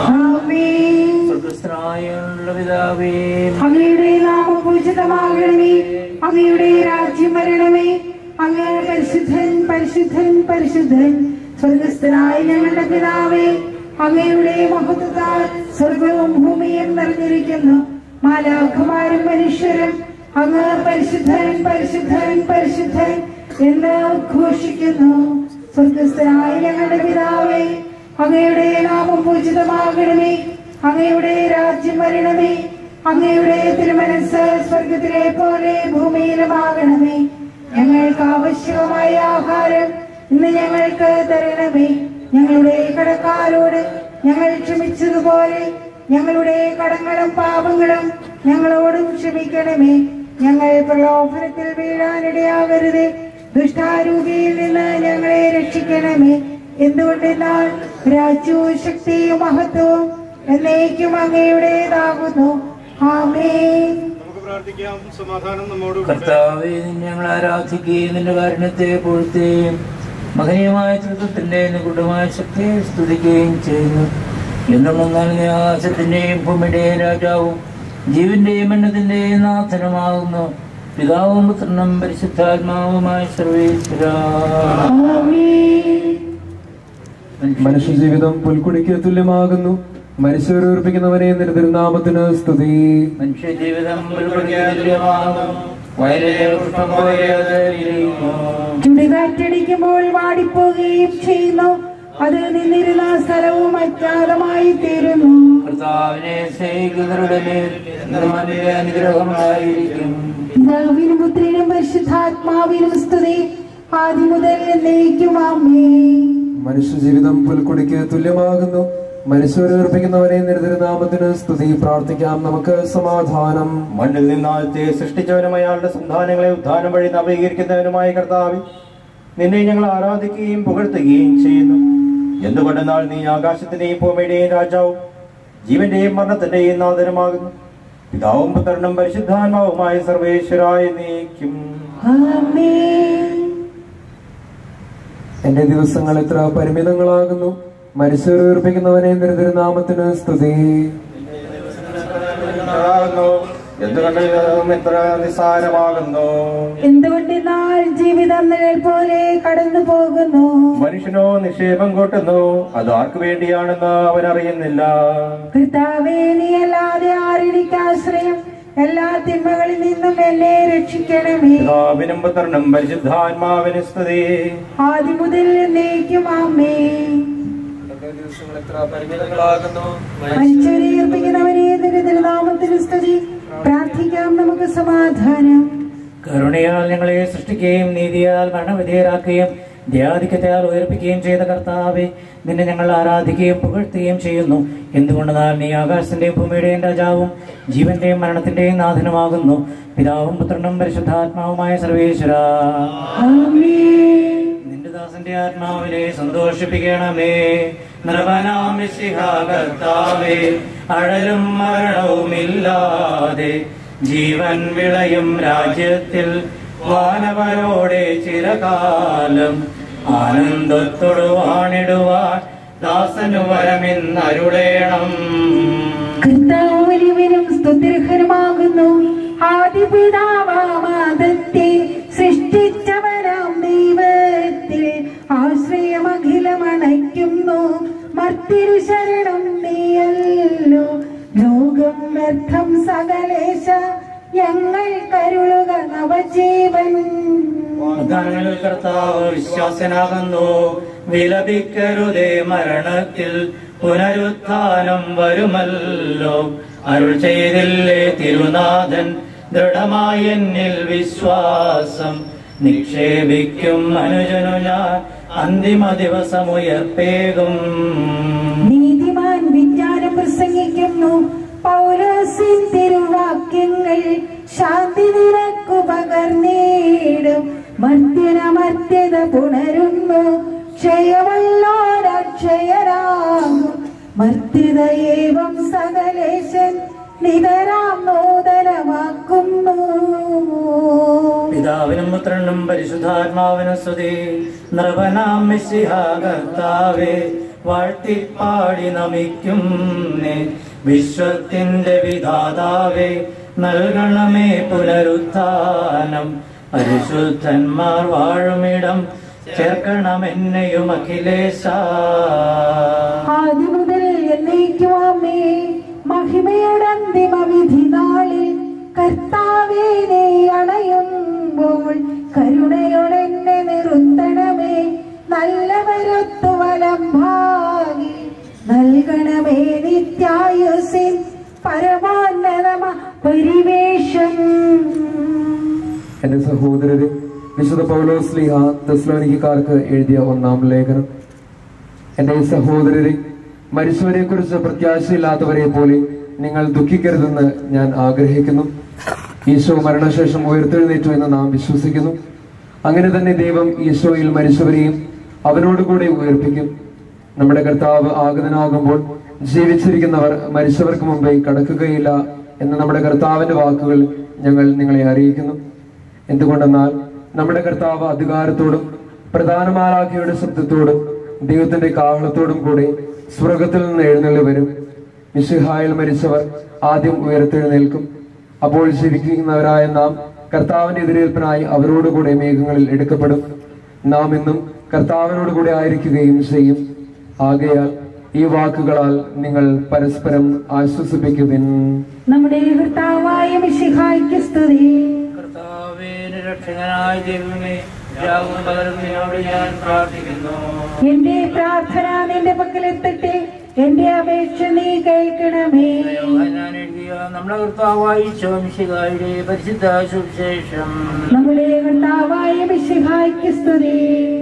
സ്വർഗ്ഗസ്ഥനായുള്ള പിതാവേ, അങ്ങയുടെ നാമം പൂജിതമാകണമേ, അങ്ങയുടെ രാജ്യം വരണമേ, അങ്ങ് പരിശുദ്ധൻ പരിശുദ്ധൻ പരിശുദ്ധൻ. സ്വർഗ്ഗസ്ഥനായ ഞങ്ങളുടെ പിതാവേ, അങ്ങയുടെ മഹത്വത്താൽ സ്വർഗവും ഭൂമിയും നിറഞ്ഞിരിക്കുന്നു. മാലാഖമാരും മനുഷ്യരും അങ്ങ് പരിശുദ്ധൻ പരിശുദ്ധൻ പരിശുദ്ധൻ എന്ന് ഉദ്ഘോഷിക്കുന്നു. സ്വർഗ്ഗസ്ഥനായ ഞങ്ങളുടെ പിതാവേ, അങ്ങയുടെ നാമം പൂജിതമാകണമേ, അങ്ങയുടെ രാജ്യം വരണമേ, അങ്ങയുടെ തിരുമനസ്സ് സ്വർഗത്തിലെ പോലെ ഭൂമിയിലുമാകണമേ. ഞങ്ങൾക്ക് ആവശ്യമായ ആഹാരം ഇന്ന് ഞങ്ങൾക്ക് തരണമേ. ഞങ്ങളുടെ കടക്കാരോട് ഞങ്ങൾ ക്ഷമിച്ചതുപോലെ ഞങ്ങളുടെ കടങ്ങളും പാപങ്ങളും ഞങ്ങളോടും ക്ഷമിക്കണമേ. ഞങ്ങൾ പ്രലോഭനത്തിൽ വീഴാനിടയാകരുത്, ദുഷ്ടാരൂപിയിൽ നിന്ന് ഞങ്ങളെ രക്ഷിക്കണമേ. എന്തുകൊണ്ടെന്നാൽ രാജ്യവും ശക്തിയും മഹത്വവും എന്നേക്കും അങ്ങയുടേതാകുന്നു. ആമേൻ. സമാധാനം നമ്മോട്. കർത്താവേ, ഞങ്ങൾ ആരാധിക്കുകയും നിന്റെ കാരുണ്യത്തെ പുകഴ്ത്തുകയും മഹനീയമായ ചരിത്രത്തിന്റെ നിഗൂഢമായ ശക്തിയെ സ്തുതിക്കുകയും ചെയ്യുന്നു. എന്തുകൊണ്ടെന്നാൽ നീ ആകാശത്തിന്റെയും ഭൂമിയുടെയും രാജാവും ജീവന്റെയും മരണത്തിന്റെയും നാഥനുമാകുന്നു. പിതാവും പുത്രനും പരിശുദ്ധാത്മാവുമായ സർവേശ്വരാ. മനുഷ്യജീവിതം പുൽക്കുടിക്ക് തുല്യമാകുന്നു. മനുഷ്യരെ ഉറപ്പിക്കുന്നവനെ നിന്റെ തിരുനാമത്തിന് സ്തുതി. മനുഷ്യജീവിതം പുൽക്കുടിക്ക് തുല്യമാകുന്നു. വയലിലെ പുഷ്പം പോലെ അത് വിരിയുന്നു. ചുടുകാറ്റടിക്കുമ്പോൾ വാടിപ്പോകുകയും ചെയ്യുന്നു. അത് നിന്നിരുന്ന സ്ഥലവും അജ്ഞാതമായി തീരുന്നു. കർത്താവിനെ സ്നേഹിക്കുന്നവരുടെ മേൽ അനുഗ്രഹമായിരിക്കും. പിതാവിനും പുത്രനും പരിശുദ്ധാത്മാവിനും സ്തുതി, ആദ്യം മുതൽ എന്നേക്കും ആമേൻ. മനുഷ്യജീവിതം പുൽക്കുടിക്ക് തുല്യമാകുന്നു. മനുഷ്യരെ ഉറപ്പിക്കുന്നവനെ നിന്റെ തിരുനാമത്തിന് സ്തുതി. പ്രാർത്ഥിക്കാം നമുക്ക് സമാധാനം. മണ്ണിൽ നിന്നാദ്യത്തെ സൃഷ്ടിച്ചവനും അയാളുടെ സന്താനങ്ങളെ ഉദ്ധാനം വഴി നവീകരിക്കുന്നവനുമായ കർത്താവേ, നിന്നെ ഞങ്ങൾ ആരാധിക്കുകയും പുകഴ്ത്തുകയും ചെയ്യുന്നു. എന്തുകൊണ്ടെന്നാൽ നീ ആകാശത്തിന്റെയും ഭൂമിയുടെയും രാജാവും ജീവന്റെയും മരണത്തിന്റെയും നാഥനുമാകുന്നു. പിതാവും പുത്രനും പരിശുദ്ധാത്മാവുമായ സർവേശ്വരായ നീക്കും. എന്റെ ദിവസങ്ങൾ എത്ര പരിമിതങ്ങളാകുന്നു. മനുഷ്യരെ ഉറപ്പിക്കുന്നവനെ നിന്റെ തിരുനാമത്തിന് സ്തുതി. എന്തുകൊണ്ട് എത്ര നിസ്സാരമാകുന്നു. എന്തുകൊണ്ടെന്നാൽ ജീവിതം നിഴൽ പോലെ കടന്നു പോകുന്നു. മനുഷ്യനോ നിക്ഷേപം കൂട്ടുന്നു, അത് ആർക്കു വേണ്ടിയാണെന്ന് അവൻ അറിയുന്നില്ല. കർത്താവേ, നീ അല്ലാതെ ആരെനിക്ക് ആശ്രയം. എല്ലാ തിന്മകളിൽ നിന്നും എന്നെ രക്ഷിക്കണമേ. പിതാവിനും പുത്രനും പരിശുദ്ധാത്മാവിനും സ്തുതി, ആദ്യം മുതൽ എന്നേക്കും ആമേൻ. മനുഷ്യരെ ഏൽപ്പിക്കുന്നവനെ നിന്റെ തിരുനാമത്തിന് സ്തുതി. പ്രാർത്ഥിക്കാം നമുക്ക് സമാധാനം. കരുണയാൽ ഞങ്ങളെ സൃഷ്ടിക്കുകയും നീതിയാൽ മരണവിധേയരാക്കുകയും ദയാധിക്യത്താൽ ഉയർപ്പിക്കുകയും ചെയ്ത കർത്താവെ, നിന്നെ ഞങ്ങൾ ആരാധിക്കുകയും പുകഴ്ത്തുകയും ചെയ്യുന്നു. എന്തുകൊണ്ടെന്നാൽ നീ ആകാശത്തിന്റെയും ഭൂമിയുടെയും രാജാവും ജീവന്റെയും മരണത്തിന്റെയും നാഥനുമാകുന്നു. പിതാവും പുത്രനും പരിശുദ്ധാത്മാവുമായ സർവേശ്വരാ. നിന്റെ ദാസന്റെ ആത്മാവിനെ സന്തോഷിപ്പിക്കണമേ. നിർവനാം മിശിഹാ കർത്താവേ, അഴലും മരണവുമില്ലാതെ ജീവൻ വിളയും രാജ്യത്തിൽ വാനവരോടെ ചിരകാലം ആനന്ദത്തോടു വാണിടുവാൻ ദാസനു വരമെന്നരുളേണം. കർത്താവ് വലിയവനും സ്തുത്യർഹനുമാകുന്നു. ആദിപിതാവാദത്തെ സൃഷ്ടിച്ചവനാം ദൈവത്തിൽ ആശ്രയമഖിലമണയ്ക്കുന്നു. മർത്തിരു ശരണം നീയല്ലോ. ലോകം വ്യർത്ഥം സകലേശ, ഞങ്ങൾ കരുളുക നവജീവൻ. ഉദ്ധാനങ്ങളിൽ കർത്താവ് വിശ്വാസനാകുന്നു. വിലപിക്കരുതേ, മരണത്തിൽ പുനരുത്ഥാനം വരുമല്ലോ. അരുൾ ചെയ്തില്ലേ തിരുനാഥൻ, ദൃഢമായി എന്നിൽ വിശ്വാസം നിക്ഷേപിക്കും അനുജനു ഞാൻ അന്തിമ ദിവസമുയർപ്പേകും. നീതിമാൻ വിജ്ഞാനം പ്രസംഗിക്കുന്നു. പൗലോസിൻ തിരുവാക്യങ്ങൾ ശാന്തി നിനക്കു പകർന്നേടും. മർത്യനമർത്യത പുണരുന്നു. ക്ഷയമല്ലോരക്ഷയരാകും. മർത്യതയേവം സകലേശൻ നിതരാം നൂതനമാക്കുന്നു. പിതാവിനും പുത്രനും പരിശുദ്ധാത്മാവിനും സ്തുതി. നൃപനാം മിശിഹാ കർത്താവേ, വാഴ്ത്തിപ്പാടി നമിക്കുന്നേ. വിശ്വത്തിന്റെ വിധാതാവേ, നൽകണമേ പുനരുത്ഥാനം. പരിശുദ്ധന്മാർ വാഴുമിടം ചേർക്കണമെന്നെയും അഖിലേശ. ആദ്യം മുതൽ എന്നേക്കുമേ മഹിമയുടെ അന്തിമ വിധി നാളിൽ കർത്താവേ നീ അണയുമ്പോൾ കരുണയോടെ എന്നെ നിർത്തണമേ. നല്ലവരൊത്തു വലം ഭാഗി നൽകണമേ നിത്യായുസിൻ പരമോന്നതമ പരിവേഷം. എന്റെ സഹോദരരെ, വിശുദ്ധ പൗലോസ് ശ്ലീഹ തെസ്സലോനിക്കക്കാർക്ക് എഴുതിയ ഒന്നാം ലേഖനം. എന്റെ സഹോദരരെ, മരിച്ചവരെ കുറിച്ച് പ്രത്യാശയില്ലാത്തവരെ പോലെ നിങ്ങൾ ദുഃഖിക്കരുതെന്ന് ഞാൻ ആഗ്രഹിക്കുന്നു. ഈശോ മരണശേഷം ഉയർത്തെഴുന്നേറ്റു എന്ന് നാം വിശ്വസിക്കുന്നു. അങ്ങനെ തന്നെ ദൈവം ഈശോയിൽ മരിച്ചവരെയും അവനോടുകൂടെ ഉയർപ്പിക്കും. നമ്മുടെ കർത്താവ് ആഗതനാകുമ്പോൾ ജീവിച്ചിരിക്കുന്നവർ മരിച്ചവർക്ക് മുമ്പേ കടക്കുകയില്ല എന്ന നമ്മുടെ കർത്താവിന്റെ വാക്കുകൾ ഞങ്ങൾ നിങ്ങളെ അറിയിക്കുന്നു. എന്തുകൊണ്ടെന്നാൽ നമ്മുടെ കർത്താവ് അധികാരത്തോടും പ്രധാന മാലാഖയുടെ ശബ്ദത്തോടും ദൈവത്തിന്റെ കാഹളത്തോടും കൂടെ സ്വർഗത്തിൽ നിന്ന് എഴുന്നള്ളി വരും. മിശിഹായിൽ മരിച്ചവർ ആദ്യം ഉയർത്തെഴുന്നേൽക്കും. അപ്പോൾ ജീവിക്കുന്നവരായ നാം കർത്താവിന്റെ എതിരേൽപ്പിനായി അവരോടുകൂടെ മേഘങ്ങളിൽ എടുക്കപ്പെടും. നാം ഇന്നും കർത്താവിനോടുകൂടെ ആയിരിക്കുകയും ചെയ്യും. ആകയാൽ ഈ വാക്കുകളാൽ നിങ്ങൾ പരസ്പരം ആശ്വസിപ്പിക്കുവിൻ. നമ്മുടെ കർത്താവായ മിശിഹായ്ക്ക് സ്തുതി. കർത്താവേ, രക്ഷകനായ ദൈവമേ, രാവും പകലും നിന്നോട് ഞാൻ പ്രാർത്ഥിക്കുന്നു. എന്റെ പ്രാർത്ഥന നിന്റെ പക്കലെത്തട്ടെ, എന്റെ അപേക്ഷ നീ കേൾക്കണമേ. ഞാൻ എഴുതിയ നമ്മുടെ കർത്താവായ ഈശോ മിശിഹായുടെ പരിശുദ്ധ സുവിശേഷം. നമ്മുടെ കർത്താവായ മിശിഹായ്ക്ക് സ്തുതി.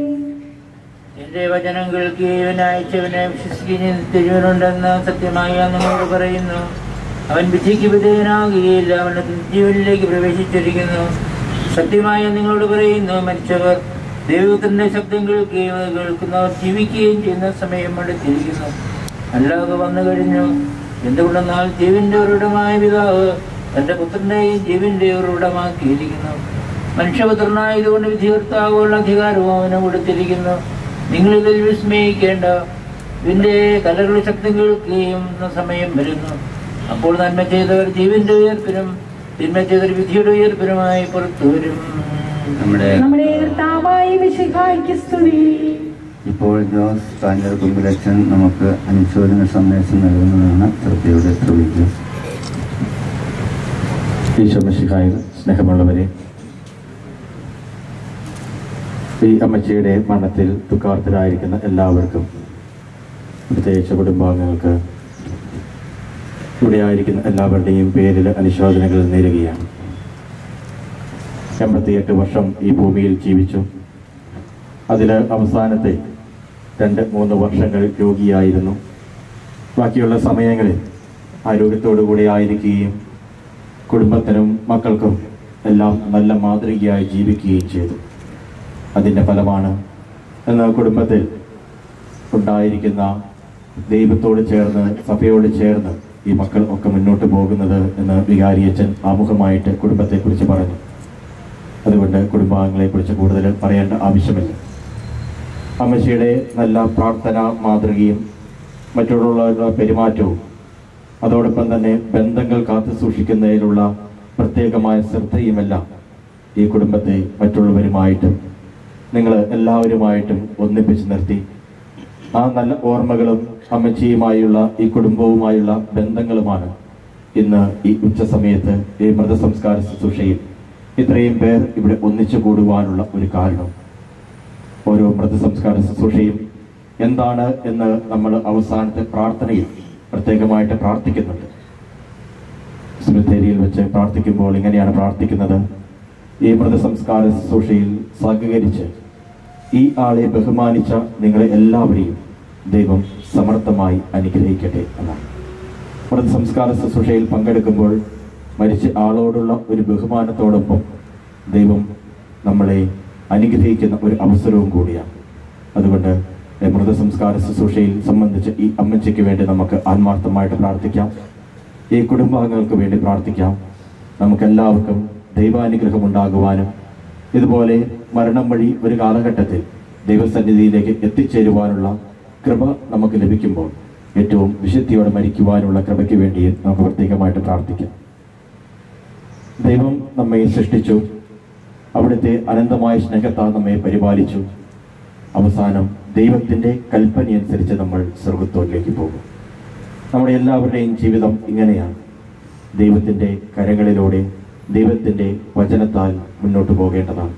എന്റെ വചനം കേൾക്കുകയും അയച്ചവനെ വിശ്വസിക്കുകയും തിരുവനുണ്ടെന്ന് സത്യമായി നിങ്ങളോട് പറയുന്നു. അവൻ വിധിക്ക് വിധേയനാകുകയില്ല, അവന്റെ ജീവനിലേക്ക് പ്രവേശിച്ചിരിക്കുന്നു. സത്യമായി നിങ്ങളോട് പറയുന്നു, മരിച്ചവർ ദൈവത്തിന്റെ ശബ്ദം കേൾക്കുകയും അത് കേൾക്കുന്നവർ ജീവിക്കുകയും ചെയ്യുന്ന സമയം എടുത്തിരിക്കുന്നു. അല്ലാതെ വന്നു കഴിഞ്ഞു. എന്തുകൊണ്ടെന്നാൽ ജീവന്റെ ഉറവിടമായ പിതാവ് തന്റെ പുത്രനെയും ജീവന്റെ ഉറവിടമാക്കിയിരിക്കുന്നു. മനുഷ്യപുത്രനായതുകൊണ്ട് വിധികർത്താവുള്ള അധികാരവും അവന് കൊടുത്തിരിക്കുന്നു. നിങ്ങളിതിൽ വിസ്മയിക്കേണ്ട. ഇതിന്റെ കലകളുടെ ശബ്ദം കേൾക്കുകയും സമയം വരുന്നു. അപ്പോൾ നന്മ ചെയ്തവർ ജീവന്റെ ഉയർപ്പിനും തിന്മ ചെയ്തവർ വിധിയുടെ ഉയർപ്പിനുമായി പുറത്തു വരും. നമ്മുടെ കർത്താവായ മിശിഹായ്ക്ക് സ്തുതി. ഇപ്പോൾ ജോസ് കാഞ്ഞർ കുമ്പിലച്ചൻ നമുക്ക് അനുശോചന സന്ദേശം നൽകുന്നതാണ്. ശ്രദ്ധയോടെ ശ്രമിക്കുക. ഈശോ മിശിഹായിൽ സ്നേഹമുള്ളവരെ, ഈ അമ്മച്ചിയുടെ മരണത്തിൽ ദുഃഖാർത്ഥരായിരിക്കുന്ന എല്ലാവർക്കും, പ്രത്യേകിച്ച് കുടുംബാംഗങ്ങൾക്ക്, ഇവിടെ ആയിരിക്കുന്ന എല്ലാവരുടെയും പേരിൽ അനുശോചനകൾ നേരുകയാണ്. എൺപത്തിയെട്ട് വർഷം ഈ ഭൂമിയിൽ ജീവിച്ചു. അതിൽ അവസാനത്തെ രണ്ട് മൂന്ന് വർഷങ്ങൾ രോഗിയായിരുന്നു. ബാക്കിയുള്ള സമയങ്ങളിൽ ആരോഗ്യത്തോടു കൂടി ആയിരിക്കുകയും കുടുംബത്തിനും മക്കൾക്കും എല്ലാം നല്ല മാതൃകയായി ജീവിക്കുകയും ചെയ്തു. അതിൻ്റെ ഫലമാണ് ഇന്ന് കുടുംബത്തിൽ ഉണ്ടായിരിക്കുന്ന ദൈവത്തോട് ചേർന്ന് സഭയോട് ചേർന്ന് ഈ മക്കൾ ഒക്കെ മുന്നോട്ട് പോകുന്നത് എന്ന് വികാരിയച്ഛൻ ആമുഖമായിട്ട് കുടുംബത്തെക്കുറിച്ച് പറഞ്ഞു. അതുകൊണ്ട് കുടുംബാംഗങ്ങളെക്കുറിച്ച് കൂടുതൽ പറയേണ്ട ആവശ്യമില്ല. അമ്മച്ചിയുടെ നല്ല പ്രാർത്ഥന മാതൃകയും മറ്റുള്ളവരുടെ പെരുമാറ്റവും അതോടൊപ്പം തന്നെ ബന്ധങ്ങൾ കാത്തു സൂക്ഷിക്കുന്നതിലുള്ള പ്രത്യേകമായ ശ്രദ്ധയുമെല്ലാം ഈ കുടുംബത്തെ മറ്റുള്ളവരുമായിട്ടും നിങ്ങൾ എല്ലാവരുമായിട്ടും ഒന്നിപ്പിച്ച് നിർത്തി. ആ നല്ല ഓർമ്മകളും അമ്മച്ചിയുമായുള്ള ഈ കുടുംബവുമായുള്ള ബന്ധങ്ങളുമാണ് ഇന്ന് ഈ ഉച്ച സമയത്ത് ഈ മൃതസംസ്കാര ശുശ്രൂഷയിൽ ഇത്രയും പേർ ഇവിടെ ഒന്നിച്ചു കൂടുവാനുള്ള ഒരു കാരണം. ഓരോ മൃതസംസ്കാര ശുശ്രൂഷയും എന്താണ് എന്ന് നമ്മൾ അവസാനത്തെ പ്രാർത്ഥനയിൽ പ്രത്യേകമായിട്ട് പ്രാർത്ഥിക്കുന്നുണ്ട്. സെമിത്തേരിയിൽ വെച്ച് പ്രാർത്ഥിക്കുമ്പോൾ ഇങ്ങനെയാണ് പ്രാർത്ഥിക്കുന്നത്: ഈ മൃതസംസ്കാര ശുശ്രൂഷയിൽ സഹകരിച്ച് ഈ ആളെ ബഹുമാനിച്ച നിങ്ങളെ എല്ലാവരെയും ദൈവം സമർത്ഥമായി അനുഗ്രഹിക്കട്ടെ എന്നാണ്. മൃതസംസ്കാര ശുശ്രൂഷയിൽ പങ്കെടുക്കുമ്പോൾ മരിച്ച ആളോടുള്ള ഒരു ബഹുമാനത്തോടൊപ്പം ദൈവം നമ്മളെ അനുഗ്രഹിക്കുന്ന ഒരു അവസരവും കൂടിയാണ്. അതുകൊണ്ട് മൃതസംസ്കാര ശുശ്രൂഷയിൽ സംബന്ധിച്ച് ഈ അമ്മച്ചിക്ക് വേണ്ടി നമുക്ക് ആത്മാർത്ഥമായിട്ട് പ്രാർത്ഥിക്കാം. ഈ കുടുംബാംഗങ്ങൾക്ക് വേണ്ടി പ്രാർത്ഥിക്കാം. നമുക്കെല്ലാവർക്കും ദൈവാനുഗ്രഹം ഉണ്ടാകുവാനും ഇതുപോലെ മരണം വഴി ഒരു കാലഘട്ടത്തിൽ ദൈവസന്നിധിയിലേക്ക് എത്തിച്ചേരുവാനുള്ള കൃപ നമുക്ക് ലഭിക്കുമ്പോൾ ഏറ്റവും വിശുദ്ധിയോടെ മരിക്കുവാനുള്ള കൃപയ്ക്ക് വേണ്ടി നമുക്ക് പ്രത്യേകമായിട്ട് പ്രാർത്ഥിക്കാം. ദൈവം നമ്മെ സൃഷ്ടിച്ചു, അവിടുത്തെ അനന്തമായ സ്നേഹത്താൽ നമ്മെ പരിപാലിച്ചു. അവസാനം ദൈവത്തിൻ്റെ കൽപ്പനയനുസരിച്ച് നമ്മൾ സ്വർഗത്തോട്ടിലേക്ക് പോകും. നമ്മുടെ എല്ലാവരുടെയും ജീവിതം ഇങ്ങനെയാണ്. ദൈവത്തിൻ്റെ കരങ്ങളിലൂടെ ദൈവത്തിൻ്റെ വചനത്താൽ മുന്നോട്ട് പോകേണ്ടതാണ്.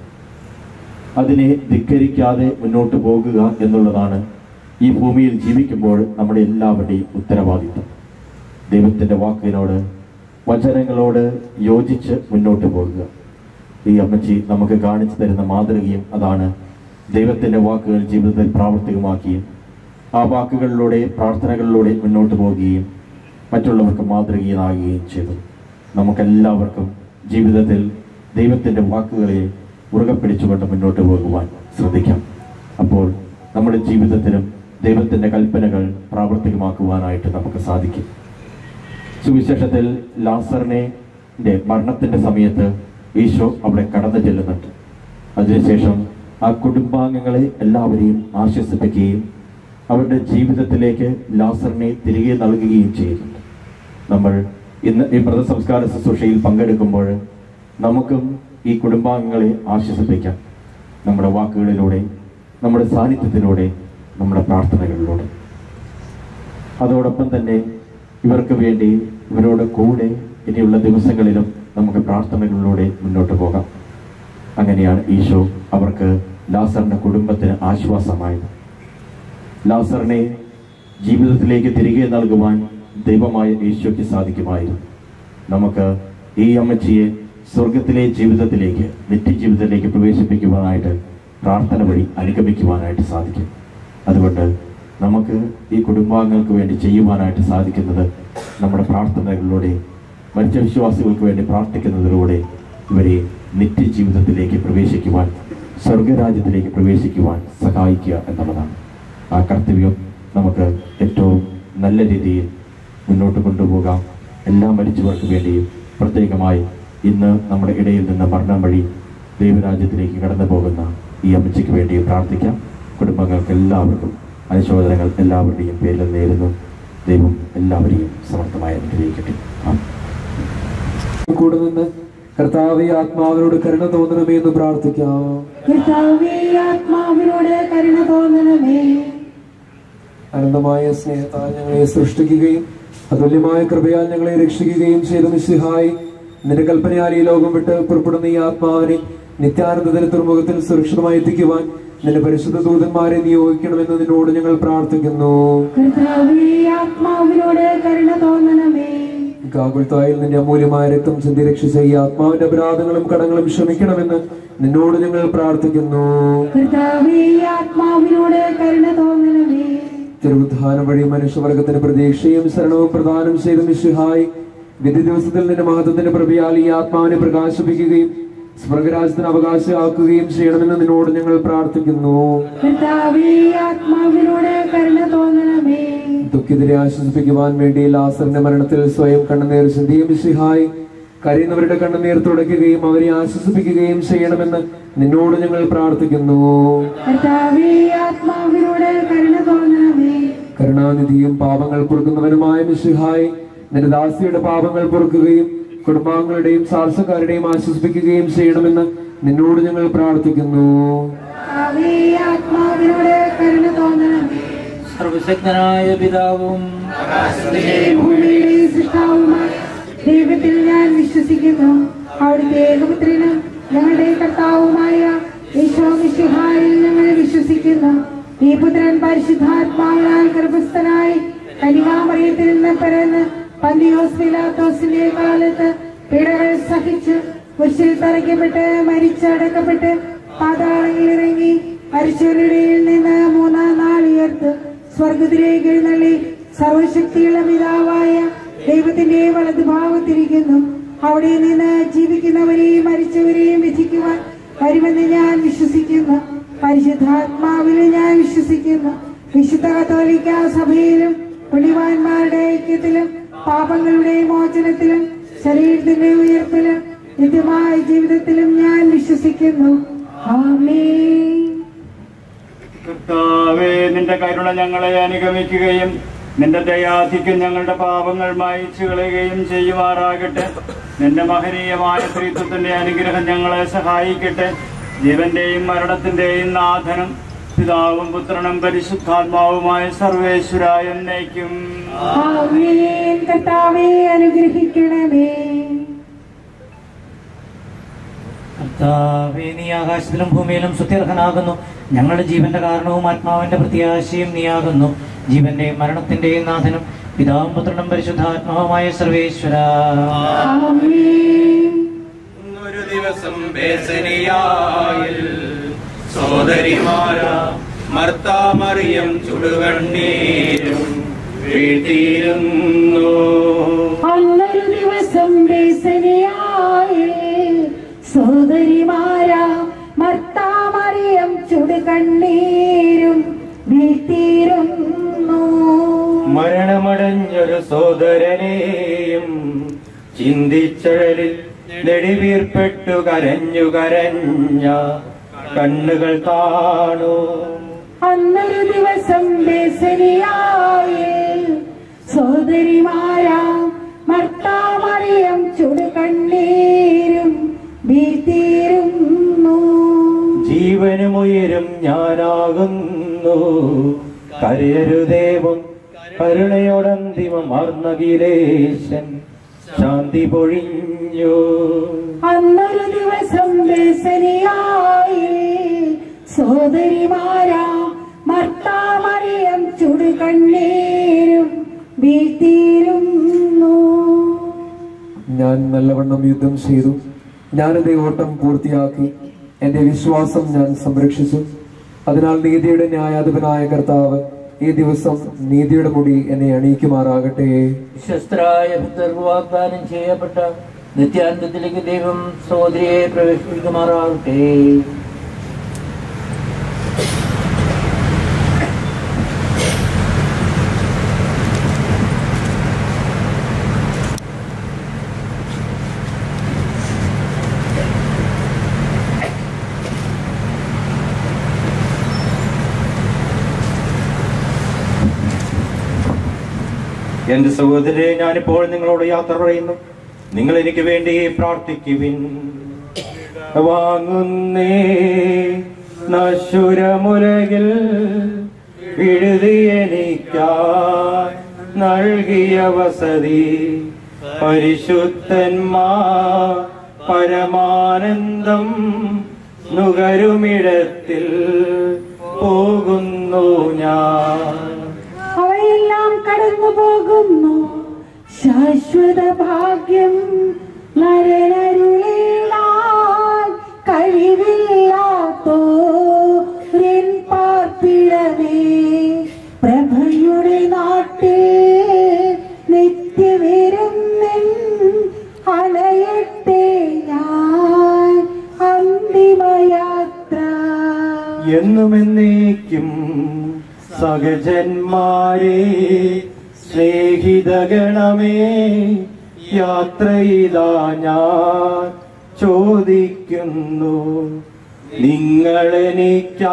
അതിനെ ധിക്കരിക്കാതെ മുന്നോട്ട് പോകുക എന്നുള്ളതാണ് ഈ ഭൂമിയിൽ ജീവിക്കുമ്പോൾ നമ്മുടെ എല്ലാവരുടെയും ഉത്തരവാദിത്വം. ദൈവത്തിൻ്റെ വാക്കിനോട് വചനങ്ങളോട് യോജിച്ച് മുന്നോട്ട് പോകുക. ഈ അമ്മച്ചി നമുക്ക് കാണിച്ചു തരുന്ന മാതൃകയും അതാണ്. ദൈവത്തിൻ്റെ വാക്കുകൾ ജീവിതത്തിൽ പ്രാവർത്തികമാക്കിയും ആ വാക്കുകളിലൂടെ പ്രാർത്ഥനകളിലൂടെ മുന്നോട്ട് പോവുകയും മറ്റുള്ളവർക്ക് മാതൃകയാകുകയും ചെയ്തു. നമുക്കെല്ലാവർക്കും ജീവിതത്തിൽ ദൈവത്തിൻ്റെ വാക്കുകളെ മുറുകെ പിടിച്ചുകൊണ്ട് മുന്നോട്ട് പോകുവാൻ ശ്രദ്ധിക്കാം. അപ്പോൾ നമ്മുടെ ജീവിതത്തിലും ദൈവത്തിൻ്റെ കൽപ്പനകൾ പ്രാവർത്തികമാക്കുവാനായിട്ട് നമുക്ക് സാധിക്കും. സുവിശേഷത്തിൽ ലാസറിനെ മരണത്തിൻ്റെ സമയത്ത് ഈശോ അവിടെ കടന്നു ചെല്ലുന്നുണ്ട്. അതിനുശേഷം ആ കുടുംബാംഗങ്ങളെ എല്ലാവരെയും ആശ്വസിപ്പിക്കുകയും അവരുടെ ജീവിതത്തിലേക്ക് ലാസറിനെ തിരികെ നൽകുകയും ചെയ്യുന്നുണ്ട്. നമ്മൾ ഇന്ന് ഈ വ്രതസംസ്കാര ശുശ്രൂഷയിൽ പങ്കെടുക്കുമ്പോൾ നമുക്കും ഈ കുടുംബാംഗങ്ങളെ ആശ്വസിപ്പിക്കാം. നമ്മുടെ വാക്കുകളിലൂടെ, നമ്മുടെ സാന്നിധ്യത്തിലൂടെ, നമ്മുടെ പ്രാർത്ഥനകളിലൂടെ. അതോടൊപ്പം തന്നെ ഇവർക്ക് വേണ്ടി ഇവരോട് കൂടെ ഇനിയുള്ള ദിവസങ്ങളിലും നമുക്ക് പ്രാർത്ഥനകളിലൂടെ മുന്നോട്ട് പോകാം. അങ്ങനെയാണ് ഈശോ അവർക്ക് ലാസറിന്റെ കുടുംബത്തിന് ആശ്വാസമായത്. ലാസറിനെ ജീവിതത്തിലേക്ക് തിരികെ നൽകുവാൻ ദൈവമായ ഈശോയ്ക്ക് സാധിക്കുമായിരുന്നു. നമുക്ക് ഈ അമ്മച്ചിയെ സ്വർഗത്തിലെ ജീവിതത്തിലേക്ക്, നിത്യജീവിതത്തിലേക്ക് പ്രവേശിപ്പിക്കുവാനായിട്ട് പ്രാർത്ഥന വഴി അനുഗമിക്കുവാനായിട്ട് സാധിക്കും. അതുകൊണ്ട് നമുക്ക് ഈ കുടുംബാംഗങ്ങൾക്ക് വേണ്ടി ചെയ്യുവാനായിട്ട് സാധിക്കുന്നത് നമ്മുടെ പ്രാർത്ഥനകളിലൂടെ, മരിച്ച വിശ്വാസികൾക്ക് വേണ്ടി പ്രാർത്ഥിക്കുന്നതിലൂടെ ഇവരെ നിത്യജീവിതത്തിലേക്ക് പ്രവേശിക്കുവാൻ, സ്വർഗരാജ്യത്തിലേക്ക് പ്രവേശിക്കുവാൻ സഹായിക്കുക എന്നുള്ളതാണ്. ആ കർത്തവ്യം നമുക്ക് ഏറ്റവും നല്ല രീതിയിൽ മുന്നോട്ട് കൊണ്ടുപോകാം. എല്ലാ മരിച്ചവർക്ക് വേണ്ടിയും പ്രത്യേകമായി ഇന്ന് നമ്മുടെ ഇടയിൽ നിന്ന് മരണം വഴി ദൈവരാജ്യത്തിലേക്ക് കടന്നു പോകുന്ന ഈ അമ്മച്ചിക്ക് വേണ്ടി പ്രാർത്ഥിക്കാം. കുടുംബങ്ങൾക്ക് എല്ലാവർക്കും അനുശോചനങ്ങൾ എല്ലാവരുടെയും പേരിൽ നേരുന്നു. ദൈവം എല്ലാവരെയും സമർത്ഥമായി അനുഗ്രഹിക്കട്ടെ. കൂടെ നിന്ന് കർത്താവേ ആത്മാവിനോട് കരുണ തോന്നണമേ എന്ന് പ്രാർത്ഥിക്കാം. കർത്താവേ ആത്മാവിനോട് കരുണ തോന്നണമേ. അനന്തമായ സ്നേഹത്താൽ ഞങ്ങളെ സൃഷ്ടിക്കുകയും അതുല്യമായ കൃപയാൽ ഞങ്ങളെ രക്ഷിക്കുകയും ചെയ്ത മിശിഹായി, നിന്റെ കൽപ്പനയാൽ ഈ ലോകം വിട്ട് പുറപ്പെടുന്ന ഈ ആത്മാവിനെ നിത്യാനന്ദത്തിന് തുറമുഖത്തിൽ സുരക്ഷിതമായി എത്തിക്കുവാൻ നിന്റെ പരിശുദ്ധ ദൂതന്മാരെ നിയോഗിക്കണമെന്ന് നിന്നോട് ഞങ്ങൾ പ്രാർത്ഥിക്കുന്നു. കാകുൽത്തായിൽ നിന്റെ അമൂല്യമായ രക്തം ചിന്തി രക്ഷിച്ച ഈ ആത്മാവിന്റെ അപരാധങ്ങളും കടങ്ങളും ക്ഷമിക്കണമെന്ന് നിന്നോട് ഞങ്ങൾ പ്രാർത്ഥിക്കുന്നു. തിരുവുദ്ധാനം വഴി മനുഷ്യവർഗത്തിന് പ്രതീക്ഷയും ശരണവും പ്രദാനം ചെയ്ത മിശിഹായി, വിധി ദിവസത്തിൽ നിന്റെ മഹത്വത്തിന്റെ പ്രഭയാൽ ഈ ആത്മാവിനെ പ്രകാശിപ്പിക്കുകയും സ്വർഗരാജ്യത്തിന് അവകാശമാക്കുകയും ചെയ്യണമെന്ന് നിന്നോട് ഞങ്ങൾ പ്രാർത്ഥിക്കുന്നു. ദുഃഖിതരെ ആശ്വസിപ്പിക്കുവാൻ വേണ്ടി ലാസറിന്റെ മരണത്തിൽ സ്വയം കണ്ണുനീർ ചിന്തിയ മിശിഹായി, കരയുന്നവരുടെ കണ്ണുനീർ തുടയ്ക്കുകയും അവരെ ആശ്വസിപ്പിക്കുകയും ചെയ്യണമെന്ന് നിന്നോട് ഞങ്ങൾ പ്രാർത്ഥിക്കുന്നു. കരുണാനിധിയും പാപങ്ങൾ പൊറുക്കുന്നവനുമായ മിശിഹായി, നിന്റെ ദാസിയുടെ പാപങ്ങൾ പൊറുക്കുകയും കുടുംബാംഗങ്ങളുടെയും സാർസക്കാരുടെയും ആശ്വസിപ്പിക്കുകയും ചെയ്യണമെന്ന് നിന്നോട് ഞങ്ങൾ പ്രാർത്ഥിക്കുന്നു. സർവശക്തനായ പിതാവും ദൈവത്തിൽ ഞാൻ വിശ്വസിക്കുന്നു. അവിടുത്തെ ഏകപുത്രനും ഞങ്ങളുടെ കർത്താവുമായ യേശു മിശിഹായിൽ ഞങ്ങൾ വിശ്വസിക്കുന്നു. ഈ പുത്രൻ പരിശുദ്ധാത്മാവിനാൽ ഗർഭസ്ഥനായി കന്യകാമറിയത്തിൽ നിന്ന് പിറന്ന് പന്തിയോസ് പീലാത്തോസിന്റെ കാലത്ത് പീഡകൾ സഹിച്ച് കുരിശിൽ തറയ്ക്കപ്പെട്ട് മരിച്ചടക്കപ്പെട്ട് പാതാളങ്ങളിൽ ഇറങ്ങി മരിച്ചവരുടെ നിന്ന് മൂന്നാം നാൾ ഉയർത്ത് സ്വർഗത്തിലേക്ക് എഴുന്നള്ളി സർവശക്തിയുള്ള പിതാവായ ദൈവത്തിന്റെ വലതുഭാഗത്തിരിക്കുന്നു. അവിടെ നിന്ന് ജീവിക്കുന്നവരെയും മരിച്ചവരെയും വിധിക്കുവാൻ വരുമെന്ന് ഞാൻ വിശ്വസിക്കുന്നു. പരിശുദ്ധാത്മാവിൽ ഞാൻ വിശ്വസിക്കുന്നു. വിശുദ്ധ കത്തോലിക്ക സഭയിലും പുണ്യവാന്മാരുടെ ഐക്യത്തിലും പാപങ്ങളുടെ മോചനത്തിലും ശരീരത്തിന്റെ ഉയർപ്പിലും നിത്യമായ ജീവിതത്തിലും ഞാൻ വിശ്വസിക്കുന്നു. ആമേൻ. കർത്താവേ, നിന്റെ കരുണ ഞങ്ങളെ അനുഗമിക്കുകയും നിന്റെ ദയാധിക്യം ഞങ്ങളുടെ പാപങ്ങൾ മായിച്ചു കളയുകയും ചെയ്യുമാറാകട്ടെ. നിന്റെ മഹനീയമായ ത്രിത്വത്തിന്റെ അനുഗ്രഹം ഞങ്ങളെ സഹായിക്കട്ടെ. ജീവന്റെയും മരണത്തിന്റെയും നാഥനും പിതാവും പുത്രനും പരിശുദ്ധാത്മാവുമായ സർവേശ്വരായ എന്നേക്കും ആമേൻ. കർത്താവേ, അനുഗ്രഹിക്കണമേ. കർത്താവേ, നീ ആകാശത്തിലും ഭൂമിയിലും സ്തുത്യർഹനാകുന്നു. ഞങ്ങളുടെ ജീവന്റെ കാരണവും ആത്മാവിന്റെ പ്രത്യാശയും നീയാകുന്നു. ജീവന്റെയും മരണത്തിന്റെയും നാഥനും പിതാവും പുത്രനും പരിശുദ്ധാത്മാവുമായ സർവേശ്വര. ഒരു ദിവസം ബേസനിയായിൽ സോദരിമാരാ മർത്താ മറിയം ചുടുകണ്ണീരും വീഴ്ത്തിയിരുന്നു. അന്നൊരു ദിവസം ബേസനിയായിൽ സോദരിമാരാ മർത്താ മറിയം ചുടുകണ്ണീരും വീഴ്ത്തിയിരുന്നു. മരണമടഞ്ഞൊരു സോദരനെയും ചിന്തിച്ചഴലിൽ നെടുവീർപ്പെട്ടു കരഞ്ഞു കരഞ്ഞ കണ്ണുകൾ കാണൂ. അന്നൊരു ദിവസം ബേസനിയായിൽ സോദരിമാരാ മർത്താ മറിയം ചുടുകണ്ണീരും വീഴ്ത്തിയിരുന്നു. ജീവനുമുയരും ഞാനാകുന്നു, കരയരുദേവം കരുണയോടന്തിമമാർന്നകിലേശൻ ശാന്തി പൊഴിഞ്ഞു. അന്നൊരു ദിവസം ബേസനിയായിൽ സോദരിമാരാ മർത്താ മറിയം ചുടുകണ്ണീരും വീഴ്ത്തിയിരുന്നു. ഞാൻ നല്ലവണ്ണം യുദ്ധം ചെയ്തു, ഞാനെന്റെ ഓട്ടം പൂർത്തിയാക്കി, എന്റെ വിശ്വാസം ഞാൻ സംരക്ഷിച്ചു. അതിനാൽ നീതിയുടെ ന്യായാധിപനായ കർത്താവ് ഈ ദിവസം നീതിയുടെ മുടി എന്നെ അണിയിക്കുമാറാകട്ടെ. വിശ്വസ്തരായ ഭക്തർക്ക് വാഗ്ദാനം ചെയ്യപ്പെട്ട നിത്യാനന്ദത്തിലേക്ക് ദൈവം സഹോദരിയെ പ്രവേശിപ്പിക്കുമാറാകട്ടെ. എന്റെ സഹോദരരെ, ഞാനിപ്പോൾ നിങ്ങളോട് യാത്ര പറയുന്നു. നിങ്ങൾ എനിക്ക് വേണ്ടി പ്രാർത്ഥിക്കുവിൻ. വാങ്ങുന്നേ നശ്വരമുലകിൽ എഴുതിയെനിക്കായി നൽകിയ വസതി പരിശുദ്ധന്മാർ പരമാനന്ദം നുകരുമിടത്തിൽ പോകുന്നു ഞാൻ. അവയെല്ലാം കടന്നു പോകുന്നു, ശാശ്വത ഭാഗ്യം നരനരുളിടാൻ കഴിവില്ലാത്തോരൻ പാർപ്പിടമേ. പ്രഭയുടെ നാട്ടിൽ നിത്യവിരുന്നിൻ അണയട്ടെ ഞാൻ അന്തിമയാത്ര. എന്നുമെന്നേക്കും സഹജന്മാരെ സ്നേഹിതഗണമേ, യാത്രയിലാ ഞാൻ ചോദിക്കുന്നു, നിങ്ങളെനിക്കാ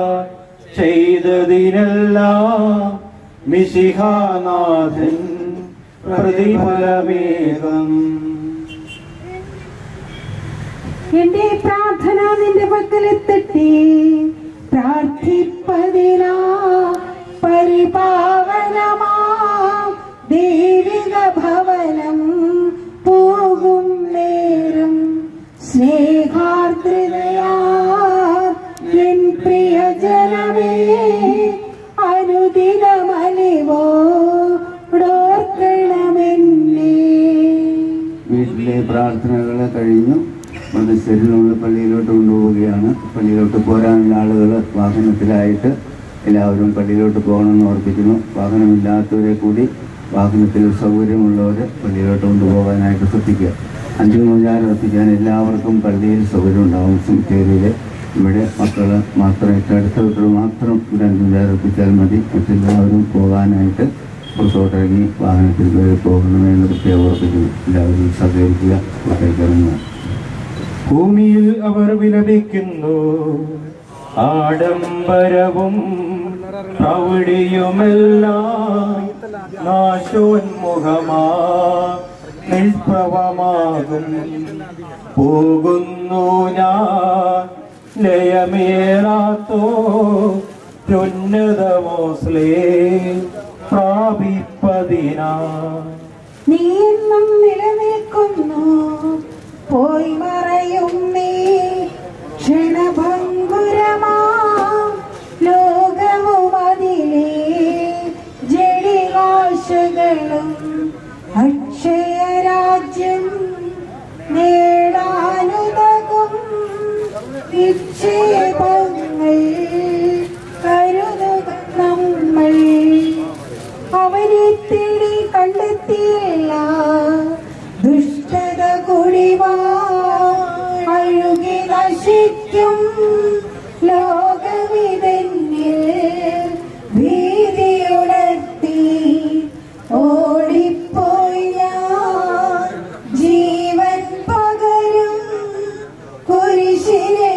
ചെയ്തതിനെല്ലാം മിശിഹാനാഥൻ പ്രതിഫലമേകം. എന്റെ പ്രാർത്ഥന നിന്റെ പക്കലെത്തട്ടെ. പ്രാർത്ഥിപ്പതിനാ പരിപാവനമാ ദൈവിക ഭവനം പോകും നേരം സ്നേഹാർദ്രതയാ എൻ പ്രിയജനമേ അനുദിനമലിവോടോർക്കണമെന്നേ. വീട്ടിലെ പ്രാർത്ഥനകൾ കഴിഞ്ഞു. മൃതശരീരം നമ്മൾ പള്ളിയിലോട്ട് കൊണ്ടുപോവുകയാണ്. പള്ളിയിലോട്ട് പോരാനുള്ള ആളുകൾ വാഹനത്തിലായിട്ട് എല്ലാവരും പള്ളിയിലോട്ട് പോകണമെന്ന് ഓർപ്പിക്കുന്നു. വാഹനമില്ലാത്തവരെ കൂടി വാഹനത്തിൽ സൗകര്യമുള്ളവർ പള്ളിയിലോട്ട് കൊണ്ടുപോകാനായിട്ട് ശ്രദ്ധിക്കുക. അന്തിമോപചാരം അർപ്പിക്കാൻ എല്ലാവർക്കും പള്ളിയിൽ സൗകര്യം ഉണ്ടാവും. സെമിത്തേരിയിൽ ഇവിടെ മക്കൾ മാത്രം അടുത്ത വീട്ടിൽ മാത്രം ഇവിടെ അന്തിമോപചാരം അർപ്പിച്ചാൽ മതി. മറ്റെല്ലാവരും പോകാനായിട്ട് പുറത്തോട്ടിറങ്ങി വാഹനത്തിൽ കയറി പോകണമെന്ന് പ്രത്യേകം ഓർപ്പിക്കുന്നു. എല്ലാവരും സഹകരിക്കുക. പുറത്തേക്ക് ഇറങ്ങുക. ഭൂമിയിൽ അവർ വിലപിക്കുന്നു, ആഡംബരവും പ്രൗഢിയുമെല്ലാം നാശോന്മുഖമാ നിഷ്പ്രഭമാകും. പോകുന്നു ഞാൻ ലയമേറാത്തോ ഉന്നതമോസ്ലേ പ്രാപിപ്പതിനാ. നീ എന്നും നിലനിൽക്കുന്നു, പോയി മറയും നീ ക്ഷണഭംഗുരമാ ലോകവും അതിലെ ജടികാശകളും അക്ഷയരാജ്യം നേടാനുതകും നിക്ഷേപങ്ങൾ കരുതുക നമ്മൾ. അവനെ തേടി കണ്ടെത്തിയില്ല, ദുഷ്ടത കുടിവാ അഴുകി നശിക്കും ലോകവിതന്നിൽ ഭീതിയുണർത്തി ഓടിപ്പോയി ഞാൻ. ജീവൻ പകരും കുരിശിനെ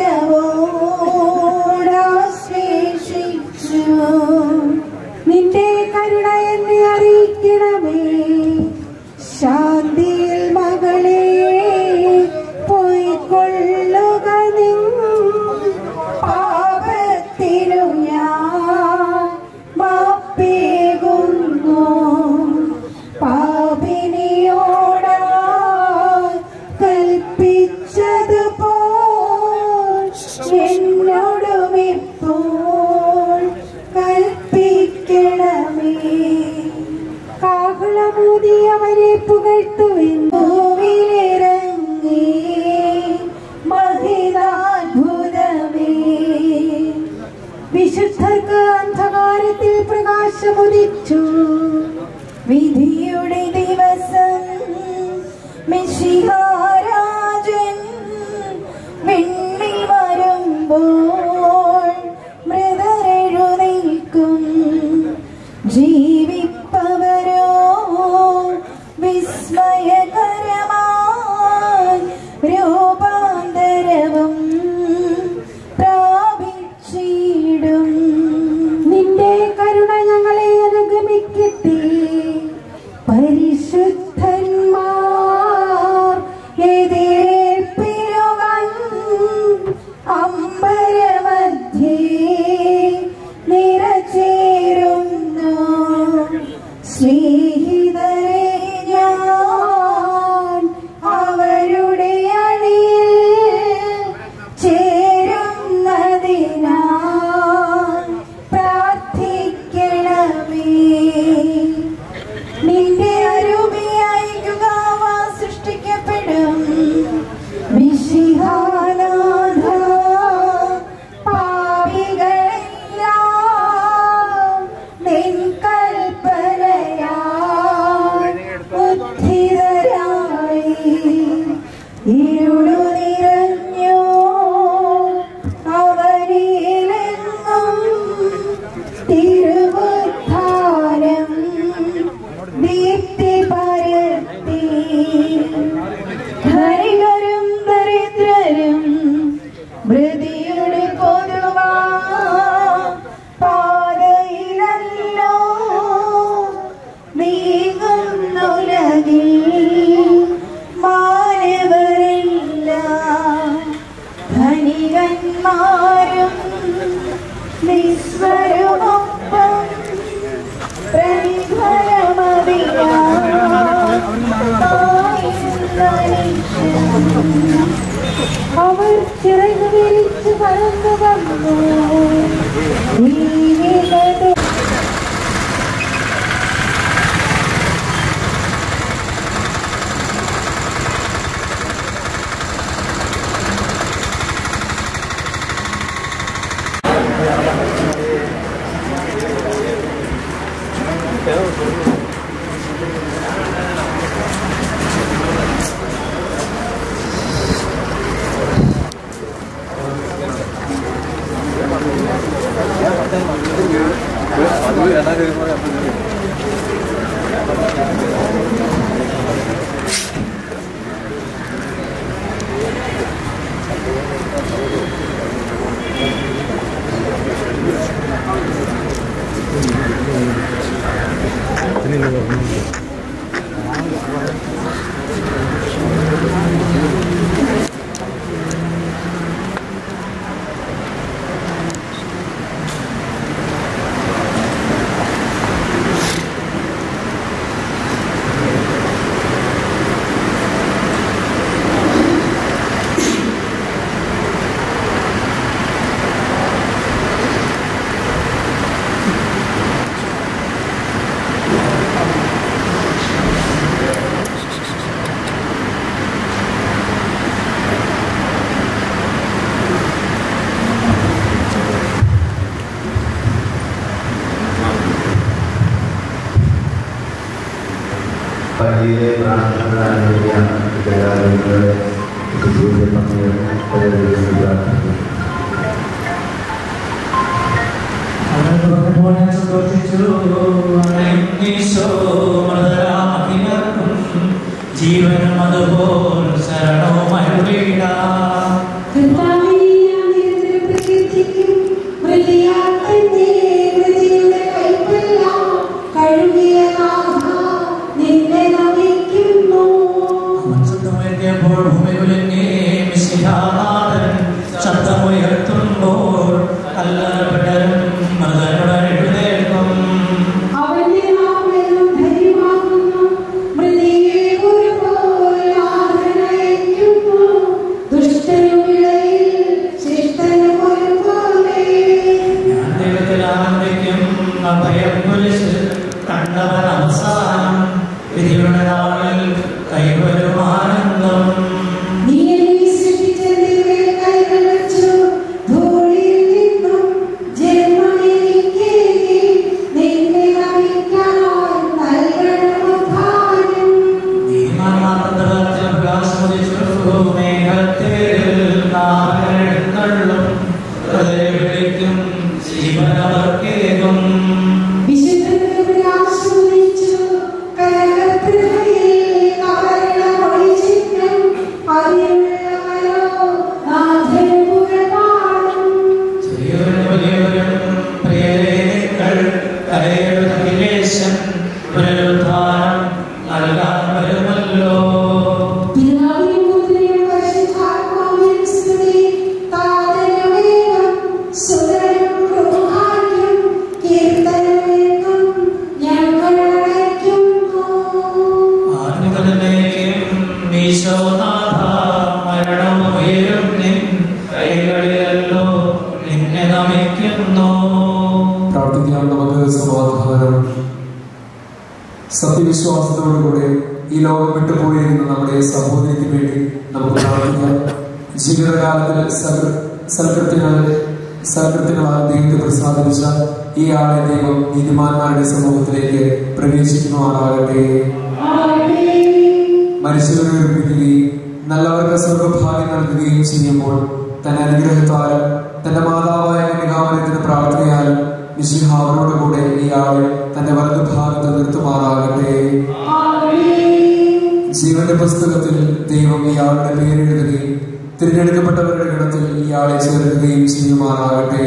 വിരവോടാശ്ലേഷിച്ചു. നിന്റെ കരുണ എന്നെ അറിയിക്കണമേ, ശാന്തിയിൽ മകളെ പോയിക്കൊള്ളുക. നിൻ പാപത്തിനു ഞാൻ മാപ്പേകുന്നു, പാപിനിയോടാ കൽപ്പിച്ചതുപോൽ എന്നോടുമിപ്പോൾ കൽപ്പിക്കണമേ. കാഹളമൂതിയവരെ പുകഴ്ത്തുവിൻ, ഭൂമിയിലിറങ്ങി മഹിതാത്ഭുതമേ. വിശുദ്ധർക്ക് അന്ധകാരത്തിൽ പ്രകാശമുദിച്ചു, വിധിയുടെ ദിവസം മിശിഹാരാജൻ വിണ്ണിൽ വരുമ്പോൾ മൃതരെഴുന്നേൽക്കും. ജീവിപ്പവരോ വിസ്മയകരമായി രൂപാന്തരവും പ്രാപിച്ചിടും. നിന്റെ കരുണ ഞങ്ങളെ അനുഗമിക്കട്ടെ, പരിശുദ്ധന്മാർ എതിരേൽപ്പിരുവൻ അമ്പരമധ്യേ നിറചേരുന്നു. സ്നേഹിതരെ ഞാൻ അവരുടെ അണിയിൽ ചേരുന്നതിനാൽ പ്രാർത്ഥിക്കണമേ. നിന്റെ അരുമയായി യുഗാവ സൃഷ്ടിക്കപ്പെടും. മിശിഹാനാഥ പാപികളെല്ലാം നിൻ കൽപ്പനയാൽ ഉദ്ധിതരായി ഇരുളു നിറഞ്ഞു അവരിലെങ്ങും തിരുവുദ്ധാനം ദീപ്തി പരത്തി. ധനികരും ദരിദ്രരും മൃതിയുടെ പൊതുവാ പാതയിലല്ലോ നീങ്ങുന്നുലകിൽ മാനവരില്ല. ധനികന്മാരും നിസ്വരുമൊപ്പം അവർ ചിറകു വിരിച്ചു പറന്നു വന്നു. വഴിയിലെ പ്രാർത്ഥനകളായിരിക്കാം കലാകാരങ്ങളുടെ ജീവനും അതുപോൽ ശരണവുമരുളിട ശബ്ദമുയർത്തുമ്പോൾ അല്ലപ്പെടരും മൃഗനുടൻ എഴുന്നേൽക്കും ഞാൻ ദൈവത്തിൽ ആനന്ദിക്കും അഭയം കുരിശ് കണ്ടവൻ അവസാനം വിധിയുടെ നാളിൽ കൈവരും ആനന്ദം പ്രാർത്ഥിക്കാം. നമുക്ക് സമാധാനം. സത്യവിശ്വാസത്തോടുകൂടെ ഈ ലോകം വിട്ടുപോയിരിക്കുന്ന നമ്മുടെ സഹോദരിക്ക് വേണ്ടി നമുക്ക് പ്രാർത്ഥിക്കാം. ജീവിതകാലത്തിൽ സൽകൃത്യങ്ങൾ സൽകൃത്യങ്ങളാൽ ദൈവത്തെ പ്രസാദിച്ച ഈ ആളെ ദൈവം നീതിമാന്മാരുടെ സമൂഹത്തിലേക്ക് പ്രവേശിക്കുമാറാകട്ടെ. മനുഷ്യരെ ഉയർപ്പിക്കുകയും നല്ലവർക്ക് സ്വർഗഭാഗ്യം നൽകുകയും ചെയ്യുമ്പോൾ തന്റെ അനുഗ്രഹത്താലും തന്റെ മാതാവായ കന്യകാമരത്തിന്റെ പ്രാർത്ഥനയാലും മിശിഹ അവരോടുകൂടെ ഈ ആളെ തന്റെ വലതുഭാഗത്ത് നിർത്തുമാറാകട്ടെ. ജീവന്റെ പുസ്തകത്തിൽ ദൈവം ഈ ആളുടെ പേരെഴുതുകയും തിരഞ്ഞെടുക്കപ്പെട്ടവരുടെ ഗണത്തിൽ ഈ ആളെ ചേർക്കുകയും ചെയ്യുമാറാകട്ടെ.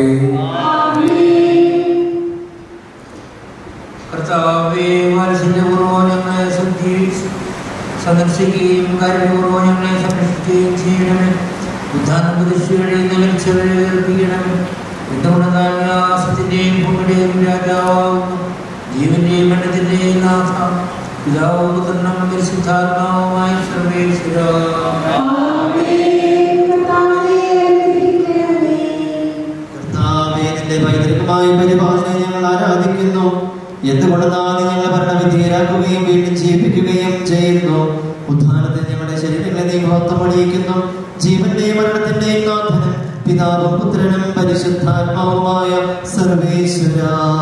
കർത്താവേ, വാത്സല്യപൂർവ്വം ഞങ്ങളെ സന്ദർശിക്കുകയും കാരുണ്യപൂർവ്വം ഞങ്ങളെ സംരക്ഷിക്കുകയും ചെയ്യണമേ. ഉദ്ധാനം പ്രതിഷ്ഠയുടെ നിലച്ചവരെ ഏൽപ്പിക്കണം. എന്തുകൊണ്ടെന്നാൽ ആസത്തിന്റെയും ഭൂമിയുടെയും രാജാവാകുന്നു, ജീവന്റെയും മരണത്തിന്റെയും നാഥ, പിതാവും പുത്രനും പരിശുദ്ധാത്മാവുമായ സർവേശ്വര. നിന്റെ പൈതൃകമായ പരിപാലനെ ഞങ്ങൾ ആരാധിക്കുന്നു. എന്തുകൊണ്ടെന്നാൽ ഞങ്ങളെ ഭരണവിധേയരാക്കുകയും വീണ്ടും ജീവിപ്പിക്കുകയും ചെയ്യുന്നു. ഉദ്ധാനത്തിൽ ഞങ്ങളുടെ ശരീരങ്ങളെ നീ മഹത്വമണിയിക്കുന്നു. ജീവന്റെയും മരണത്തിന്റെയും നാഥനും പിതാവും പുത്രനും പരിശുദ്ധാത്മാവുമായ സർവേശ്വര.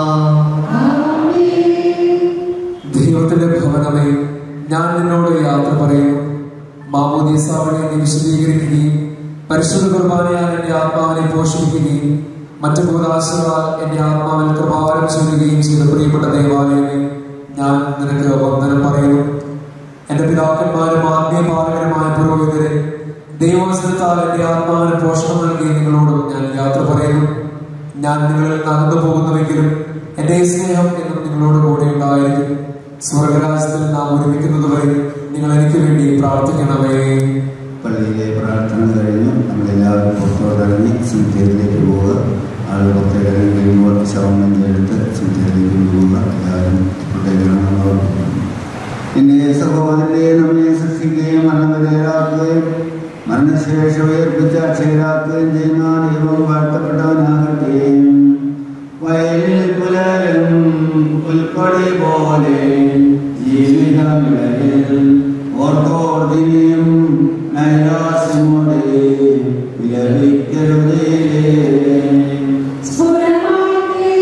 ദൈവത്തിന്റെ ഭവനമേ, ഞാൻ നിന്നോട് യാത്ര പറയുന്നു. മാമോദീസാവനെ നീ വിശദീകരിക്കുകയും പരിശുദ്ധ കുർബാനയാൽ എന്റെ ആത്മാവിനെ പോഷിപ്പിക്കുകയും മറ്റു കൂതാശകളാൽ എന്റെ ആത്മാവിൽ കൃപാവനം ചെയ്യുകയും ചെയ്ത പ്രിയപ്പെട്ട ദൈവാലയമേ, ഞാൻ നിനക്ക് വന്ദനം പറയുന്നു. എന്റെ പിതാക്കന്മാരും ആത്മീയ പാലകരുമായ പുരോഹിതരെ, ദൈവവചനത്താൽ എന്റെ ആത്മാവിന് പോഷണം നൽകിയ നിങ്ങളോടും ഞാൻ യാത്ര പറയുന്നു. ഞാൻ നിങ്ങളിൽ നടന്നു പോകുന്നുവെങ്കിലും എന്റെ സ്നേഹം എന്നും നിങ്ങളോട് കൂടെ ഉണ്ടായിരിക്കും. സ്വർഗരാജ്യത്തിൽ നാം ഒരുമിക്കുന്നതുവരെ നിങ്ങൾ എനിക്ക് വേണ്ടി പ്രാർത്ഥിക്കണമേ. പള്ളിയിലെ പ്രാർത്ഥന കഴിഞ്ഞ് നമ്മളെല്ലാവരും പുറത്തോട്ടിറങ്ങി സിമിത്തേരിലേക്ക് പോവുക. ആളുകൾ പുറത്തേക്ക് ഇറങ്ങി കഴിയുമ്പോൾ ശവമെടുത്ത് സിമിത്തേരിലേക്ക് പോവുക. എല്ലാവരും പുറത്തേക്ക്. എന്നെ സഹോദരനെ നമ്മെ സൃഷ്ടിക്കുകയും മരണവിധേയരാക്കുകയും മരണശേഷം ഉയർപ്പിച്ച അക്ഷയരാക്കുകയും ചെയ്യുന്ന ദൈവം വാഴ്ത്തപ്പെട്ടവനാകട്ടെ. വയലിൽ പുലരും പുൽക്കൊടി പോലെ ജീവിതമിടയിൽ ഓർത്തോർദിനെയും നൈരാശ്യമോടെ വിലപിക്കരുതേ.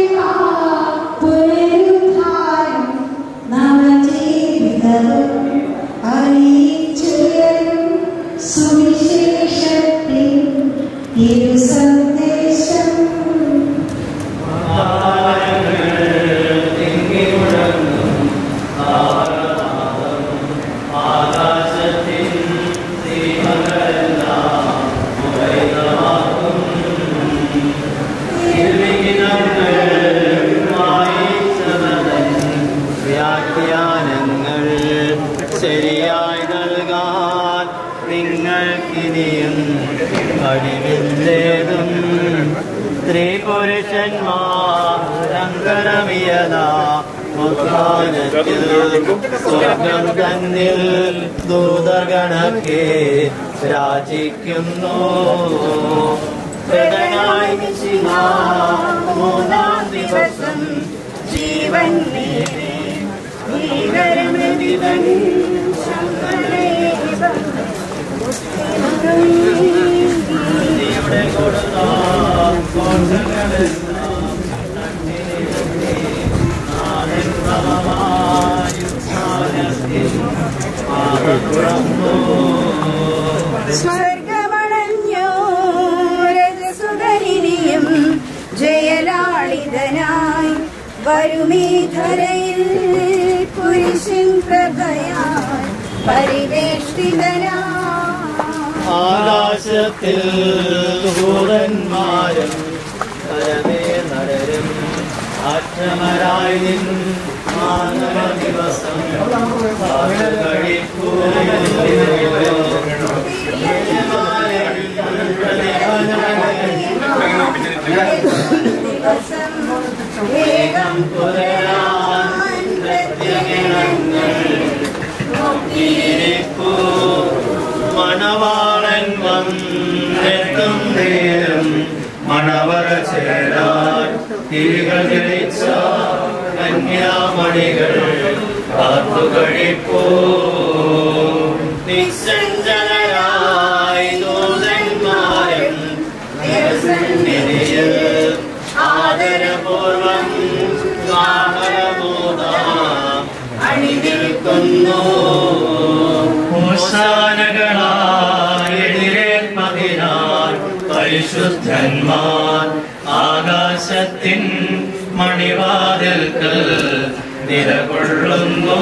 പുനരുദ്ധാരം നവജീവിതവും വ്യാഖ്യാനങ്ങൾ ശരിയായി നൽകാൻ നിങ്ങൾക്കിനിയും കഴിവില്ലേതും സ്ത്രീ പുരുഷന്മാരങ്കരമിയത സ്വർഗം തന്നിൽ ദൂതഗണക്കെ രാജിക്കുന്നു മൂന്നാം ദിവസം ജീവൻ നേടി ഭീകരമൃതിതൻ സ്വർഗമണഞ്ഞോ രജസുതനിനിയും ജയലാളിതനായി വരുമീ ധരയിൽ പുരുഷൻ പ്രഭയാൽ പരിവേഷ്ടിതനായി ആകാശത്തിൽ ദൂതന്മാരും നരമേ നരരും അക്ഷമരായി നിൻ മാനവ ദിവസം കഴിപ്പൂ വേഗം പുലരാൻ പ്രത്യഗണങ്ങൾ നോക്കിയിരിപ്പൂ മണവാളൻ വന്നെത്തും നേരം മണവറ ചേരാൻ തിരികൾ ജനിച്ച കന്യാമണികൾ കാത്തുകഴിപ്പൂ നിസ്സഞ്ജനരായി ദൂതന്മാരും നിരസന്നിധിയിൽ ആദരപൂർവം ഗാഹരമോദാം അണിനിൽക്കുന്നു ഓശാനകളായെതിരേൽപ്പതിനാൽ പരിശുദ്ധന്മാർ ആകാശത്തിൻ മണിവാതിൽക്കൽ നിലകൊള്ളുന്നു.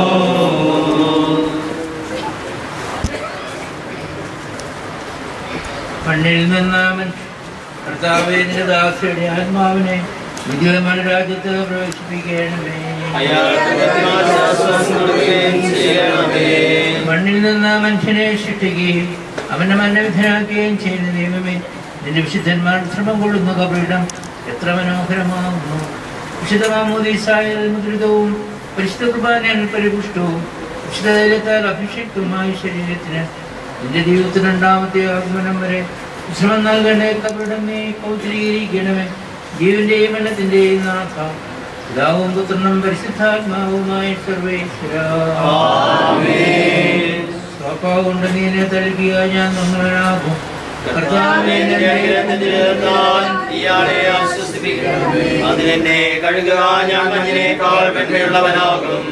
മണ്ണിൽ നിന്നാമൻ കർത്താവിന്റെ ദാസിയുടെ ആത്മാവിനെ വിദ്യമാരുടെ രാജ്യത്ത് പ്രവേശിപ്പിക്കണമേ. മണ്ണിൽ നിന്ന് മനുഷ്യനെ സൃഷ്ടിക്കുകയും അവന്റെ മരണവിധനാക്കുകയും ചെയ്യുന്ന ദൈവമേ, നിന്റെ വിശുദ്ധന്മാർ ശ്രമം കൊള്ളുന്ന കബറിടം എത്ര മനോഹരമാകുന്നു. വിശുദ്ധ മാമോദീസായ മുദ്രിതവും പരിശുദ്ധ കുർബാനയിൽ പരിപുഷ്ടവും വിശുദ്ധ തൈലത്താൽ അഭിഷേക്തവുമായ ശരീരത്തിന് നിന്റെ ജീവിതത്തിന് രണ്ടാമത്തെ ആഗമനം വരെ വിശ്രമം നൽകണേ. കബറിടമേ പൗത്രീകരിക്കണമേ. ജീവന്റെയും മരണത്തിന്റെയും നാഥ, പിതാവും പുത്രനും പരിശുദ്ധാത്മാവുമായ സർവേശ്വര. കൊണ്ട് നീ എന്നെ തളിക്കുക, ഞാൻ നമ്മളാകും. ഇയാളെ ആശ്വസിപ്പിക്കണം. അതിനെന്നെ കഴുകുക, ഞാൻ മഞ്ഞിനേക്കാൾ വെണ്മയുള്ളവനാകും.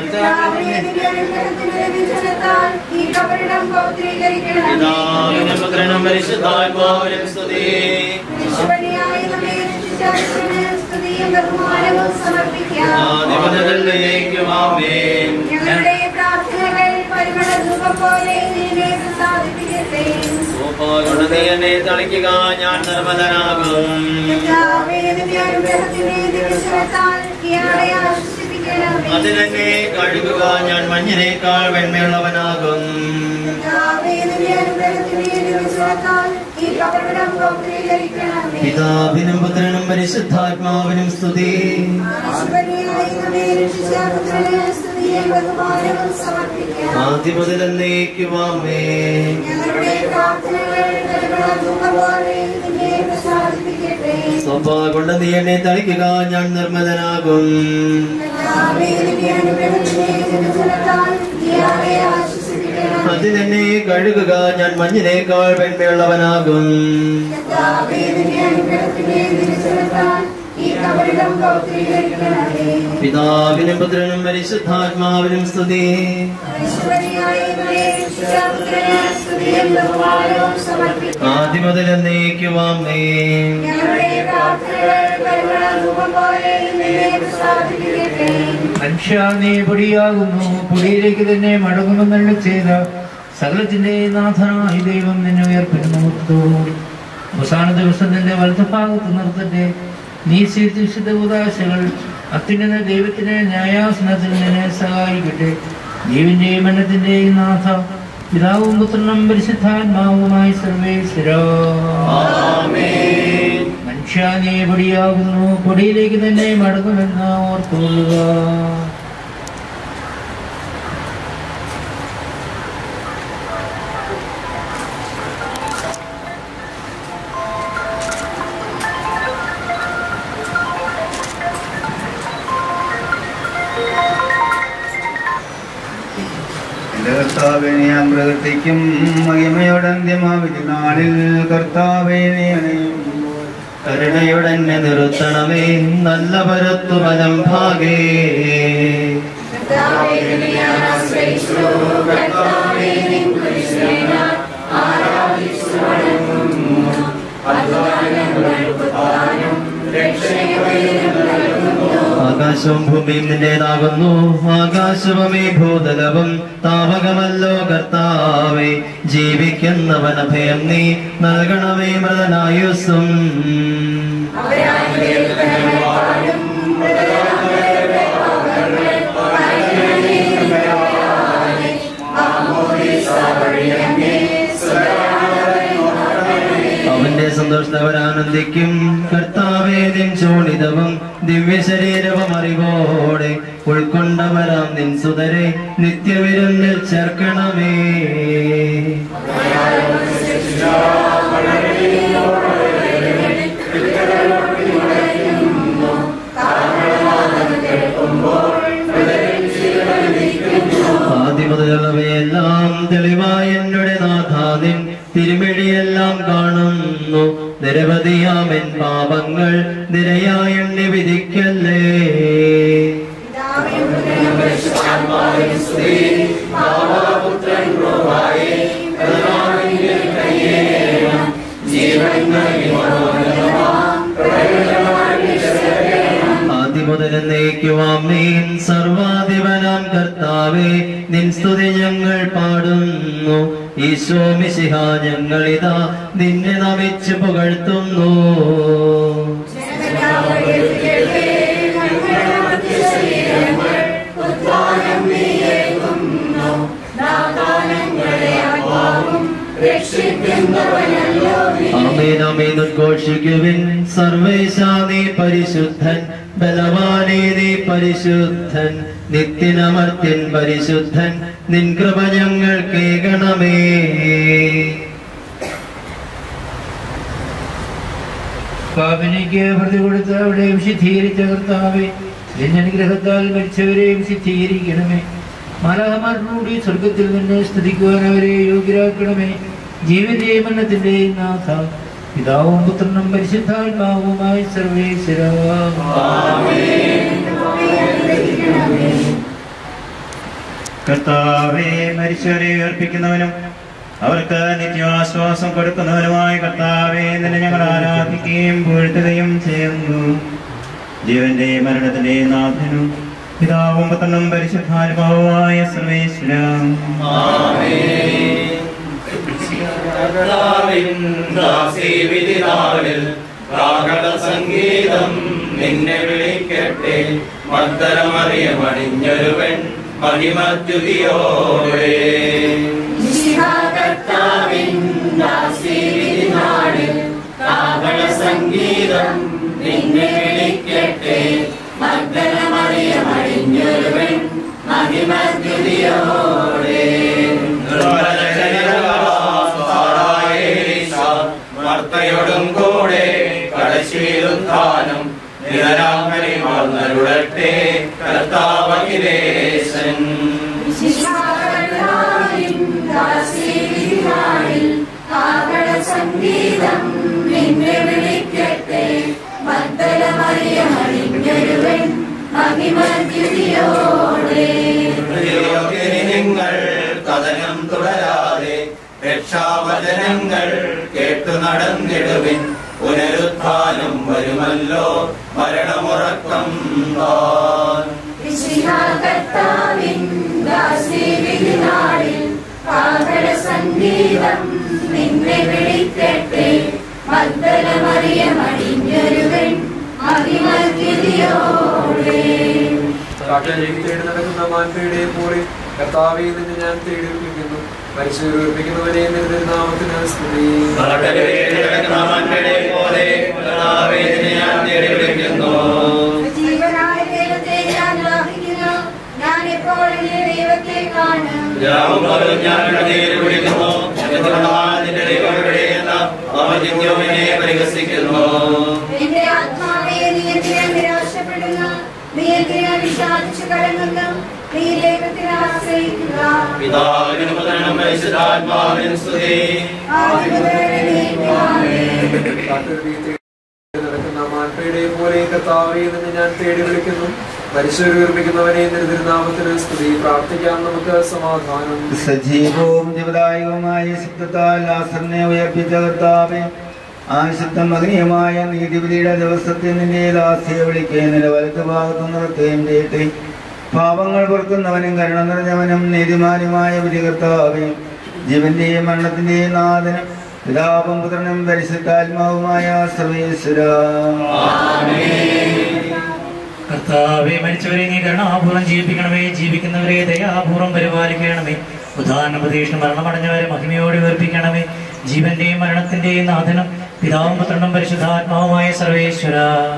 പിതാവിനും പുത്രനും പരിശുദ്ധാത്മാവിനും സ്തുതി. ആദിമുതലേക്കും ആമേൻ. ഞങ്ങളുടെ പ്രാർത്ഥനകൾ പരിമളധൂപം പോലെ നിന്നെ പ്രസാദിപ്പിക്കട്ടെ. കൊണ്ട് നീ എന്നെ തളിക്കുക, ഞാൻ നിർമ്മലനാകും. അതിനെന്നെ കഴുകുക, ഞാൻ മഞ്ഞിനേക്കാൾ വെണ്മയുള്ളവനാകും. പിതാവിനും പുത്രനും പരിശുദ്ധാത്മാവിനും സ്തുതി. ആദ്യം മുതൽ എന്നേക്കും ആമേൻ. സ്വഭാ കൊണ്ട് നീ എന്നെ തളിക്കുക, ഞാൻ നിർമ്മലനാകും. അതിനെന്നെ കഴുകുക, ഞാൻ മഞ്ഞിനേക്കാൾ വെണ്മയുള്ളവനാകും. പിതാവിനും പുത്രനും പരിശുദ്ധാത്മാവിനും സ്തുതി. ആദ്യം മുതൽ എന്നേക്കുവാമേ. മനുഷ്യ നീ പൊടിയാകുന്നു, പൊടിയിലേക്ക് തന്നെ മടങ്ങുമെന്നുള്ള ചെയ്ത സകലത്തിന്റെ നാഥനായ ദൈവം നിന്നെ ഉയർപ്പിക്കുന്നു. അവസാന ദിവസം നിന്റെ വലതുഭാഗത്ത് നിർത്തട്ടെ. നീ വിശുദ്ധ ഉദാശകൾ അത്യുന്നത ദൈവത്തിന്റെ ന്യായാസനത്തിൽ നിന്നെ സഹായിക്കട്ടെ. ജീവന്റെയും മരണത്തിന്റെയും നാഥ, പിതാവും പുത്രനും പരിശുദ്ധാത്മാവുമായി സർവേശ്വരാ. മനുഷ്യ നീ പൊടിയാകുന്നു, പൊടിയിലേക്ക് തന്നെ മടങ്ങുമെന്ന് ഓർത്തുകൊള്ളുക. കർത്താവേ ഞാൻ പ്രവർത്തിക്കും മഹിമയുടെ അന്ത്യമാവിധി നാളിൽ. കർത്താവേ നീ അണയുമ്പോൾ കരുണയുടനെ നിർത്തണമേ നല്ല പരത്തു വനം ഭാഗേ. ആകാശവും ഭൂമിയും നിന്റേതാകുന്നു, ആകാശവുമേ ഭൂതലവും താവകമല്ലോ കർത്താവേ. ജീവിക്കുന്നവൻ അഭയം നീ നൽകണമേ മൃതനായുസ്സും. അവന്റെ സന്തോഷത്തവരാനന്ദിക്കും. കർത്താവേ നിൻ ചോണിതവും ദിവ്യ ശരീരവും അറിവോടെ ഉൾക്കൊണ്ടവരാം നിൻ സുതരെ നിത്യവിരുന്നിൽ ചേർക്കണമേ. ആദ്യം മുതലുള്ളവയെല്ലാം തെളിവായ എന്നുടെ നാഥാനിൻ തിരുമിഴിയെല്ലാം കാണുന്നു. നിരവധിയാമെൻ പാപങ്ങൾ നിരയായ എണ്ണി വിധിക്കല്ലേ. ആദിമുതൽ എന്നേക്കുവാമേൻ. സർവാധിപനാം കർത്താവേ നിൻ സ്തുതി ഞങ്ങൾ പാടുന്നു. ഈശോ മിശിഹ ഞങ്ങളിതാ നിന്നെ നമിച്ച് പുകഴ്ത്തുന്നു. ആമേൻ ആമേൻ ഉദ്ഘോഷിക്കുവിൻ. സർവേശാ നീ പരിശുദ്ധൻ, ബലവാനേ നീ പരിശുദ്ധൻ, നിത്യനമർത്യൻ പരിശുദ്ധൻ, നിൻ കൃപ ഞങ്ങൾ കേൾക്കണമേ. പാപിനിക്ക് പ്രതി കൊടുത്ത അവിടെ വിശുദ്ധീകരിച്ച കർത്താവേ, നിന്നനുഗ്രഹത്താൽ മരിച്ചവരെ വിശുദ്ധീകരിക്കണമേ. മാലാഖമാരോടുകൂടി സ്വർഗത്തിൽ നിന്ന് സ്തുതിക്കുവാൻ അവരെ യോഗ്യരാക്കണമേ. ജീവന്റെയും മരണത്തിന്റെയും നാഥ, പിതാവും പുത്രനും പരിശുദ്ധാത്മാവുമായി സർവേശ്വരാ. കർത്താവേ മരിച്ചവരെ ഉയർപ്പിക്കുന്നവനും അവർക്ക് നിത്യാശ്വാസം കൊടുക്കുന്നവനുമായ കർത്താവേ നിന്നെ ഞങ്ങൾ ആരാധിക്കുകയും പുകഴ്ത്തുകയും ചെയ്യുന്നു. ജീവന്റെയും മരണത്തിന്റെയും നാഥനും പിതാവും പുത്രനും പരിശുദ്ധാത്മാവുമായ സർവേശ്വരാ. സംഗീതം നിന്നെ വിളിക്കട്ടെ, മദ്ദരമറിയമണിഞ്ഞൊരുവൻ മഹിമദ്യുതിയോടെ. സംഗീതം നിന്നെ വിളിക്കട്ടെ, മദ്ദരമറിയമണിഞ്ഞൊരുവൻ മഹിമദ്യുതിയോടെ. മർത്തയോടും കൂടെ കടശീലുദ്ധാനം നിരരാമരിമാർന്നരുളട്ടെ കർത്താവകിലേശൻ. സംഗീതം നിന്നെ വിളിക്കട്ടെ, മദ്ദലമറിയമണിഞ്ഞൊരുവൻ മഹിമദ്യുതിയോടെ. നിങ്ങൾ കഥനം തുടരാതെ രക്ഷാവചനങ്ങൾ കേട്ടു നടന്നിടുവിൻ. പുനരുത്ഥാനം വരുമല്ലോ മരണമുറക്കം താൻ. കർത്താവിൻ ദാസീവിനാളിൽ കാഹള സംഗീതം നിന്നെ വിളിക്കട്ടെ. മഗ്ദല മറിയമണിഞ്ഞൊരുവൻ അതിമർക്കിതിയോടെ കാട്ടിലേക്ക് തേടി നടക്കുന്ന മാൻപേടെ പോലെ കർത്താവെ നിന്ന് ഞാൻ തേടി വിളിക്കുന്നു. മരിച്ചവരെ ഉയർപ്പിക്കുന്നവനെ നിന്റെ നാമത്തിന് സ്തുതി. ജീവനായ ദൈവത്തെ ഞാൻ ദാഹിക്കുന്നു. ഞാൻ എപ്പോഴും ദൈവത്തെ കാണും. എന്റെ ആത്മാവെ നീ എന്തിനാ നിരാശപ്പെടുന്നു? നീ എന്തിനാ വിഷാദിച്ചു കലങ്ങുന്നു? നീ ദൈവത്തിൽ ആശ്രയിക്കുക. പിതാവിനും പുത്രനും പരിശുദ്ധാത്മാവിനും സ്തുതി. നടക്കുന്ന മാൻപേടെ പോലെ കർത്താവെ നിന്ന് ഞാൻ തേടി വിളിക്കുന്നു. മരിച്ചവരെ ഉയർപ്പിക്കുന്നവനെ നിന്റെ തിരുനാമത്തിന് സ്തുതി. പ്രാർത്ഥിക്കാം നമുക്ക് സമാധാനം. സജീവവും ജീവദായകവുമായ ശബ്ദത്താൽ ലാസറിനെ ഉയർപ്പിച്ച കർത്താവേ, ആ ശബ്ദം മഹനീയമായ നീതിബലിയുടെ ദിവസത്തിൽ നിന്റെ ദാസിയെ വിളിക്കുകയും നിന്റെ വലത്ത് ഭാഗത്തു നിർത്തുകയും ചെയ്യട്ടെ. പാപങ്ങൾ പൊറുക്കുന്നവനും കരുണ നിറഞ്ഞവനും നീതിമാനുമായ വിധികർത്താവേ, ജീവന്റെയും മരണത്തിന്റെയും നാഥനും പിതാവും പുത്രനും പരിശുദ്ധാത്മാവുമായ സർവേശ്വര. കർത്താവേ, മരിച്ചവരെ നീ കരുണാപൂർവ്വം ജീവിപ്പിക്കണമേ. ജീവിക്കുന്നവരെ ദയാപൂർവ്വം പരിപാലിക്കണമേ. ഉദാഹരണ പ്രതീക്ഷ മരണമടഞ്ഞവരെ മഹിമയോടെ ഉയർപ്പിക്കണമേ. ജീവന്റെയും മരണത്തിന്റെയും നാഥനും പിതാവും പുത്രനും പരിശുദ്ധാത്മാവുമായ സർവേശ്വര.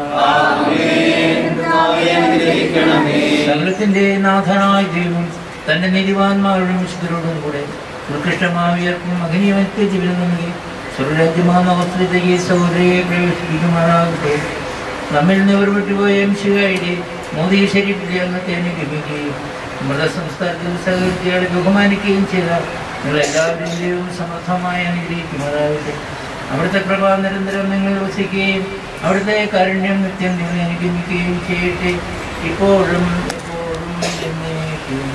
സകലത്തിന്റെ നാഥനായ ദൈവം തന്റെ നീതിവാന്മാരുടെ വിശുദ്ധരോടും കൂടെ ഉത്കൃഷ്ടമായ ഉയർത്തും മകനീയവന്റെ ജീവിതം നൽകി സ്വർഗരാജ്യമാകുന്ന അവസ്ഥയിലേക്ക് സൗരയെ പ്രവേശിപ്പിക്കുമാറാകട്ടെ. നമ്മിൽ നിന്ന് വേർപെട്ടുപോയ ശിവയുടെ മോദി ശരീരത്തിലെ അംഗത്തെ അനുഗമിക്കുകയും മൃതസംസ്കാരത്തിൽ സഹകരിച്ചയാളെ ബഹുമാനിക്കുകയും ചെയ്ത നിങ്ങളെല്ലാവരുടെയും സമർത്ഥമായി അനുഗ്രഹിക്കുമാറാകട്ടെ. അവിടുത്തെ പ്രഭ നിരന്തരം നിങ്ങൾ വസിക്കുകയും അവിടുത്തെ കാരുണ്യം നിത്യം നിങ്ങൾ അനുഗമിക്കുകയും ചെയ്യട്ടെ. ഇപ്പോഴും എപ്പോഴും എന്നേക്കും.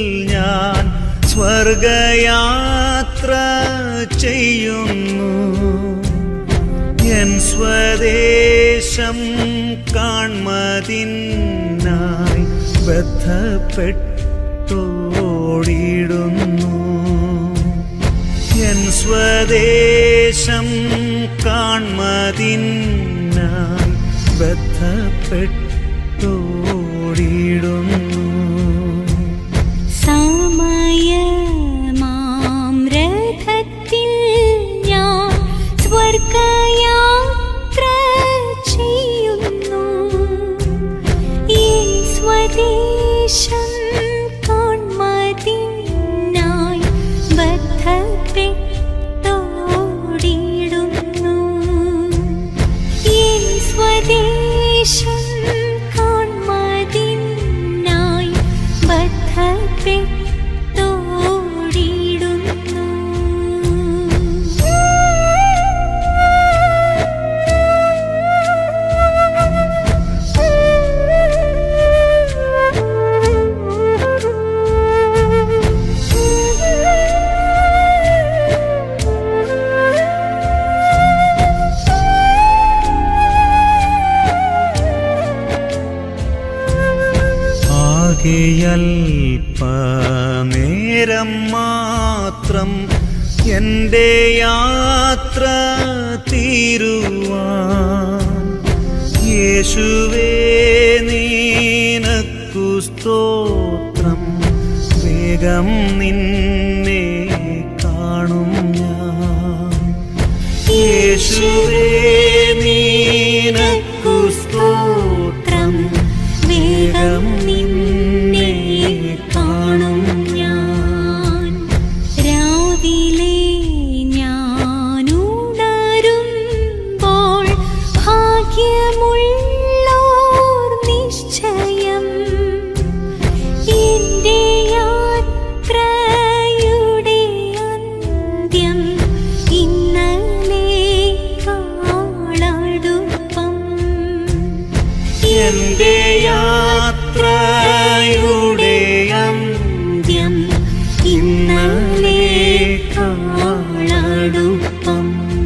ഞാൻ സ്വർഗയാത്ര ചെയ്യുന്നു. എൻ സ്വദേശം കാൺമതിനായി ബദ്ധപ്പെട്ടോടിടുന്നു. എൻ സ്വദേശം കാൺമതിനായി ബദ്ധപ്പെട്ടോടിടുന്നു. സമയമാം രഥത്തിൽ ഞാൻ സ്വർഗയാത്ര ചെയ്യുന്നു. എൻ സ്വദേശം കാൺമതിനായി ബദ്ധപ്പെട്ടോടിടുന്നു. എൻ സ്വദേശം കാൺമതിനായി ബദ്ധപ്പെട്ടോടിടുന്നു. അല്പനേരം മാത്രം എൻ്റെ യാത്ര തീരുവാൻ യേശുവേ നിനക്കു സ്തോത്രം. വേഗം നിന്നെ കാണും ഞാൻ. യേശുവേ നിനക്കു സ്തോത്രം. വേഗം നിന്നെ കാണും ഞാൻ. രാവിലെ ഞാനുണരുമ്പോൾ ഭാഗ്യമുള്ളോർ നിശ്ചയം എൻ്റെ യാത്രയുടെ അന്ത്യം ഇന്നലേക്കാളടുപ്പം. എൻ്റെ യാത്രയുടെ അന്ത്യം ഇന്നലേക്കാളടുപ്പം.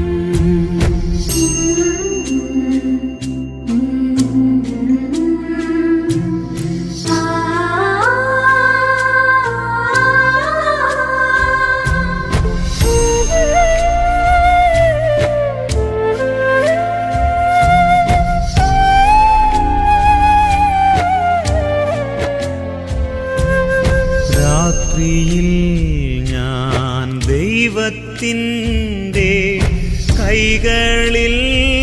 രാത്രിയിൽ ഞാൻ ദൈവത്തിൻ്റെ കൈകളിൽ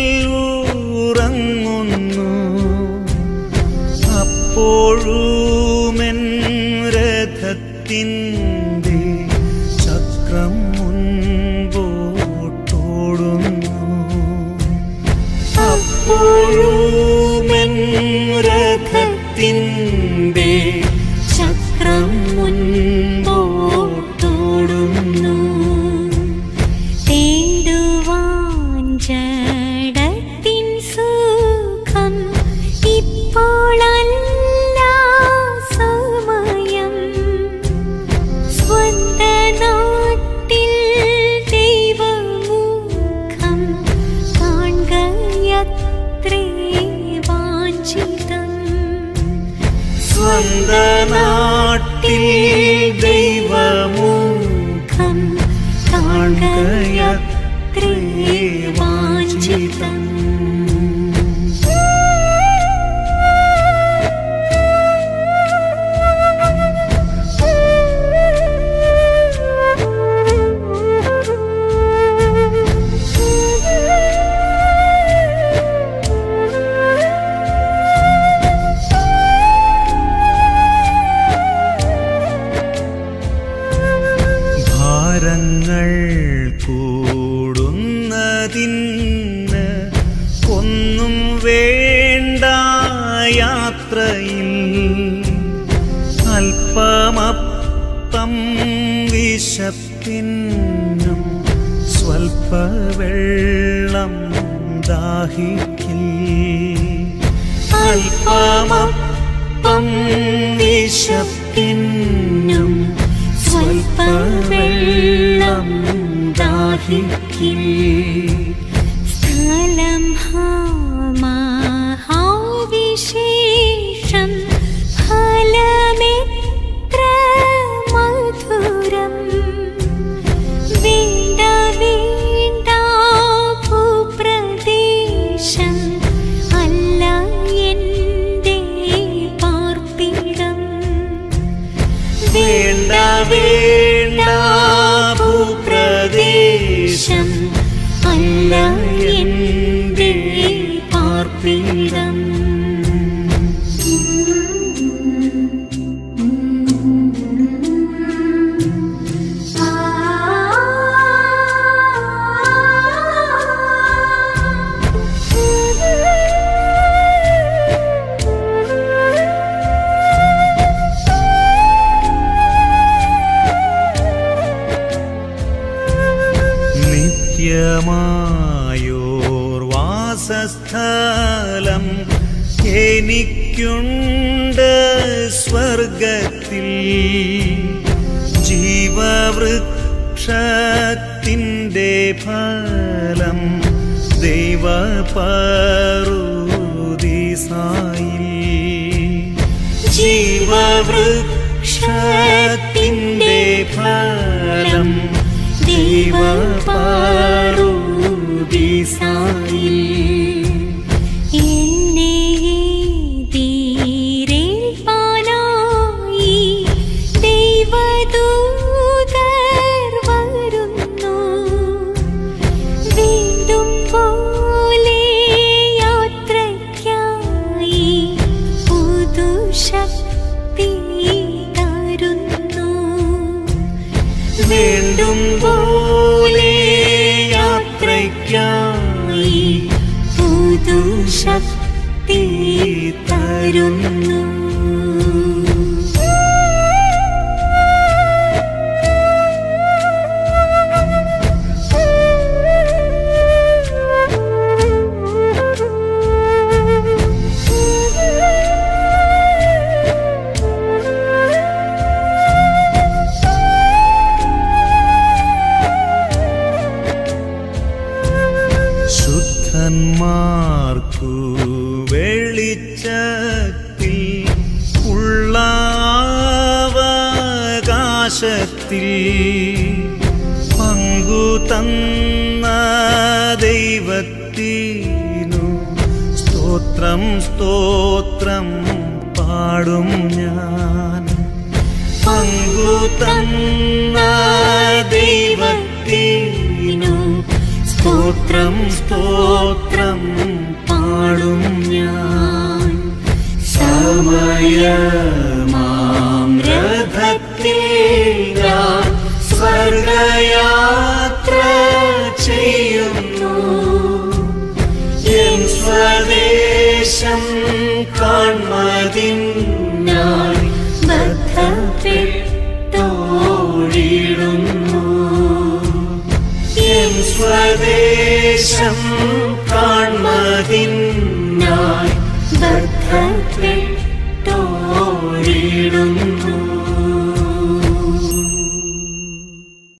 ഉറങ്ങുന്നു. അപ്പോഴുമെൻ രഥത്തിൻ്റെ ചക്രം മുൻപോട്ടോടുന്നു. അപ്പോഴുമെൻ രഥത്തിൻ്റെ ചക്രം മുൻപോട്ടോടുന്നു. തേടുവാൻ ജഡത്തിൻ സുഖം ഇപ്പോഴല്ല സമയം. സ്വന്ത നാട്ടിൽ ദൈവമുഖം കാൺകയത്രേ വാഞ്ചിതം. സ്വന്ത നാട്ടിൽ ദൈവമുഖം കാൺകയത്രേ വാഞ്ചിതം. ഭാരങ്ങൾ കൂടുന്നതിന് ഒന്നും വേണ്ട യാത്രയിൽ. അല്പമപ്പം വിശപ്പിനും സ്വൽപ്പ വെള്ളം ദാഹിക്കിൽ. അല്പമപ്പം വിശപ്പിനും എന്നും സ്വൽപ്പവെള്ളം ദാഹിക്കിൽ സ്ഥലം മഹാവിശേഷം ഫലമെത്ര മധുരം വേണ്ട വേണ്ട ഭൂപ്രദേശം അല്ല എൻ്റെ പാർപ്പിടം വേണ്ട വേണ്ട ഭൂപ്രദേശം അല്ല എൻ്റെ പാർപ്പിടം നിത്യമായോർ വാസസ്ഥലം എനിക്കുണ്ട് സ്വർഗത്തിൽ ജീവവൃക്ഷത്തിൻ്റെ ഫലം ദൈവപറുദീസായിൽ ജീവവൃക്ഷത്തിൻ്റെ ഫലം ദൈവപറുദീസായിൽ എന്നെ തീരേൽപ്പാനായി ദൈവദൂതർ വരുന്നു വീണ്ടും പോലെ യാത്രയ്ക്കായി പുതുശക്തി തരുന്നു വീണ്ടും പോലെ യാത്രയ്ക്കായി പുതുശക്തി തരുന്നു ശുദ്ധന്മാർക്കു വെളിച്ചത്തിൽ ഉള്ള അവകാശത്തിൽ പങ്കു തന്ന ദൈവത്തിനു സ്തോത്രം സ്തോത്രം പാടും ഞാൻ പങ്കു തന്ന ദൈവത്തിനു സ്തോത്രം സ്തോത്രം പാടും ഞാൻ സമയമാം രഥത്തിൽ ഞാൻ സ്വർഗയാത്ര ചെയ്യുന്നു എൻ സ്വദേശം കാൺമതിനായി ബദ്ധപ്പെട്ടോടിടുന്നു എൻ സ്വദേശം കാൺമതിനായി ബദ്ധപ്പെട്ടോടിടുന്നു